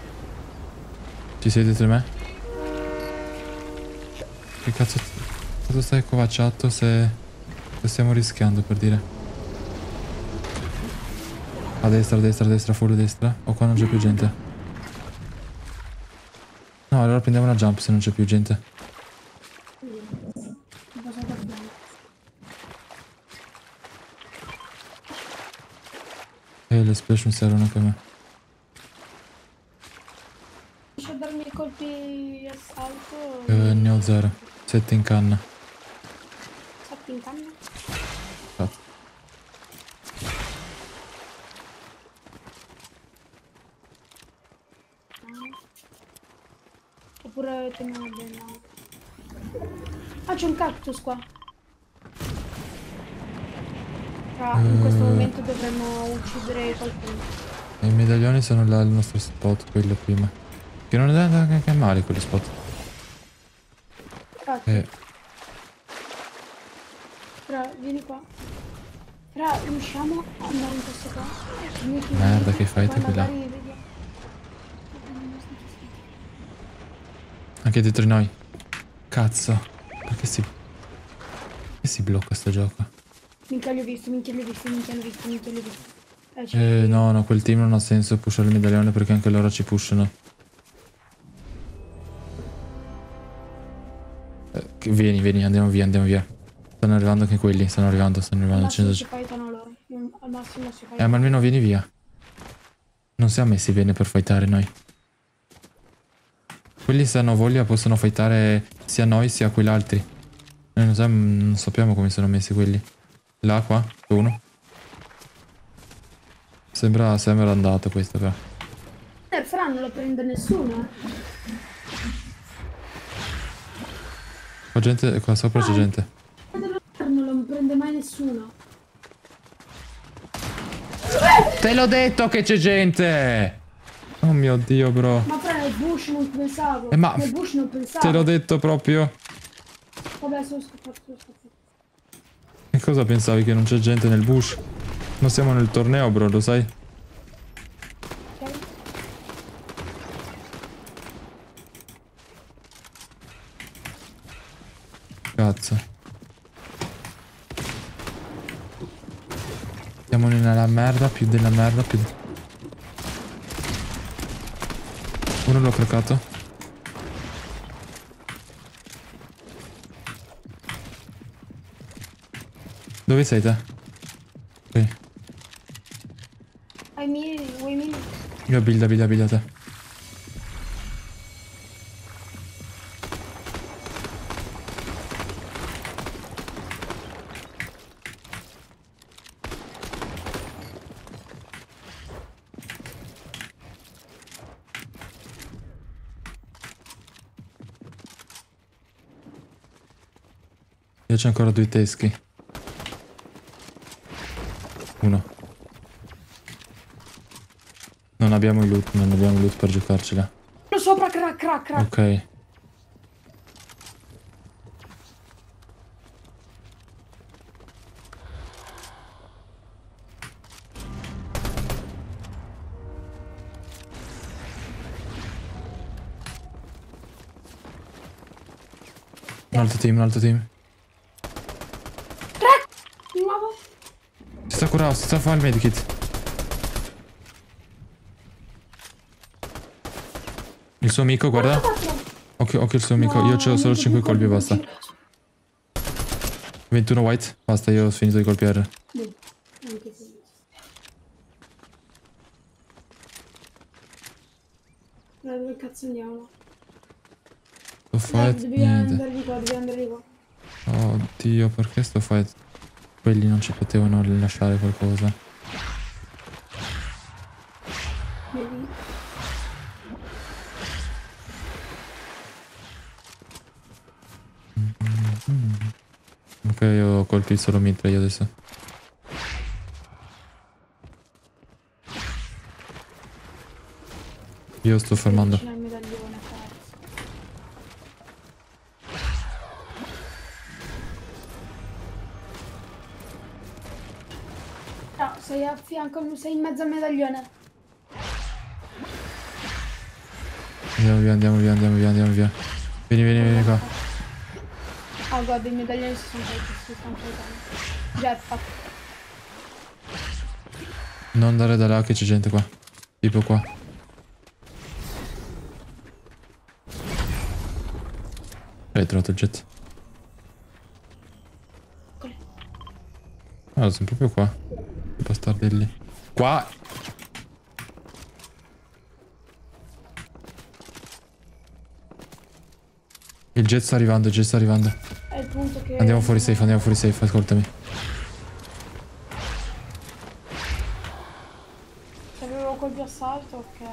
[SPEAKER 1] Ci sei dietro di me? Che cazzo... Cosa stai accovacciato se... se stiamo rischiando, per dire? A destra, a destra, a destra, full a destra. O qua non c'è più gente? No, allora prendiamo una jump se non c'è più gente. E le splash mi servono anche a me.
[SPEAKER 2] Riesci a darmi i colpi assalto?
[SPEAKER 1] Eh, ne ho zero. Sette in canna.
[SPEAKER 2] Sette in canna?
[SPEAKER 1] Cazzo.
[SPEAKER 2] Oppure teniamo bene. Ah, c'è un cactus qua. Ah, in questo
[SPEAKER 1] Eh.
[SPEAKER 2] momento dovremmo uccidere qualcuno.
[SPEAKER 1] E i medaglioni sono là al nostro spot, quello prima. Che non è neanche male quello spot.
[SPEAKER 2] Grazie.
[SPEAKER 1] Eh,
[SPEAKER 2] Fra, vieni qua. Fra, riusciamo ad andare in questo qua? Vieni qui,
[SPEAKER 1] Merda,
[SPEAKER 2] vieni
[SPEAKER 1] che
[SPEAKER 2] qui,
[SPEAKER 1] fight è
[SPEAKER 2] poi
[SPEAKER 1] quella?
[SPEAKER 2] magari vediamo.
[SPEAKER 1] anche dietro di noi. Cazzo. Perché si... Perché si blocca sto gioco?
[SPEAKER 2] Minchia li ho visto, minchia li ho visto, minchia li ho visto, minchia li ho visto. Eh, c'è-
[SPEAKER 1] Eh, no, no, quel team non ha senso pushare il medaglione perché anche loro ci pushano. Eh, che- vieni, vieni, andiamo via, andiamo via. Stanno arrivando anche quelli, stanno arrivando, stanno
[SPEAKER 2] Al
[SPEAKER 1] arrivando.
[SPEAKER 2] massimo
[SPEAKER 1] cento-
[SPEAKER 2] si fightano loro. Al massimo si
[SPEAKER 1] Eh,
[SPEAKER 2] fightano.
[SPEAKER 1] ma almeno vieni via. Non siamo messi bene per fightare noi. Quelli se hanno voglia possono fightare sia noi sia quell'altri. Noi non, sappiamo, non sappiamo come sono messi quelli. Là, qua, uno. Sembra, sembra andato questo però.
[SPEAKER 2] Eh, Fra non lo prende nessuno.
[SPEAKER 1] Qua gente, qua sopra c'è gente.
[SPEAKER 2] Non lo prende mai nessuno.
[SPEAKER 1] Te l'ho detto che c'è gente! Oh mio Dio, bro.
[SPEAKER 2] Ma Fra nel bush non pensavo.
[SPEAKER 1] Eh, ma-
[SPEAKER 2] Nel bush non pensavo.
[SPEAKER 1] Te l'ho detto proprio.
[SPEAKER 2] Vabbè, sono scappato, sono scappato.
[SPEAKER 1] E cosa pensavi che non c'è gente nel bush? Non siamo nel torneo, bro, lo sai?
[SPEAKER 2] Ok?
[SPEAKER 1] Cazzo. Siamo nella merda, più della merda, più... de- Uno l'ho craccato. Dove sei te? Ok.
[SPEAKER 2] Ai miei, vuoi miei?
[SPEAKER 1] Io builda, builda, builda te. Io c'ho ancora due teschi. Uno. Non abbiamo loot, non abbiamo loot per giocarcela.
[SPEAKER 2] Lo sopra, crack, crack, crack.
[SPEAKER 1] Ok. Un altro team, un altro team.
[SPEAKER 2] Crack! Di nuovo?
[SPEAKER 1] Si sta curando, si sta a fare il medikit. Il suo amico, guarda. Occhio, occhio il suo amico. Io ho solo cinque colpi e basta. ventuno white. Basta, io ho finito di colpire.
[SPEAKER 2] Boh, anche se... Allora, dove cazzo andiamo?
[SPEAKER 1] Sto
[SPEAKER 2] Dai,
[SPEAKER 1] fight,
[SPEAKER 2] dobbiamo
[SPEAKER 1] niente.
[SPEAKER 2] andare di qua, dobbiamo andare di qua.
[SPEAKER 1] Oddio, perché sto fight? Quelli non ci potevano lasciare qualcosa.
[SPEAKER 2] Vedi?
[SPEAKER 1] Ok, ho colpito solo mitra io adesso. Io sto fermando.
[SPEAKER 2] Vicino al medaglione, cazzo. No, sei a fianco, sei in mezzo al medaglione.
[SPEAKER 1] Andiamo via, andiamo via, andiamo via, andiamo via. Vieni, vieni, vieni qua.
[SPEAKER 2] Ah, guarda, i medaglioni si sono fatti, si stanno fatti. Jetpack.
[SPEAKER 1] Non andare da là che c'è gente qua. Tipo qua. Hai trovato il jet.
[SPEAKER 2] Eccoli.
[SPEAKER 1] Ah, sono proprio qua. I bastardelli. Qua! Il jet sta arrivando, il jet sta arrivando.
[SPEAKER 2] È il punto che...
[SPEAKER 1] Andiamo fuori safe, andiamo fuori safe, ascoltami.
[SPEAKER 2] Se avevo colpi assalto, ok.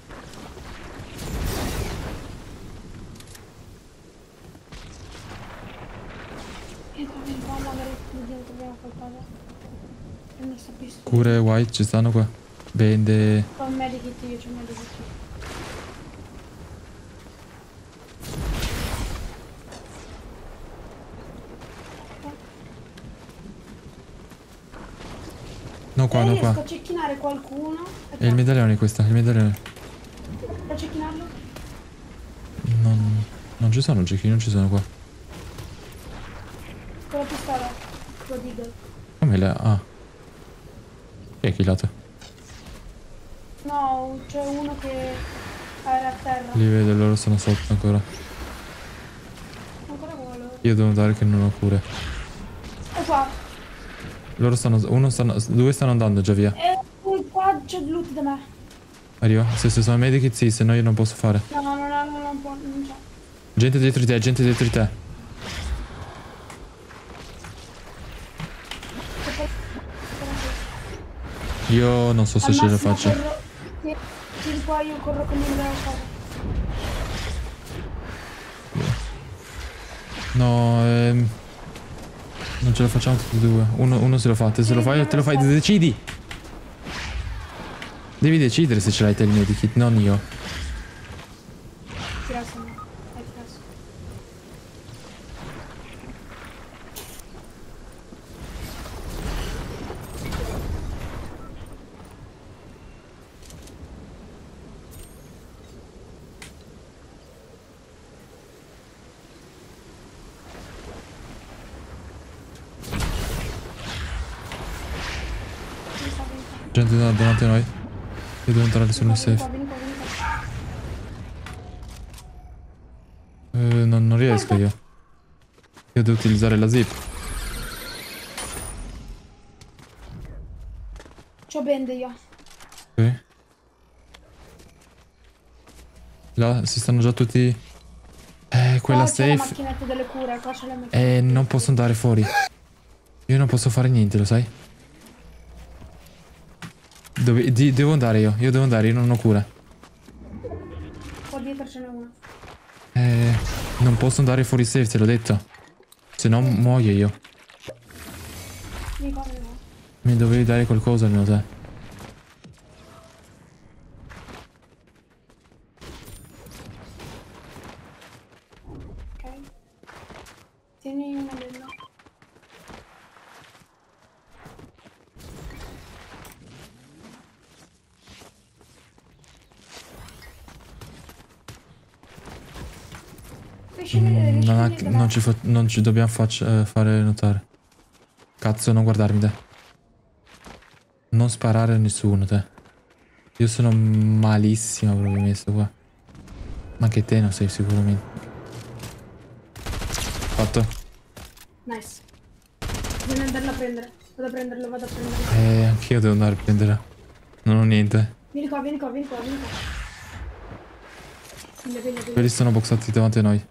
[SPEAKER 2] Entra, entra, magari vediamo che abbiamo qualcosa. Prendo sta pistola.
[SPEAKER 1] Cure white ci stanno qua. Bende.
[SPEAKER 2] Ho un medikit, io c'ho un medikit.
[SPEAKER 1] No qua,
[SPEAKER 2] Se
[SPEAKER 1] no
[SPEAKER 2] riesco
[SPEAKER 1] qua.
[SPEAKER 2] a cecchinare qualcuno...
[SPEAKER 1] È il medaglione questa, il medaglione.
[SPEAKER 2] Per cecchinarlo?
[SPEAKER 1] Non, non ci sono giochi, non ci sono qua.
[SPEAKER 2] Con la pistola. Con la Deagle.
[SPEAKER 1] Come le... Ah. Chi è killato?
[SPEAKER 2] No, c'è uno che era a terra.
[SPEAKER 1] Li vedo, loro sono sotto ancora.
[SPEAKER 2] Ancora quello.
[SPEAKER 1] Io devo andare che non ho cure.
[SPEAKER 2] È qua.
[SPEAKER 1] Loro stanno... Uno stanno... Due stanno andando già via.
[SPEAKER 2] E qua c'è loot da me.
[SPEAKER 1] Arriva. Se, se sono medikit sì, se no io non posso fare.
[SPEAKER 2] No, no, no, no, non può, non c'è.
[SPEAKER 1] Gente dietro di te, gente dietro di te. Io non so se
[SPEAKER 2] Al
[SPEAKER 1] ce la
[SPEAKER 2] massimo
[SPEAKER 1] faccio.
[SPEAKER 2] corro- Sì, sì, qua io corro con il cosa.
[SPEAKER 1] No, ehm... Non ce la facciamo tutti e due. Uno, uno se lo fa, te se lo fai o te lo fai, decidi! Devi decidere se ce l'hai te il medikit, non io.
[SPEAKER 2] Tirasse a me. Dai, tirasse. Vieni qua, vieni qua.
[SPEAKER 1] Gente da- davanti a noi. Io devo entrare su
[SPEAKER 2] Vieni
[SPEAKER 1] nel
[SPEAKER 2] qua, vieni
[SPEAKER 1] safe.
[SPEAKER 2] qua, vieni qua, vieni qua.
[SPEAKER 1] Eh, non, non riesco io. Io devo utilizzare la zip.
[SPEAKER 2] C'ho bende io.
[SPEAKER 1] Ok. Là si stanno già tutti... Eh, quella
[SPEAKER 2] Qua c'è la
[SPEAKER 1] safe...
[SPEAKER 2] macchinetta delle cure, qua c'è la macchinetta.
[SPEAKER 1] Eh, non posso andare fuori. Io non posso fare niente, lo sai? Dove, di- devo andare io, io devo andare, io non ho cura.
[SPEAKER 2] Qua dietro ce n'è una.
[SPEAKER 1] Eh, non posso andare fuori safe, te l'ho detto. Se no muoio io.
[SPEAKER 2] Vieni qua, vieni qua.
[SPEAKER 1] Mi dovevi dare qualcosa almeno te.
[SPEAKER 2] Ok. Tieni una bella. Riesci,
[SPEAKER 1] Mm,
[SPEAKER 2] riesci
[SPEAKER 1] non,
[SPEAKER 2] a
[SPEAKER 1] ha-
[SPEAKER 2] venire
[SPEAKER 1] non
[SPEAKER 2] là?
[SPEAKER 1] ci, fa- non ci dobbiamo faccia- eh, fare notare. Cazzo, non guardarmi te. Non sparare a nessuno te. Io sono malissimo proprio messo qua. Ma anche te non sei sicuramente. Fatto.
[SPEAKER 2] Nice. Devi andarlo a prendere. Vado a prenderlo, vado a prenderlo.
[SPEAKER 1] Eh, anch'io devo andare a prendere. Non ho niente.
[SPEAKER 2] Vieni qua, vieni qua, vieni qua, vieni qua. Piglia, piglia, piglia.
[SPEAKER 1] Quelli sono boxati davanti a noi.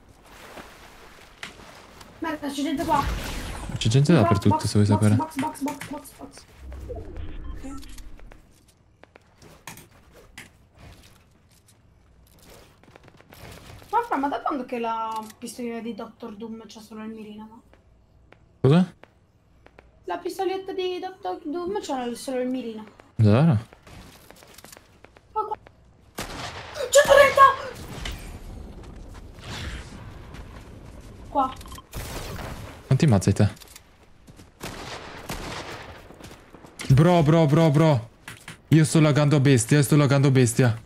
[SPEAKER 2] Merda, c'è gente qua.
[SPEAKER 1] C'è gente
[SPEAKER 2] Vieni qua,
[SPEAKER 1] dappertutto
[SPEAKER 2] box,
[SPEAKER 1] se vuoi
[SPEAKER 2] box,
[SPEAKER 1] sapere.
[SPEAKER 2] Box, box, box, box, box. Ok. Ma fra, ma da quando che la pistolina di doctor Doom c'ha solo il mirino, no?
[SPEAKER 1] Cosa?
[SPEAKER 2] La pistoletta di doctor Doom c'ha solo il mirino.
[SPEAKER 1] Zara?
[SPEAKER 2] Oh, qua. centotrenta! Qua.
[SPEAKER 1] Quanti mazzi hai te? Bro, bro, bro, bro. Io sto laggando a bestia, sto laggando a bestia.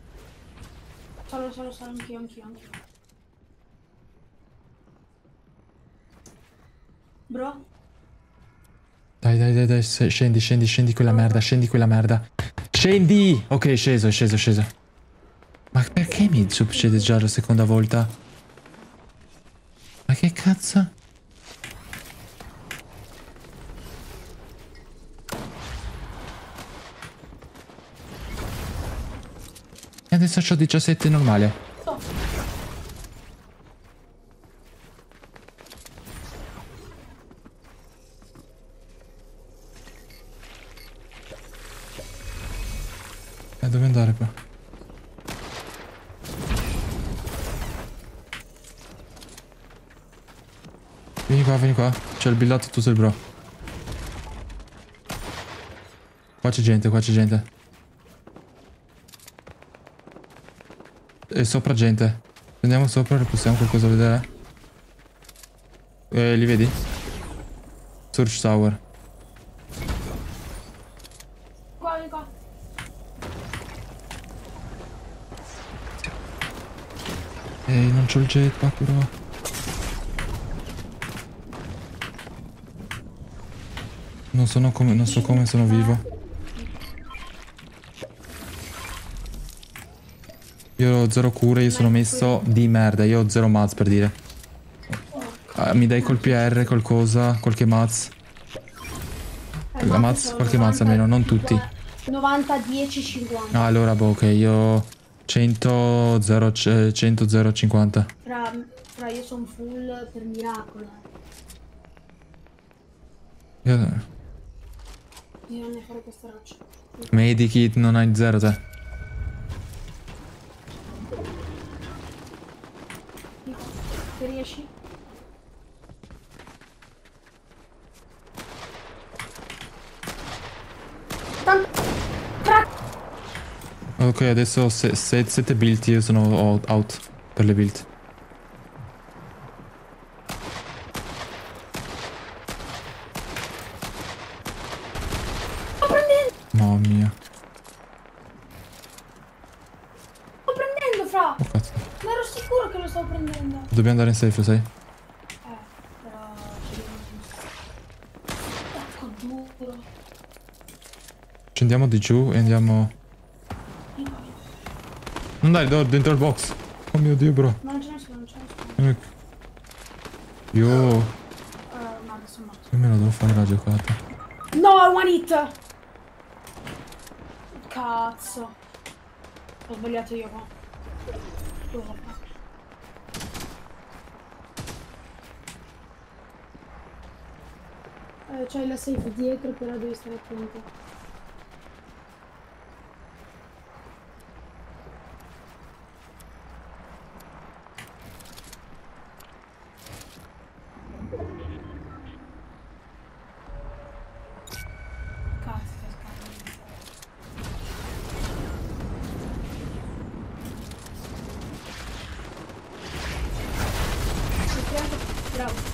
[SPEAKER 2] Solo, solo, solo, anch'io, anch'io, anch'io. Bro?
[SPEAKER 1] Dai, dai, dai, dai, se- scendi, scendi, scendi quella merda, scendi quella merda. Scendi! Ok, è sceso, è sceso, è sceso. Ma perché mi succede già la seconda volta? Ma che cazzo? E adesso c'ho diciassette normale.
[SPEAKER 2] Oh.
[SPEAKER 1] E dove andare qua? Vieni qua, vieni qua. C'è il billato, tu sei il bro. Qua c'è gente, qua c'è gente. E sopra gente. Andiamo sopra, possiamo qualcosa vedere? Eh, li vedi? Search Tower.
[SPEAKER 2] Qua, vieni qua.
[SPEAKER 1] Ehi, non c'ho il jetpack però. Non sono come, non so come sono vivo. Io ho zero cure, io sono messo di merda, io ho zero maz per dire. Ah, mi dai col P R qualcosa, qualche maz?
[SPEAKER 2] Eh,
[SPEAKER 1] La
[SPEAKER 2] ma
[SPEAKER 1] maz,
[SPEAKER 2] sono
[SPEAKER 1] qualche maz almeno, non tutti.
[SPEAKER 2] novanta, dieci, cinquanta.
[SPEAKER 1] Ah, allora, boh, ok, io cento, zero, cento, zero, cinquanta.
[SPEAKER 2] Fra, fra io sono full per miracolo.
[SPEAKER 1] Io-
[SPEAKER 2] Bisogna fare questa roccia.
[SPEAKER 1] Medikit non hai zero te.
[SPEAKER 2] Se riesci. Tanto. Fra.
[SPEAKER 1] Ok, adesso se, se, sette build, io sono out, out per le build.
[SPEAKER 2] Sto prendendo.
[SPEAKER 1] Mamma mia.
[SPEAKER 2] Sto prendendo, fra.
[SPEAKER 1] Oh cazzo.
[SPEAKER 2] Ma ero sicuro che lo stavo prendendo.
[SPEAKER 1] Dobbiamo andare in safe, lo sai?
[SPEAKER 2] Eh, però. Ecco duro.
[SPEAKER 1] Scendiamo di giù e andiamo... Non dai, do- dentro il box. Oh mio Dio, bro.
[SPEAKER 2] Ma non ce ne sono, non ce ne sono.
[SPEAKER 1] Vieni qui. Io...
[SPEAKER 2] Uh, no, adesso no.
[SPEAKER 1] Io me la devo fare la giocata.
[SPEAKER 2] No, one hit! Cazzo. Ho sbagliato io qua. Cosa fa? Eh, c'hai la safe dietro, però devi stare attento. Cazzo, sta scappando. Bravo.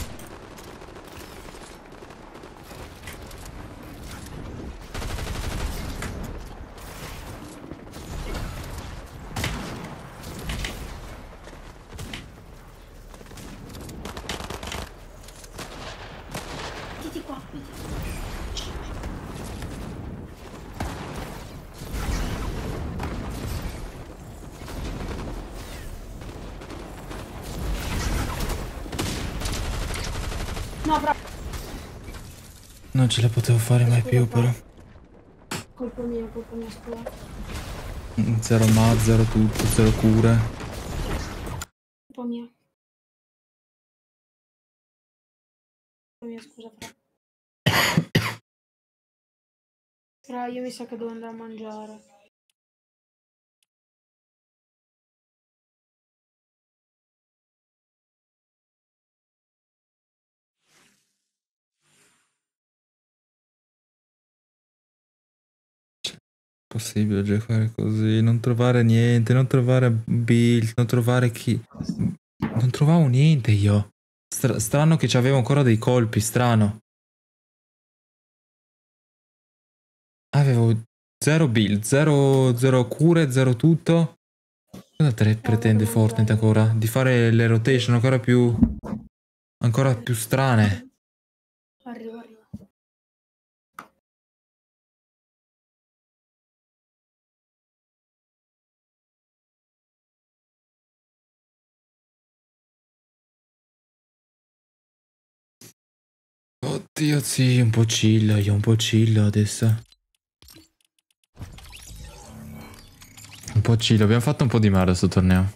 [SPEAKER 2] Mettiti qua, mettiti qua. No, bravo.
[SPEAKER 1] Non ce la potevo fare mai più, però.
[SPEAKER 2] Colpa mia, colpa mia, scusa.
[SPEAKER 1] Zero ma, zero tutto, zero cure.
[SPEAKER 2] Colpa mia. Colpa mia, scusa, fra. Fra, io mi sa che devo andare a mangiare.
[SPEAKER 1] Possibile giocare così, non trovare niente, non trovare build, non trovare chi... Non trovavo niente io. Stra- strano che c'avevo ancora dei colpi, strano. Avevo zero build, zero, zero cure, zero tutto. Cosa te pretende Fortnite ancora? Di fare le rotation ancora più... ancora più strane.
[SPEAKER 2] Arrivo, arrivo.
[SPEAKER 1] Oddio, sì, un po' chill, io un po' chill adesso. Un po' chill, abbiamo fatto un po' di merda sto torneo.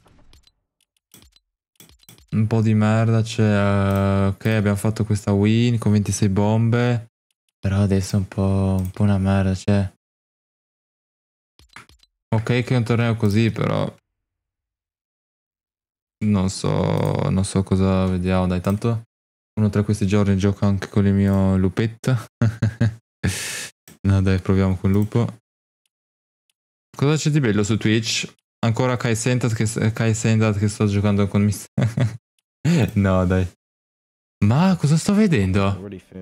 [SPEAKER 1] Un po' di merda, cioè... Uh, ok, abbiamo fatto questa win con ventisei bombe. Però adesso è un po', un po' una merda, cioè... Ok che è un torneo così, però... Non so... Non so cosa vediamo, dai, tanto... Uno tra questi giorni gioco anche con il mio lupetto. No dai, proviamo con lupo. Cosa c'è di bello su Twitch? Ancora Kai Sentat che, Kai Sentat che sto giocando con mister... No dai. Ma cosa sto vedendo?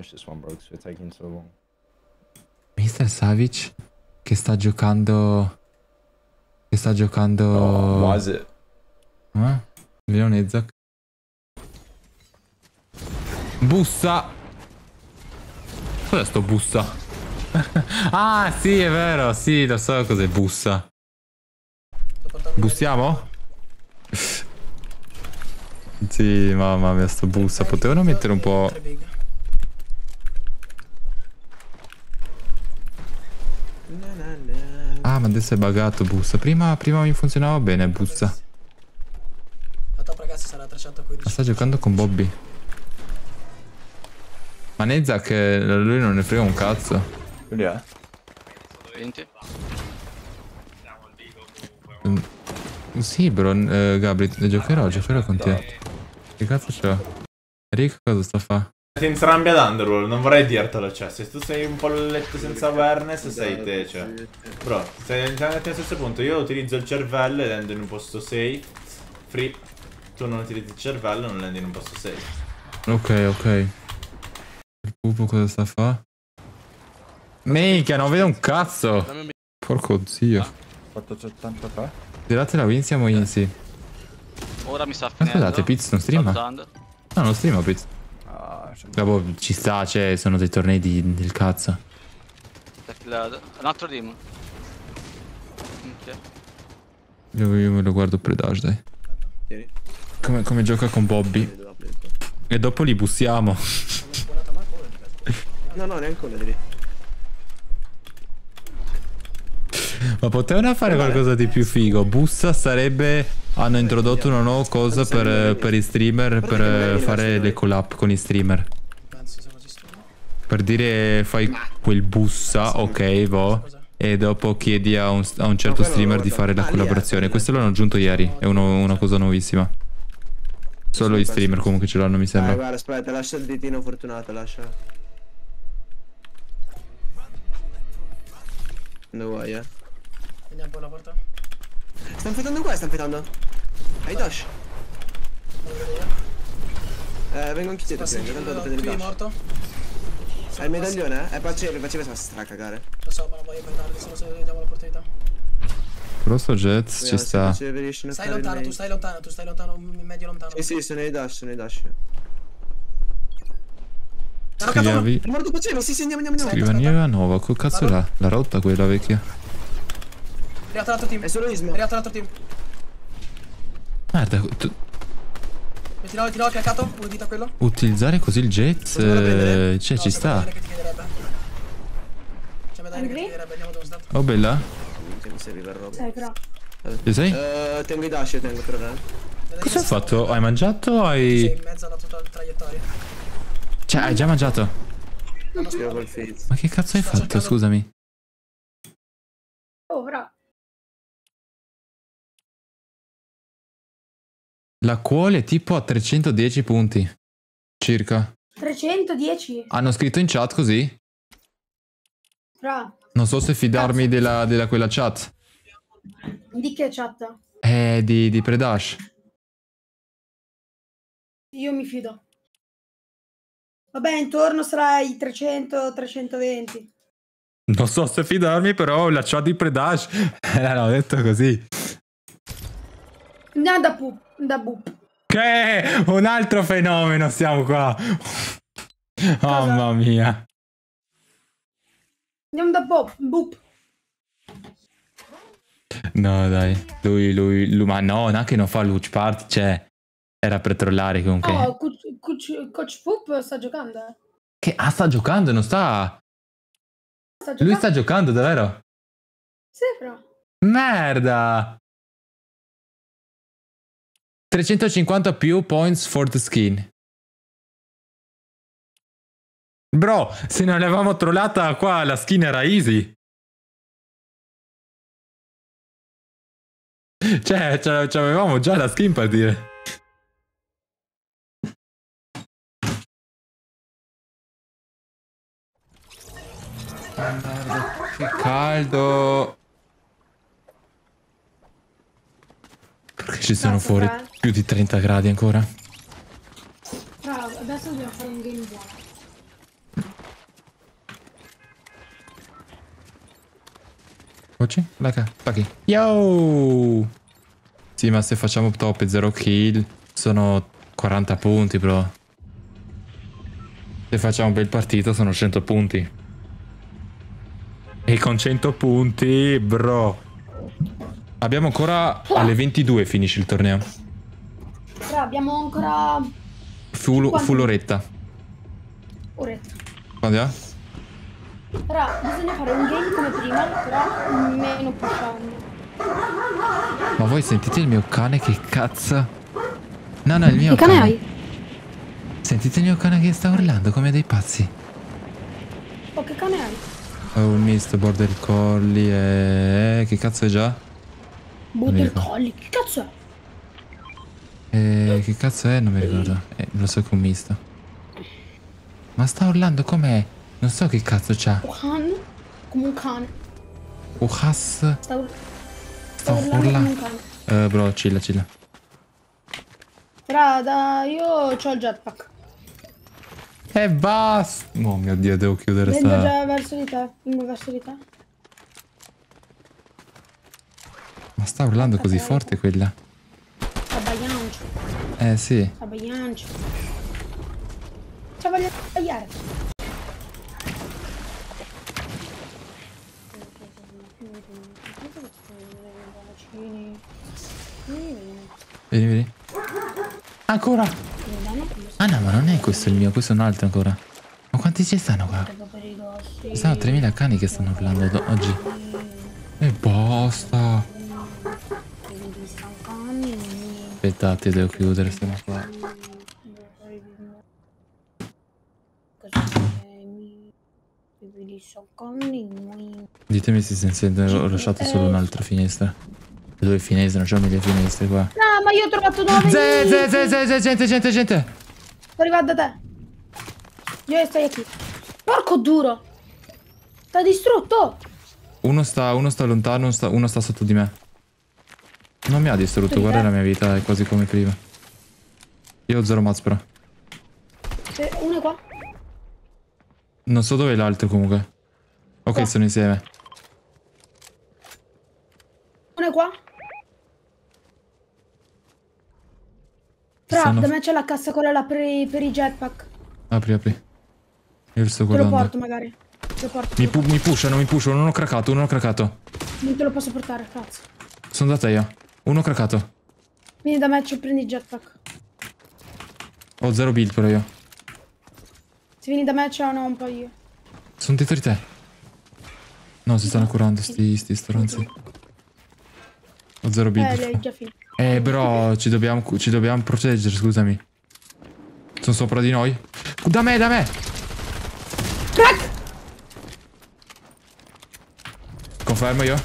[SPEAKER 1] mister Savage che sta giocando... Che sta giocando...
[SPEAKER 4] Oh, why is it?
[SPEAKER 1] Eh? Leonezzac. Bussa! Cos'è sto bussa? Ah sì, è vero, sì, lo so cos'è bussa. Bussiamo? Sì, mamma mia, sto bussa. Potevano mettere un po'... Ah, ma adesso è buggato bussa. Prima, prima mi funzionava bene bussa.
[SPEAKER 5] La top ragazzi sarà trecentoquindici.
[SPEAKER 1] Ma sta giocando con Bobby. Ma Nezak, lui non ne frega un cazzo.
[SPEAKER 4] Quindi è?
[SPEAKER 6] venti.
[SPEAKER 1] Mm, sì, bro, eh, Gabri, giocherò, giocherò con te. Che cazzo c'ho? Rick cosa sta a fa?
[SPEAKER 3] Siete entrambi ad Underworld, non vorrei dirtelo, cioè, se tu sei un po' letto senza awareness, sei te, cioè. Bro, stai entrambi allo stesso punto, io utilizzo il cervello e rendo in un posto safe. Free. Tu non utilizzi il cervello e non rendi in un posto safe.
[SPEAKER 1] Ok, ok. Il pupo cosa sta a fa? Minchia, non vedo un cazzo! Porco zio.
[SPEAKER 4] Fatto settantatré.
[SPEAKER 1] Tirate la win, siamo in sì.
[SPEAKER 6] Ora mi sta
[SPEAKER 1] Ma
[SPEAKER 6] finendo.
[SPEAKER 1] scusate, Piz non streama?
[SPEAKER 6] Sta usando.
[SPEAKER 1] No, non streama Piz.
[SPEAKER 4] Ah,
[SPEAKER 1] Vabbè, ci sta, cioè, sono dei tornei di, del cazzo.
[SPEAKER 6] Sta killato. Un altro team. Ok.
[SPEAKER 1] Io, io me lo guardo Predage, dai.
[SPEAKER 4] Tieni.
[SPEAKER 1] Come, come gioca con Bobby. E dopo li bussiamo.
[SPEAKER 4] No, no, neanche una di.
[SPEAKER 1] Ma potevano fare qualcosa di più figo. Bussa sarebbe... Hanno introdotto una nuova cosa per, per i streamer, per fare le collab con i streamer. Per dire fai quel bussa, ok, vo. E dopo chiedi a un, a un certo streamer di fare la collaborazione. Questo l'hanno aggiunto ieri, è uno, una cosa nuovissima. Solo gli streamer comunque ce l'hanno, mi sembra.
[SPEAKER 4] Dai, guarda, aspetta, lascia il ditino fortunato, lascia. Dove vuoi, eh?
[SPEAKER 5] Vediamo poi la porta.
[SPEAKER 4] Sta infettando qua, sta infettando. Hai dash? Eh, vengo anche dietro,
[SPEAKER 5] Passi,
[SPEAKER 4] tanto dopo prendi il
[SPEAKER 5] qui è
[SPEAKER 4] dash.
[SPEAKER 5] morto.
[SPEAKER 4] Hai il medaglione, eh? Eh, Paceve, Paceve si fa stracagare.
[SPEAKER 5] Lo so, ma non voglio perdarli, solo se vediamo l'opportunità.
[SPEAKER 1] Però sto Jets ci sta.
[SPEAKER 5] Stai lontano, tu stai lontano, tu stai lontano, medio lontano.
[SPEAKER 4] Sì, sì, sono i dash, sono i dash.
[SPEAKER 1] Scrivavi...
[SPEAKER 4] È morto Paceve, sì, sì, andiamo, andiamo, andiamo.
[SPEAKER 1] Scrivania nuova, che cazzo l'ha? L'ha rotta quella vecchia?
[SPEAKER 5] È arrivato l'altro team.
[SPEAKER 4] È solo Ismo.
[SPEAKER 5] È arrivato l'altro team.
[SPEAKER 1] Merda, tu...
[SPEAKER 5] Mi tiro, tiro, ho cliccato, un dito a quello.
[SPEAKER 1] Utilizzare così il Jets, eh, cioè
[SPEAKER 5] No,
[SPEAKER 1] ci
[SPEAKER 5] c'è
[SPEAKER 1] sta.
[SPEAKER 5] medaglione che ti chiederebbe. C'è medaglione che ti chiederebbe, andiamo dove stat.
[SPEAKER 1] Oh bella?
[SPEAKER 4] Che mi serve per roba.
[SPEAKER 2] Sei però.
[SPEAKER 1] Ci sei?
[SPEAKER 4] Eh, tengo i dash, io tengo per eh.
[SPEAKER 1] Cosa hai fatto? Hai mangiato o
[SPEAKER 5] Sei
[SPEAKER 1] hai...
[SPEAKER 5] in mezzo alla tua traiettoria.
[SPEAKER 1] Cioè hai già mangiato?
[SPEAKER 4] Scrivo col Fizz.
[SPEAKER 1] Ma che cazzo hai fatto, scusami?
[SPEAKER 2] Oh, bravo.
[SPEAKER 1] La qual è tipo a trecentodieci punti. Circa.
[SPEAKER 2] trecentodieci?
[SPEAKER 1] Hanno scritto in chat così?
[SPEAKER 2] Bravo.
[SPEAKER 1] Non so se fidarmi della, della quella chat.
[SPEAKER 2] Di che chat?
[SPEAKER 1] Eh, di, di Predash.
[SPEAKER 2] Io mi fido. Vabbè, intorno sarà i trecento trecentoventi.
[SPEAKER 1] Non so se fidarmi, però la chat di Predash. Eh, l'hanno detto così.
[SPEAKER 2] Andiamo da pup. Da bup.
[SPEAKER 1] Che un altro fenomeno, siamo qua. Mamma mia.
[SPEAKER 2] Andiamo da Bob. Boop.
[SPEAKER 1] No, dai. Lui, lui, lui, ma no, neanche non fa Luch Party, cioè, era per trollare comunque.
[SPEAKER 2] Oh, coach, coach, coach Poop sta giocando. eh.
[SPEAKER 1] Che, ah, sta giocando, non sta...
[SPEAKER 2] Sta giocando.
[SPEAKER 1] Lui sta giocando, davvero?
[SPEAKER 2] Sì, però.
[SPEAKER 1] Merda! trecentocinquanta più points for the skin. Bro, se non l'avevamo trollata qua, la skin era easy. Cioè, c'avevamo già la skin per dire. Merda, che caldo. Perché ci sono
[SPEAKER 2] Cazzo,
[SPEAKER 1] fuori
[SPEAKER 2] fra.
[SPEAKER 1] più di trenta gradi ancora?
[SPEAKER 2] Bravo, adesso dobbiamo fare un game buono.
[SPEAKER 1] Oggi? Like, paghi. Yo! Sì, ma se facciamo top e zero kill sono quaranta punti, bro. Se facciamo un bel partito sono cento punti. E con cento punti, bro. Abbiamo ancora alle ventidue finisce il torneo.
[SPEAKER 2] Però abbiamo ancora
[SPEAKER 1] Full,
[SPEAKER 2] Quanto?
[SPEAKER 1] full oretta.
[SPEAKER 2] oretta.
[SPEAKER 1] Quando è?
[SPEAKER 2] Però bisogna fare un game come prima, però meno pushando.
[SPEAKER 1] Ma voi sentite il mio cane che cazzo? No, no, il mio
[SPEAKER 2] Che cane hai?
[SPEAKER 1] Sentite il mio cane che sta urlando come dei pazzi.
[SPEAKER 2] Oh, che cane hai?
[SPEAKER 1] Ho un misto border collie e... Che cazzo è già?
[SPEAKER 2] Border
[SPEAKER 1] ricordo.
[SPEAKER 2] collie, che cazzo è?
[SPEAKER 1] E... Che cazzo è? Non mi ricordo. Eh, lo so che è un misto. Ma sta urlando com'è? Non so che cazzo c'ha.
[SPEAKER 2] Un cane? Come un cane.
[SPEAKER 1] Uhas.
[SPEAKER 2] Sta, ur-
[SPEAKER 1] Sta
[SPEAKER 2] sta urlando come
[SPEAKER 1] urlando.
[SPEAKER 2] un cane.
[SPEAKER 1] Eh, bro, chilla, chilla.
[SPEAKER 2] Però da, io ho il jetpack.
[SPEAKER 1] E basta. Oh mio Dio, devo chiudere
[SPEAKER 2] Vengo
[SPEAKER 1] sta...
[SPEAKER 2] già verso di te. Vengo verso di te.
[SPEAKER 1] Ma sta urlando così forte quella?
[SPEAKER 2] Sta bagliancio.
[SPEAKER 1] Eh, sì.
[SPEAKER 2] Sta bagliancio. C'ha voglia di bagliare.
[SPEAKER 1] Vieni, vieni. Ancora? Ah no, ma non è questo il mio, questo è un altro ancora. Ma quanti ci stanno qua? Ci stanno tremila cani che stanno urlando do- oggi. E basta. Aspettate, devo chiudere, stiamo qua. Ditemi se si sente, ho lasciato solo un'altra finestra. Due finestre, non c'ho mille finestre qua.
[SPEAKER 2] No, ma io ho trovato nove.
[SPEAKER 1] Zè, zè, zè, zè, zè, gente, gente, gente.
[SPEAKER 2] Sto arrivando da te. Io stai qui. Porco duro. T'ha distrutto.
[SPEAKER 1] Uno sta, uno sta lontano, uno sta, uno sta sotto di me. Non mi ha distrutto, guarda la mia vita, è quasi come prima. Io ho zero mazz però.
[SPEAKER 2] Eh, Uno è qua.
[SPEAKER 1] Non so dove è l'altro comunque. Ok,
[SPEAKER 2] Qua.
[SPEAKER 1] sono insieme.
[SPEAKER 2] Uno è qua. Fra,
[SPEAKER 1] Stanno-
[SPEAKER 2] da me c'è la cassa quella là per i, per i jetpack.
[SPEAKER 1] Apri, apri. Io lo sto
[SPEAKER 2] Te lo
[SPEAKER 1] guardando.
[SPEAKER 2] porto magari. Te lo porto.
[SPEAKER 1] Mi, pu- mi pushano, mi pushano, non ho craccato, non ho craccato.
[SPEAKER 2] Non te lo posso portare, cazzo.
[SPEAKER 1] Sono da te io. Uno craccato.
[SPEAKER 2] Vieni da me, ci prendi il jetpack.
[SPEAKER 1] Ho zero build però io.
[SPEAKER 2] Se vieni da me c'è uno un po' io.
[SPEAKER 1] Sono dietro di te. No, si stanno curando sti, sti stronzi. Ho zero
[SPEAKER 2] Eh,
[SPEAKER 1] build.
[SPEAKER 2] lei è già finito.
[SPEAKER 1] Eh, bro, ci dobbiamo, ci dobbiamo proteggere, scusami. Sono sopra di noi. Da me, da me.
[SPEAKER 2] Crack!
[SPEAKER 1] Confermo io.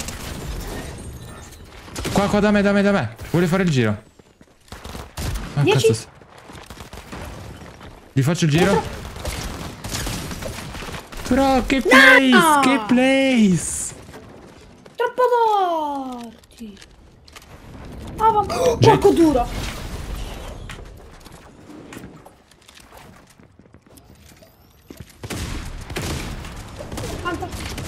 [SPEAKER 1] Qua, qua, da me, da me, da me. Vuole fare il giro. Ah,
[SPEAKER 2] Dieci?
[SPEAKER 1] cazzo. Gli faccio il giro. Bro, che place,
[SPEAKER 2] No!
[SPEAKER 1] che place.
[SPEAKER 2] Troppo forti. Ah, va. Porco duro. Quanto?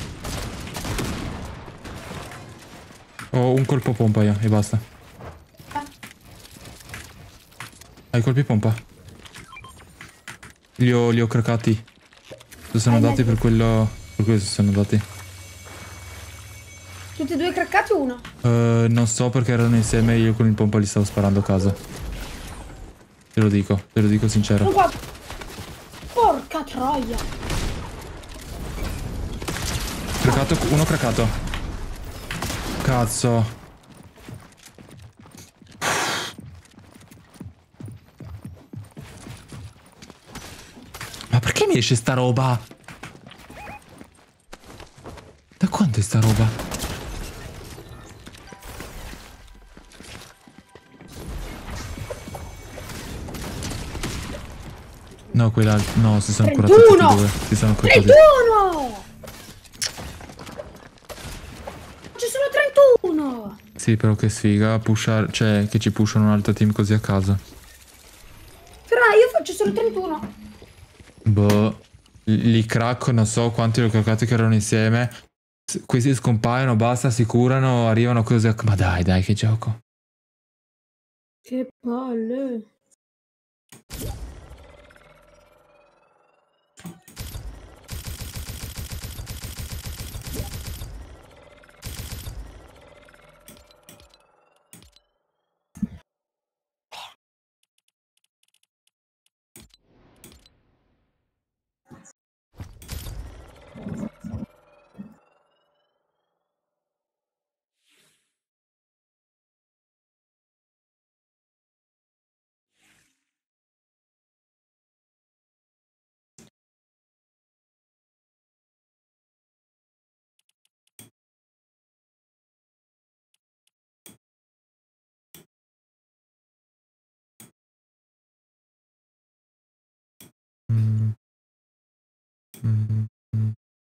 [SPEAKER 1] Ho un colpo pompa io e basta.
[SPEAKER 2] Eh.
[SPEAKER 1] Hai colpi pompa? Li ho, li ho craccati. Se sono
[SPEAKER 2] Hai
[SPEAKER 1] andati
[SPEAKER 2] meglio.
[SPEAKER 1] per quello... Per questo sono andati.
[SPEAKER 2] Tutti e due craccati o uno?
[SPEAKER 1] Uh, non so perché erano insieme e io con il pompa li stavo sparando a caso. Te lo dico, te lo dico sincero.
[SPEAKER 2] Uno qua. Porca troia.
[SPEAKER 1] Craccato, uno craccato. Cazzo. Ma perché mi esce sta roba? Da quanto è sta roba? No, quella... No, si sono curati tutti e due. Si sono curati.
[SPEAKER 2] trentuno! Ci sono trentuno!
[SPEAKER 1] Sì, però che sfiga pushare... Cioè, che ci pushano un altro team così a caso.
[SPEAKER 2] Fra, io faccio solo trentuno.
[SPEAKER 1] Boh. Li cracco, non so quanti li ho craccati che erano insieme. S- Questi scompaiono, basta, si curano, arrivano così a... Ma dai, dai, che gioco.
[SPEAKER 2] Che palle.
[SPEAKER 1] Mm. Mm, mm.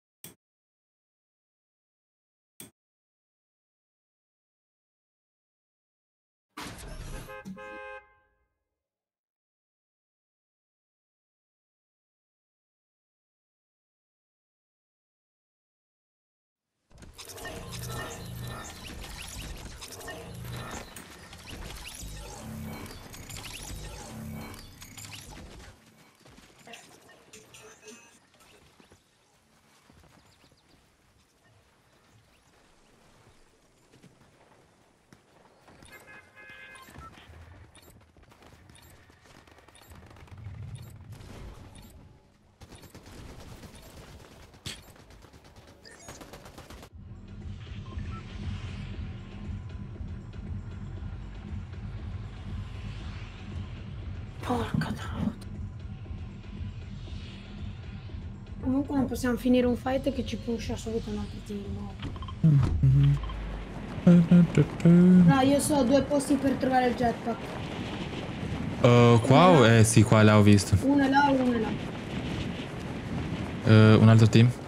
[SPEAKER 2] Porca troia. Comunque non possiamo finire un fight che ci pusha subito un altro team. No, io so due posti per trovare il jetpack.
[SPEAKER 1] Uh, qua o... Eh sì, qua là ho visto.
[SPEAKER 2] Uno è là e uno è là.
[SPEAKER 1] Uh, un altro team.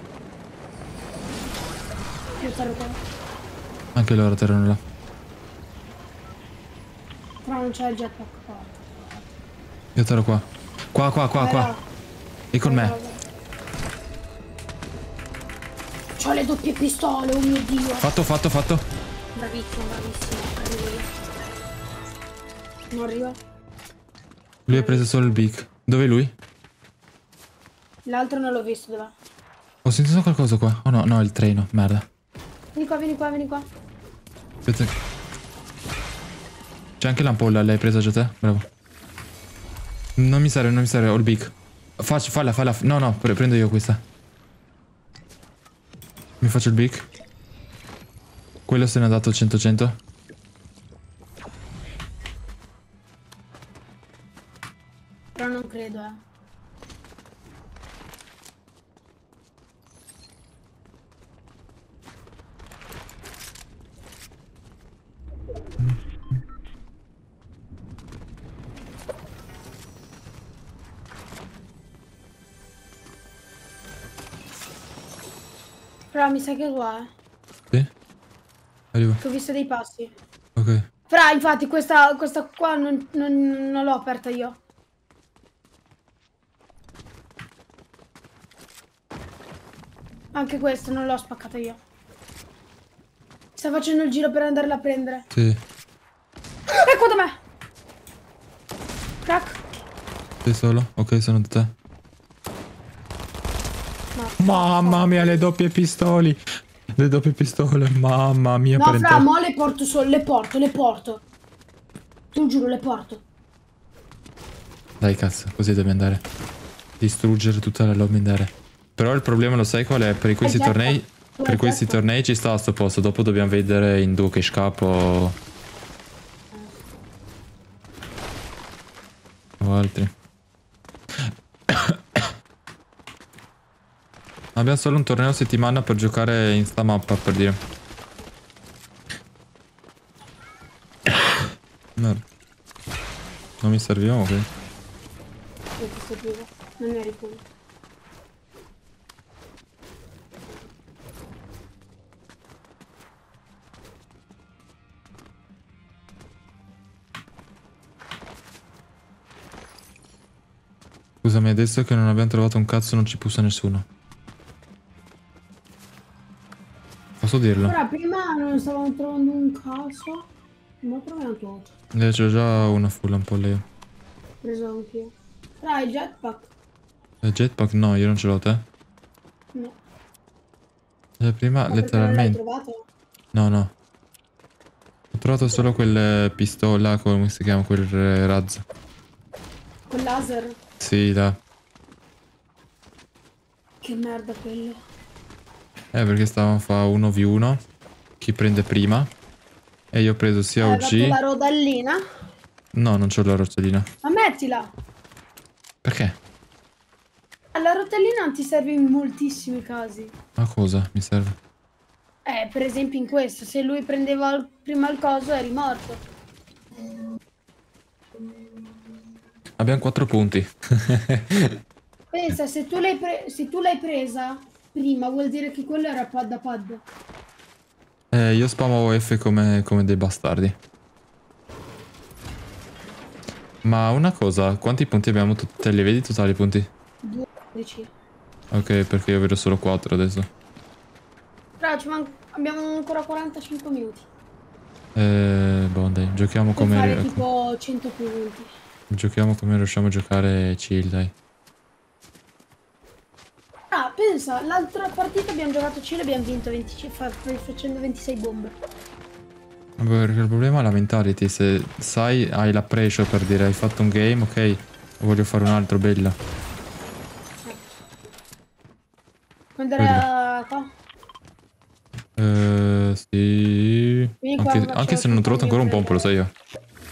[SPEAKER 2] Io sarò qua.
[SPEAKER 1] Anche loro terreno là.
[SPEAKER 2] Però non c'è il jetpack qua.
[SPEAKER 1] Io terrò qua. Qua, qua, qua,
[SPEAKER 2] Vai
[SPEAKER 1] qua.
[SPEAKER 2] là.
[SPEAKER 1] E con
[SPEAKER 2] Vai,
[SPEAKER 1] me.
[SPEAKER 2] vai, vai. C'ho le doppie pistole, oh mio dio.
[SPEAKER 1] Fatto, fatto, fatto.
[SPEAKER 2] Bravissimo, bravissimo. Arrivo io. Non arriva.
[SPEAKER 1] Lui ha preso solo il big. Dov'è lui?
[SPEAKER 2] L'altro non l'ho visto, dov'è?
[SPEAKER 1] Ho sentito qualcosa qua. Oh no, no, il treno. Merda.
[SPEAKER 2] Vieni qua, vieni qua, vieni qua.
[SPEAKER 1] Aspetta. C'è anche l'ampolla, l'hai presa già te? Bravo. Non mi serve, non mi serve, ho il big. Faccio, falla, falla. No, no, pre prendo io questa. Mi faccio il big. Quello se ne è dato cento cento.
[SPEAKER 2] Però non credo, eh. Però mi sa che è qua, eh.
[SPEAKER 1] Sì? Arrivo.
[SPEAKER 2] Che ho visto dei passi.
[SPEAKER 1] Ok.
[SPEAKER 2] Fra, infatti, questa, questa qua non, non, non l'ho aperta io. Anche questa non l'ho spaccata io. Sta facendo il giro per andarla a prendere.
[SPEAKER 1] Sì.
[SPEAKER 2] Ecco da me! Crack.
[SPEAKER 1] Sei solo? Ok, sono da te. Mamma mia, le doppie pistoli. Le doppie pistole, mamma mia.
[SPEAKER 2] No,
[SPEAKER 1] per
[SPEAKER 2] fra,
[SPEAKER 1] entrare-
[SPEAKER 2] mo le porto solo, le porto, le porto. Tu giuro, le porto.
[SPEAKER 1] Dai cazzo, così devi andare. Distruggere tutta la lobby e andare. Però il problema lo sai qual è? Per questi
[SPEAKER 2] Eh, certo.
[SPEAKER 1] tornei.
[SPEAKER 2] Tu
[SPEAKER 1] Per
[SPEAKER 2] hai
[SPEAKER 1] questi
[SPEAKER 2] detto.
[SPEAKER 1] tornei ci sta a sto posto. Dopo dobbiamo vedere in due che scappo. O altri. Abbiamo solo un torneo a settimana per giocare in sta mappa, per dire. Merda. Non mi serviamo qui.
[SPEAKER 2] Non ti serviva, non eri tu.
[SPEAKER 1] Scusami, adesso che non abbiamo trovato un cazzo non ci pussa nessuno. Posso dirlo?
[SPEAKER 2] Ora prima non stavamo trovando un caso. Ma proviamo tutto.
[SPEAKER 1] Eh, c'ho già una full un po' lì.
[SPEAKER 2] Ho preso anch'io. Dai, il jetpack.
[SPEAKER 1] Il jetpack no, io non ce l'ho te.
[SPEAKER 2] No.
[SPEAKER 1] Eh, prima
[SPEAKER 2] Ma perché non l'hai
[SPEAKER 1] letteralmente.
[SPEAKER 2] trovato?
[SPEAKER 1] No, no. Ho trovato solo quel pistola, come si chiama, quel eh, razzo.
[SPEAKER 2] Con laser.
[SPEAKER 1] Sì, là.
[SPEAKER 2] Che merda quello.
[SPEAKER 1] Eh, perché stavamo a fare uno vu uno. Chi prende prima. E io ho preso sia
[SPEAKER 2] Hai dato
[SPEAKER 1] O G.
[SPEAKER 2] la rodellina?
[SPEAKER 1] No, non c'ho la rotellina.
[SPEAKER 2] Ma mettila.
[SPEAKER 1] Perché?
[SPEAKER 2] La rotellina ti serve in moltissimi casi.
[SPEAKER 1] Ma cosa mi serve?
[SPEAKER 2] Eh, per esempio in questo, se lui prendeva il- prima il coso eri morto.
[SPEAKER 1] Abbiamo quattro punti.
[SPEAKER 2] Pensa, se tu l'hai pre- se tu l'hai presa prima vuol dire che quello era pad a pad.
[SPEAKER 1] Eh, io spamavo F come, come dei bastardi. Ma una cosa, quanti punti abbiamo? Tu- te li vedi totali i punti?
[SPEAKER 2] dodici.
[SPEAKER 1] Ok, perché io vedo solo quattro adesso.
[SPEAKER 2] Però ci man- abbiamo ancora quarantacinque minuti.
[SPEAKER 1] Eh, boh, dai, giochiamo
[SPEAKER 2] Per
[SPEAKER 1] come,
[SPEAKER 2] fare tipo cento punti.
[SPEAKER 1] giochiamo come riusciamo a giocare chill, dai.
[SPEAKER 2] Ah, pensa, l'altra partita abbiamo giocato Cile e abbiamo vinto venticinque, fa- facendo ventisei bombe.
[SPEAKER 1] Perché il problema è la mentality, se sai, hai la pressure per dire hai fatto un game, ok, voglio fare un altro, bella.
[SPEAKER 2] Puoi andare a qua?
[SPEAKER 1] Eh, sì.
[SPEAKER 2] Vieni qua,
[SPEAKER 1] Anche,
[SPEAKER 2] faccio
[SPEAKER 1] anche se non ho trovato ancora un pompo, lo sai io.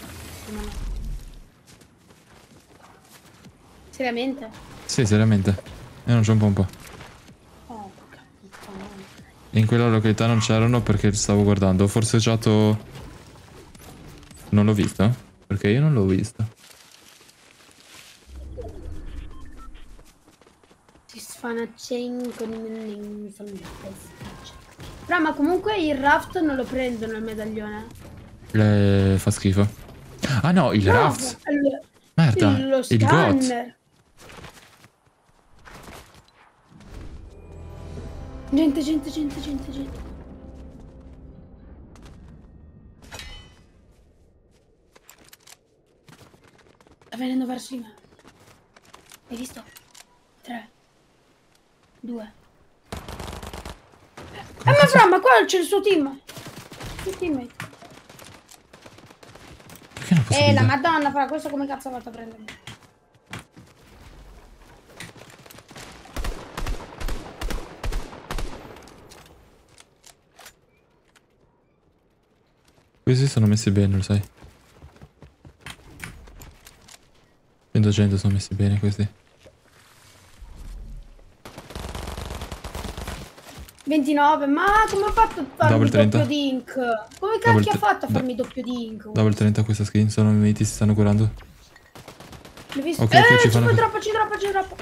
[SPEAKER 2] Seriamente?
[SPEAKER 1] Sì, seriamente. Io non c'ho un pompo.
[SPEAKER 2] Oh, porca puttana.
[SPEAKER 1] In quella località non c'erano perché stavo guardando. Ho forseggiato... Non l'ho visto? Perché io non l'ho visto.
[SPEAKER 2] Si sfana chain con i menini. Però ma comunque il raft non lo prendono il medaglione.
[SPEAKER 1] Le... Fa schifo. Ah no, il
[SPEAKER 2] No,
[SPEAKER 1] raft.
[SPEAKER 2] il-
[SPEAKER 1] Merda,
[SPEAKER 2] il- lo
[SPEAKER 1] il got.
[SPEAKER 2] scanner. Gente, gente, gente, gente, gente. Sta venendo verso di me. Hai visto? tre, due. Eh, ma fra, ma qua c'è il suo team. Il suo teammate.
[SPEAKER 1] Perché non posso
[SPEAKER 2] Eh, la
[SPEAKER 1] vedere?
[SPEAKER 2] madonna, fra, questo come cazzo ha fatto a prendermi?
[SPEAKER 1] Questi sono messi bene, lo sai. cento cento sono messi bene questi.
[SPEAKER 2] ventinove, ma come ha fatto a farmi
[SPEAKER 1] Double trenta.
[SPEAKER 2] doppio di ink? Come
[SPEAKER 1] Double
[SPEAKER 2] cacchio ha
[SPEAKER 1] tre-
[SPEAKER 2] fatto a
[SPEAKER 1] da-
[SPEAKER 2] farmi doppio di ink?
[SPEAKER 1] Double trenta questa skin, sono uniti, si stanno curando.
[SPEAKER 2] L'ho visto?
[SPEAKER 1] Ok,
[SPEAKER 2] eh,
[SPEAKER 1] ok, ci
[SPEAKER 2] ci
[SPEAKER 1] fanno-
[SPEAKER 2] puoi troppo, ci troppo, ci troppo.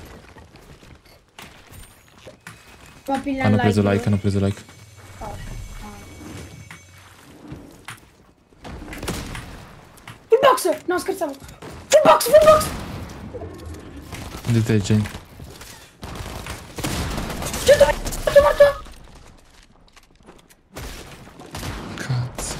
[SPEAKER 2] Ma piglia
[SPEAKER 1] Hanno
[SPEAKER 2] il
[SPEAKER 1] preso
[SPEAKER 2] like.
[SPEAKER 1] like, hanno preso like.
[SPEAKER 2] Full box! No, scherzavo. Full box, full box!
[SPEAKER 1] Di te, Jane.
[SPEAKER 2] centoventi, morto, morto!
[SPEAKER 1] Cazzo.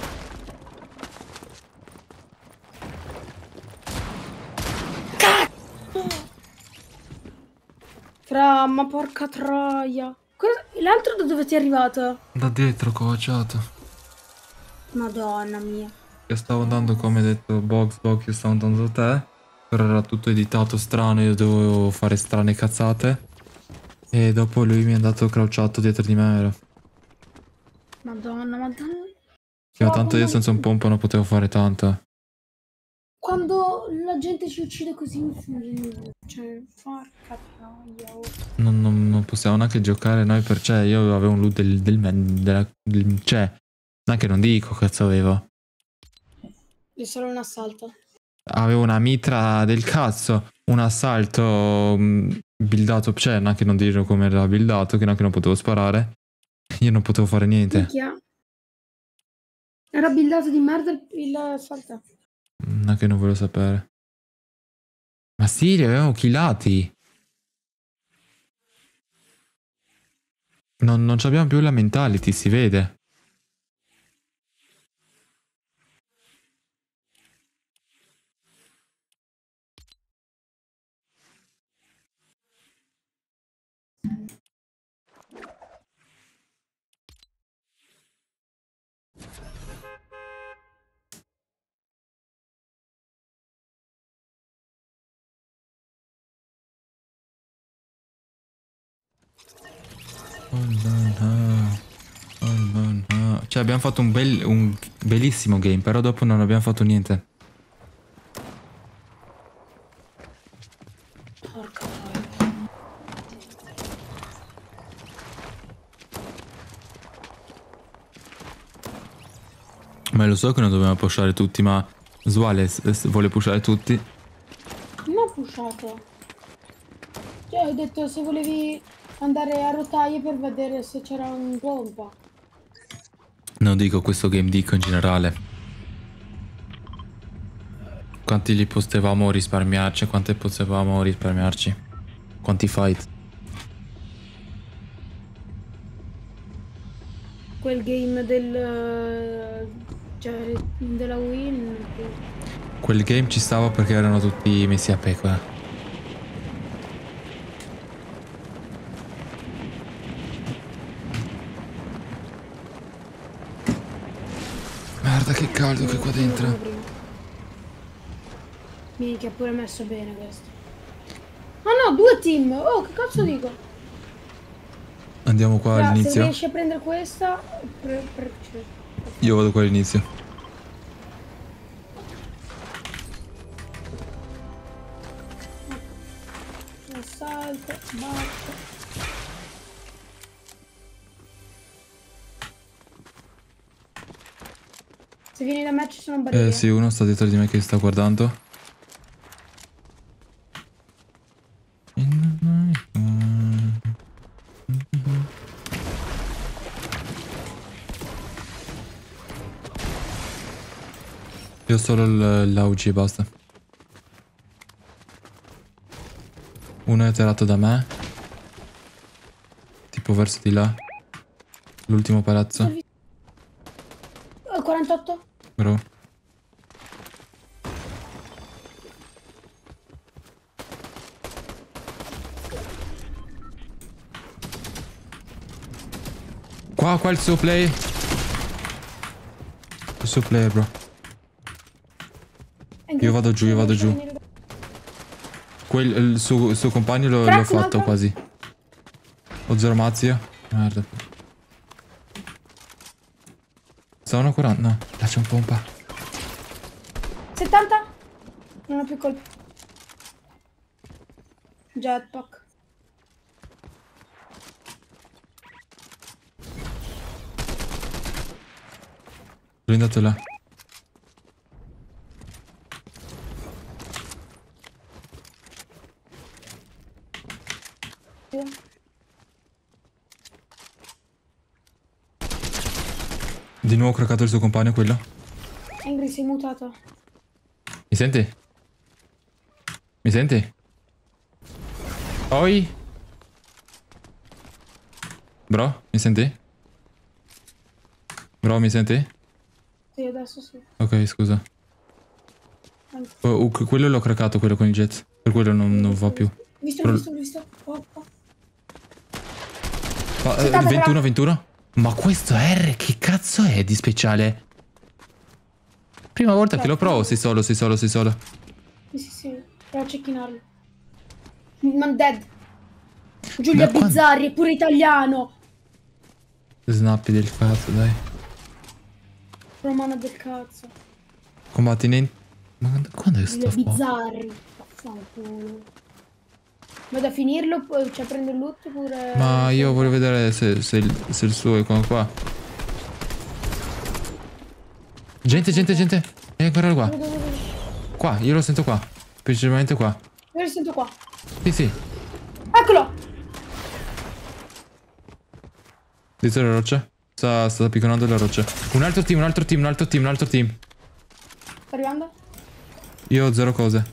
[SPEAKER 2] Fra, ma porca troia. Cosa- L'altro da dove ti è arrivato?
[SPEAKER 1] Da dietro, covacciato.
[SPEAKER 2] Madonna mia.
[SPEAKER 1] Io stavo andando come detto box box, io stavo andando da te. Però era tutto editato strano, io dovevo fare strane cazzate. E dopo lui mi è andato crouchato dietro di me, vero?
[SPEAKER 2] Madonna, madonna.
[SPEAKER 1] Io tanto io senza un pompa non potevo fare tanto.
[SPEAKER 2] Quando la gente ci uccide così, cioè, porca troia. Oh.
[SPEAKER 1] Non, non, non possiamo neanche giocare noi per cioè io avevo un loot del, del, man- della, del cioè, neanche non dico cazzo avevo.
[SPEAKER 2] È solo un assalto.
[SPEAKER 1] Avevo una mitra del cazzo, un assalto mh, buildato, cioè neanche non dirlo come era buildato, che neanche non potevo sparare. Io non potevo fare niente.
[SPEAKER 2] Minchia. Era buildato di merda il, il assalto.
[SPEAKER 1] Neanche non volevo sapere. Ma sì, li avevamo killati. Non, non abbiamo più la mentality, si vede. Oh no, no. Oh no, no. Cioè abbiamo fatto un, bel, un bellissimo game, però dopo non abbiamo fatto niente.
[SPEAKER 2] Porca troia.
[SPEAKER 1] Ma lo so che non dobbiamo pushare tutti, ma Suale vuole pushare tutti.
[SPEAKER 2] Non ho pushato. Cioè, ho detto se volevi andare a rotaie per vedere se c'era un pompa.
[SPEAKER 1] Non dico questo game, dico in generale. Quanti li potevamo risparmiarci? Quante potevamo risparmiarci? Quanti fight?
[SPEAKER 2] Quel game del... cioè, della win.
[SPEAKER 1] Quel game ci stava perché erano tutti messi a pecora. Guarda che caldo che qua dentro.
[SPEAKER 2] Minchia, pure messo bene questo. Ah no, due team! Oh, che cazzo dico?
[SPEAKER 1] Andiamo qua
[SPEAKER 2] Fra, se
[SPEAKER 1] all'inizio.
[SPEAKER 2] riesci a prendere questa... Pre, pre, cioè,
[SPEAKER 1] Io vado qua all'inizio.
[SPEAKER 2] assalto, basta. Se vieni da me ci sono barriere.
[SPEAKER 1] Eh sì, uno sta dietro di me che sta guardando. Io ho solo l'A U G e basta. Uno è atterrato da me. Tipo verso di là. L'ultimo palazzo.
[SPEAKER 2] Oh, quarantotto?
[SPEAKER 1] Bro. Qua, qua il suo play. Il suo play, bro. Io vado giù, io vado giù. Quel, il, suo, il suo compagno l'ho l'ho fatto quasi. Ho zero mazzi. Merda. Stavano curando. No, là c'è un pompa.
[SPEAKER 2] settanta? Non ho più colpi. Jetpack.
[SPEAKER 1] Lui è andato là. Di nuovo craccato il suo compagno quello.
[SPEAKER 2] Angry, sei mutato.
[SPEAKER 1] Mi senti? Mi senti? Oi? Bro, mi senti? Bro, mi senti?
[SPEAKER 2] Sì, adesso sì.
[SPEAKER 1] Ok, scusa. Oh, oh, quello l'ho craccato, quello con il jet. Per quello non, non va più.
[SPEAKER 2] Visto,
[SPEAKER 1] Però-
[SPEAKER 2] visto, visto. Oh, oh.
[SPEAKER 1] Ma, eh,
[SPEAKER 2] Settanta,
[SPEAKER 1] ventuno, ventuno. Ma questo R che cazzo è di speciale? Prima volta che lo provo, sei solo, sei solo, sei solo.
[SPEAKER 2] Sì, sì, sì. Provo a cecchinarlo. Man dead. Giulia
[SPEAKER 1] Ma quando-
[SPEAKER 2] Bizzarri, è pure italiano.
[SPEAKER 1] Snappi del cazzo, dai.
[SPEAKER 2] Romano del cazzo.
[SPEAKER 1] Combatti in... Ma quando è
[SPEAKER 2] Giulia
[SPEAKER 1] sto po'?
[SPEAKER 2] Bizzarri. Fanculo. Vado a finirlo, poi cioè prendo il loot pure.
[SPEAKER 1] Ma io voglio vedere se, se il, se il suo è qua. qua. Gente, gente, gente. È ancora qua.
[SPEAKER 2] Dove, dove, dove?
[SPEAKER 1] Qua, io lo sento qua. Principalmente qua.
[SPEAKER 2] Io lo sento qua.
[SPEAKER 1] Sì, sì.
[SPEAKER 2] Eccolo!
[SPEAKER 1] Dietro le rocce. Sta, sta picconando le rocce. Un altro team, un altro team, un altro team, un altro team.
[SPEAKER 2] Sta arrivando?
[SPEAKER 1] Io ho zero cose.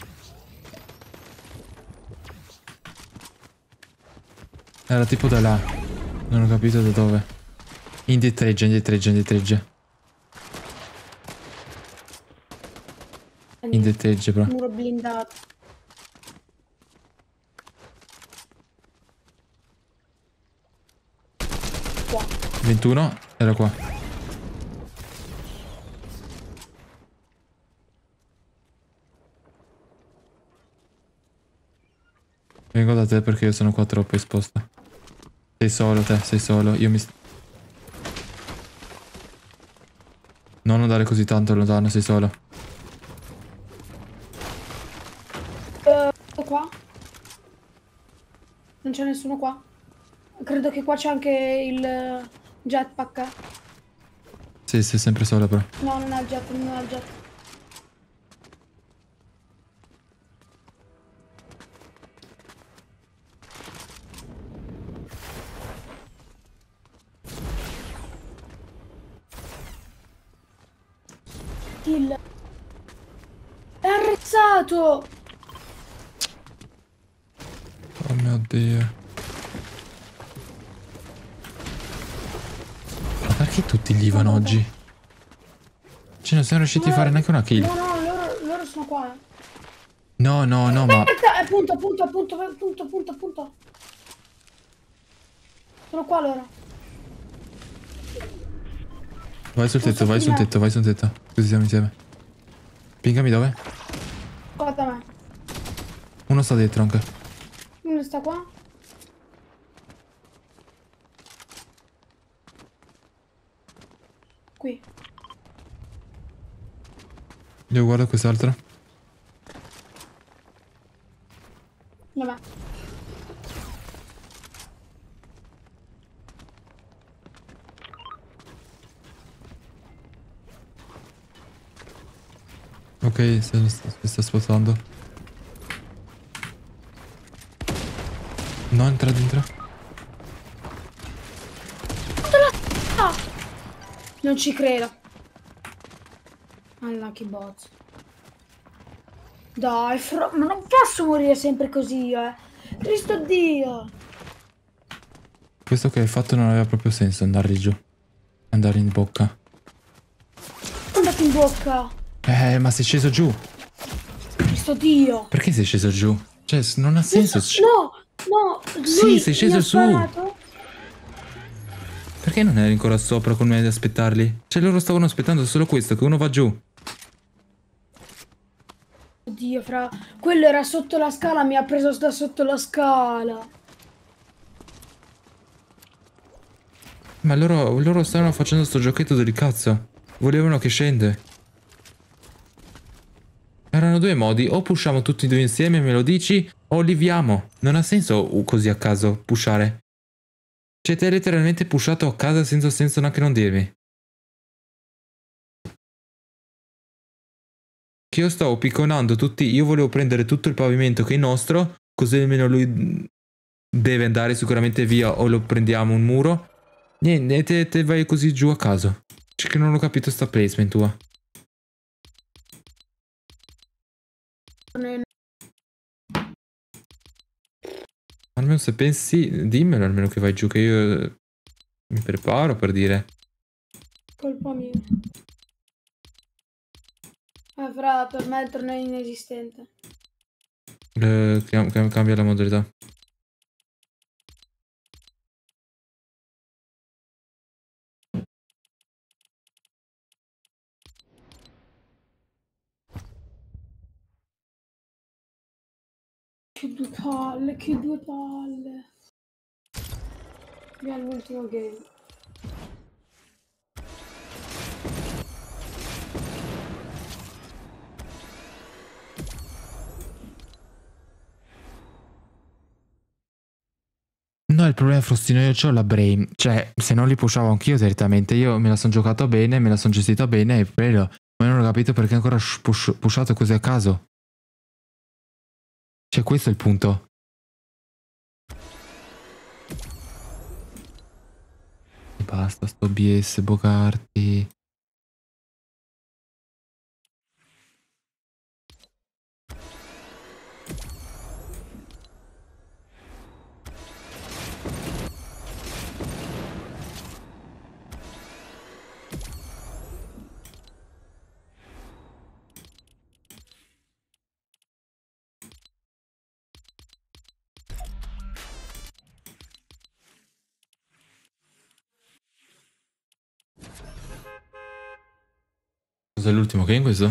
[SPEAKER 1] Era tipo da là. Non ho capito da dove. Indietreggia, indietreggia, indietreggia. Indietreggia, bro.
[SPEAKER 2] Muro blindato. Qua.
[SPEAKER 1] ventuno. Era qua. Vengo da te perché io sono qua troppo esposto. Sei solo te, sei solo. Io mi... Non andare così tanto lontano, sei solo.
[SPEAKER 2] Uh, qua? Non c'è nessuno qua? Credo che qua c'è anche il jetpack.
[SPEAKER 1] Sì, sei sempre solo però.
[SPEAKER 2] No, non ha il jet, non ha il jet. Kill. È arrezzato!
[SPEAKER 1] Oh mio Dio. Ma perché tutti gli vanno oggi? Cioè non siamo riusciti a fare neanche una kill.
[SPEAKER 2] No, no, loro, loro sono qua. Eh.
[SPEAKER 1] No, no, no, ma...
[SPEAKER 2] Aspetta, eh, punto, punto, punto, punto, punto, punto. Sono qua loro.
[SPEAKER 1] Vai sul tetto, vai sul tetto, vai sul tetto. Così siamo insieme. Pingami dove?
[SPEAKER 2] Qua da me.
[SPEAKER 1] Uno sta dietro anche.
[SPEAKER 2] Uno sta qua. Qui.
[SPEAKER 1] Io guardo quest'altro.
[SPEAKER 2] Vabbè.
[SPEAKER 1] Ok, si sta, si sta spostando. No, entra dentro.
[SPEAKER 2] Ah! Non ci credo. Unlucky bot. Dai, fro... ma non posso morire sempre così, eh. Cristo Dio.
[SPEAKER 1] Questo che hai fatto non aveva proprio senso andare giù. Andare in bocca.
[SPEAKER 2] Andate in bocca.
[SPEAKER 1] Eh, ma sei sceso giù.
[SPEAKER 2] Cristo Dio.
[SPEAKER 1] Perché sei sceso giù? Cioè, non ha senso.
[SPEAKER 2] No, no. Lui
[SPEAKER 1] Sì, sei sceso
[SPEAKER 2] mi ha
[SPEAKER 1] su.
[SPEAKER 2] sparato.
[SPEAKER 1] Perché non eri ancora sopra con me ad aspettarli? Cioè, loro stavano aspettando solo questo, che uno va giù.
[SPEAKER 2] Oddio, fra... Quello era sotto la scala, mi ha preso da sotto la scala.
[SPEAKER 1] Ma loro, loro stavano facendo sto giochetto del cazzo. Volevano che scende. Erano due modi, o pushiamo tutti e due insieme, me lo dici, o liviamo. Non ha senso così a caso, pushare. Cioè, ti hai letteralmente pushato a casa senza senso neanche non dirmi. Che io stavo picconando tutti, io volevo prendere tutto il pavimento che è nostro, così almeno lui deve andare sicuramente via o lo prendiamo un muro. Niente, e te, te vai così giù a caso. Cioè che non ho capito sta placement tua. Almeno se pensi, dimmelo almeno che vai giù, che io mi preparo per dire.
[SPEAKER 2] Colpa mia. Eh, fra, per me il torneo è inesistente.
[SPEAKER 1] Eh, cam- cam- cambia la modalità.
[SPEAKER 2] Che due palle, che due palle. Via l'ultimo game.
[SPEAKER 1] No, il problema è Frostino, io c'ho la brain. Cioè, se non li pushavo anch'io direttamente, io me la sono giocata bene, me la sono gestita bene e quello. Ma non ho capito perché ancora sh- push- pushato così a caso. Cioè, questo è il punto. E basta, sto B S, Bocarti. Cos'è l'ultimo game questo?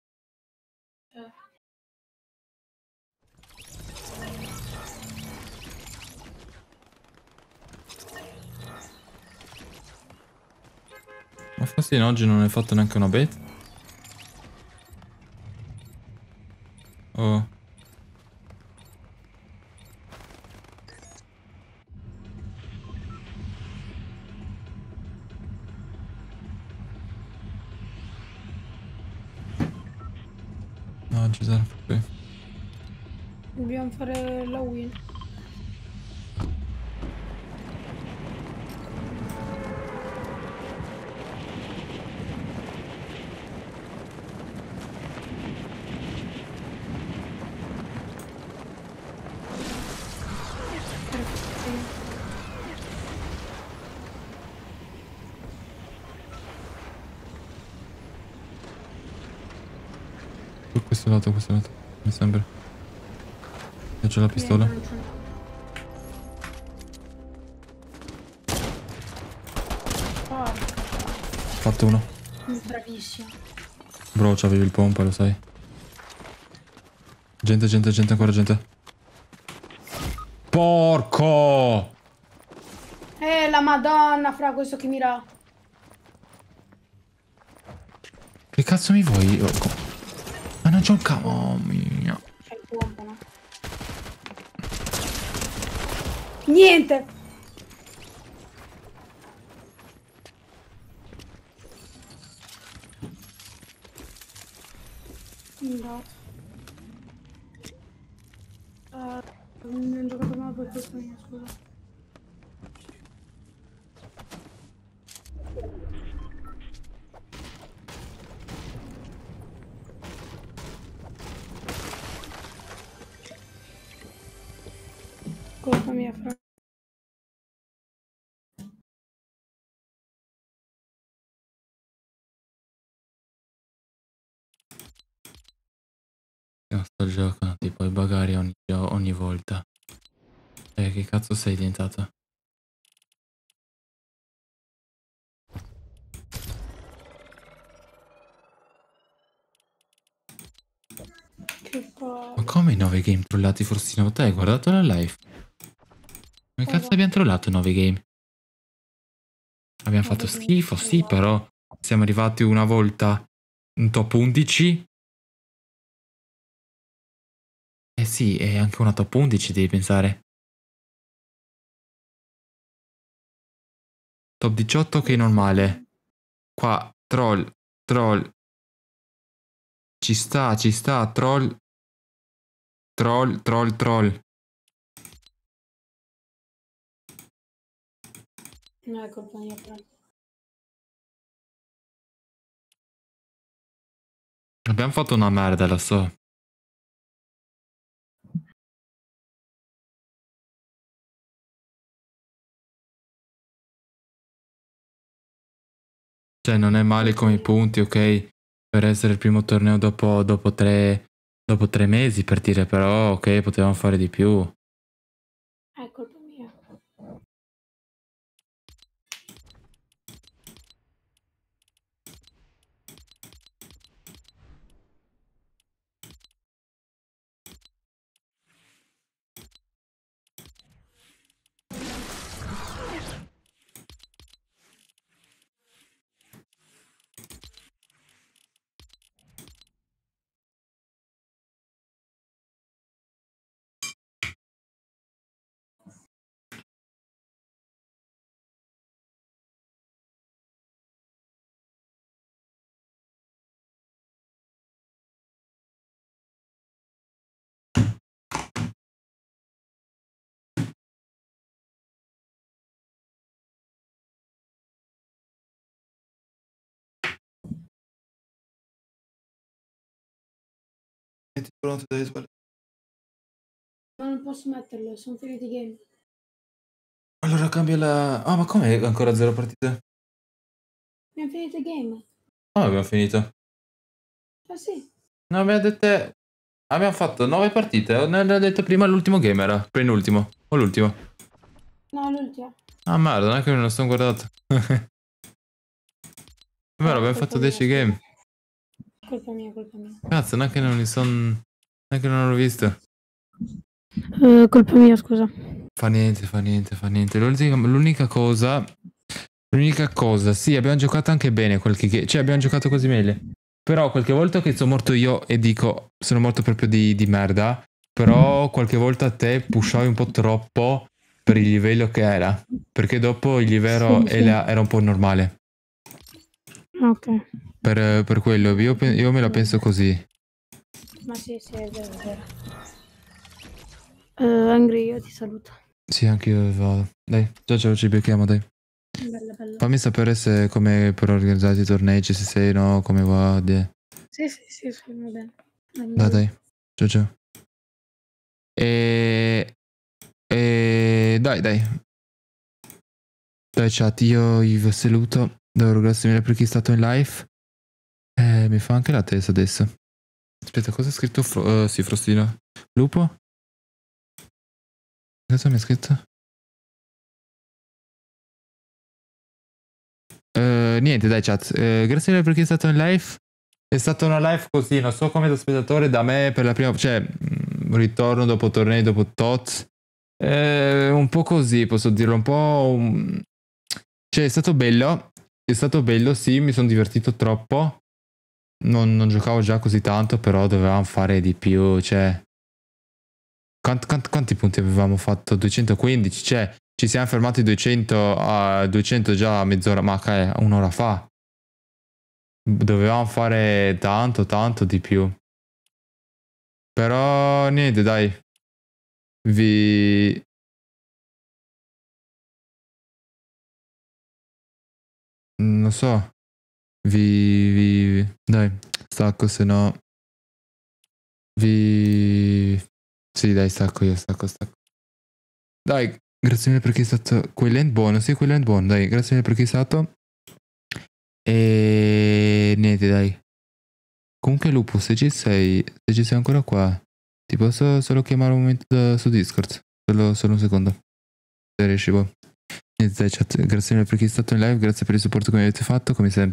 [SPEAKER 1] Ma Frostino oggi non hai fatto neanche una bet? Oh. No, ci sarà. Ok.
[SPEAKER 2] Dobbiamo fare la win.
[SPEAKER 1] Su questo lato, questo lato. Mi sembra. Io c'ho la pistola. Fatto uno.
[SPEAKER 2] Bravissimo.
[SPEAKER 1] Bro, c'avevi il pompa, lo sai. Gente, gente, gente, ancora gente. Porco!
[SPEAKER 2] Eh, la madonna, fra questo che mira.
[SPEAKER 1] Che cazzo mi vuoi? Oh, co- ma non c'ho un cavo. Oh mio.
[SPEAKER 2] C'è il pompa, no? Niente. No. Uh, non ho giocato male per questo mio, scusa. Colpa mia, fra.
[SPEAKER 1] Io sto giocando tipo i bagari ogni, ogni volta. Eh, che cazzo sei diventata?
[SPEAKER 2] Che
[SPEAKER 1] Ma
[SPEAKER 2] palle.
[SPEAKER 1] come nove game trollati Frostino? Te hai guardato la live? Come cazzo abbiamo trollato nove game? Abbiamo fatto schifo, sì, però siamo arrivati una volta in top undici. Eh sì, è anche una top undici, devi pensare. Top diciotto che è normale. Qua, troll, troll. Ci sta, ci sta, troll. Troll, troll, troll.
[SPEAKER 2] Non è colpa mia, fra.
[SPEAKER 1] Abbiamo fatto una merda, lo so. Cioè, non è male come i punti, ok? Per essere il primo torneo dopo, dopo tre, dopo tre mesi, per dire, però, ok, potevamo fare di più.
[SPEAKER 2] È colpa mia.
[SPEAKER 1] Metti pronto, dai, sbaglio.
[SPEAKER 2] Ma non posso metterlo, sono finiti i game.
[SPEAKER 1] Allora cambia la... Ah, ma com'è ancora zero partite?
[SPEAKER 2] Abbiamo finito i game.
[SPEAKER 1] Ah, abbiamo finito.
[SPEAKER 2] Ah sì,
[SPEAKER 1] No, abbiamo dette... Abbiamo fatto nove partite. Ne ho detto prima l'ultimo game era. Penultimo. O l'ultimo.
[SPEAKER 2] no, l'ultima.
[SPEAKER 1] Ah, merda, non è che me lo sono guardato. È vero, abbiamo fatto dieci game.
[SPEAKER 2] Colpa mia, colpa mia.
[SPEAKER 1] Cazzo, non è che non li sono... Non è che non l'ho visto.
[SPEAKER 2] Uh, colpa mia, scusa.
[SPEAKER 1] Fa niente, fa niente, fa niente. L'unica, l'unica cosa... L'unica cosa, sì, abbiamo giocato anche bene qualche game. Cioè, abbiamo giocato quasi meglio. Però qualche volta che sono morto io e dico... Sono morto proprio di, di merda. Però qualche volta te pushavi un po' troppo per il livello che era. Perché dopo il livello
[SPEAKER 2] Sì, sì.
[SPEAKER 1] era, era un po' normale.
[SPEAKER 2] Ok.
[SPEAKER 1] Per, per quello, io, pe- io me la penso così.
[SPEAKER 2] Ma sì, sì, è vero, è vero. Uh, Angry, io ti saluto.
[SPEAKER 1] Sì, anche io vado. Dai, ciao ciao, ci becchiamo, dai.
[SPEAKER 2] Bella, bella.
[SPEAKER 1] Fammi sapere se come per organizzare i tornei, se sei, no, come va. de-
[SPEAKER 2] Sì, sì, sì, sì, va bene.
[SPEAKER 1] Dai, dai. Ciao ciao. E... e... Dai, dai. Dai chat, io vi saluto. Davvero grazie mille per chi è stato in live. Eh, mi fa anche la testa adesso. Aspetta, cosa ha scritto? Fro- uh, sì, Frostino. Lupo? Cosa mi ha scritto? Uh, niente, dai chat. Uh, grazie mille per chi è stato in live. È stata una live così, non so come da spettatore, da me per la prima... Cioè, mh, ritorno dopo tornei, dopo tot. Eh, un po' così, posso dirlo, un po'... Un... Cioè, è stato bello. È stato bello, sì, mi sono divertito troppo. Non, non giocavo già così tanto, però dovevamo fare di più, cioè... Quanti, quanti, quanti punti avevamo fatto? duecentoquindici, cioè... Ci siamo fermati duecento a duecento già a mezz'ora, ma che è un'ora fa. Dovevamo fare tanto, tanto di più. Però niente, dai. Vi... Non so. Vi... vi... Dai, stacco, se no... Vi... Sì, dai, stacco io, stacco, stacco. Dai, grazie mille per chi è stato... Quell'end buono, sì, quell'end buono, dai, grazie mille per chi è stato. E... Niente, dai. Comunque Lupo, se ci sei... Se ci sei ancora qua... Ti posso solo chiamare un momento da, su Discord? Solo, solo un secondo. Se riesci, boh. Niente, dai, chat, grazie mille per chi è stato in live, grazie per il supporto che mi avete fatto, come sempre.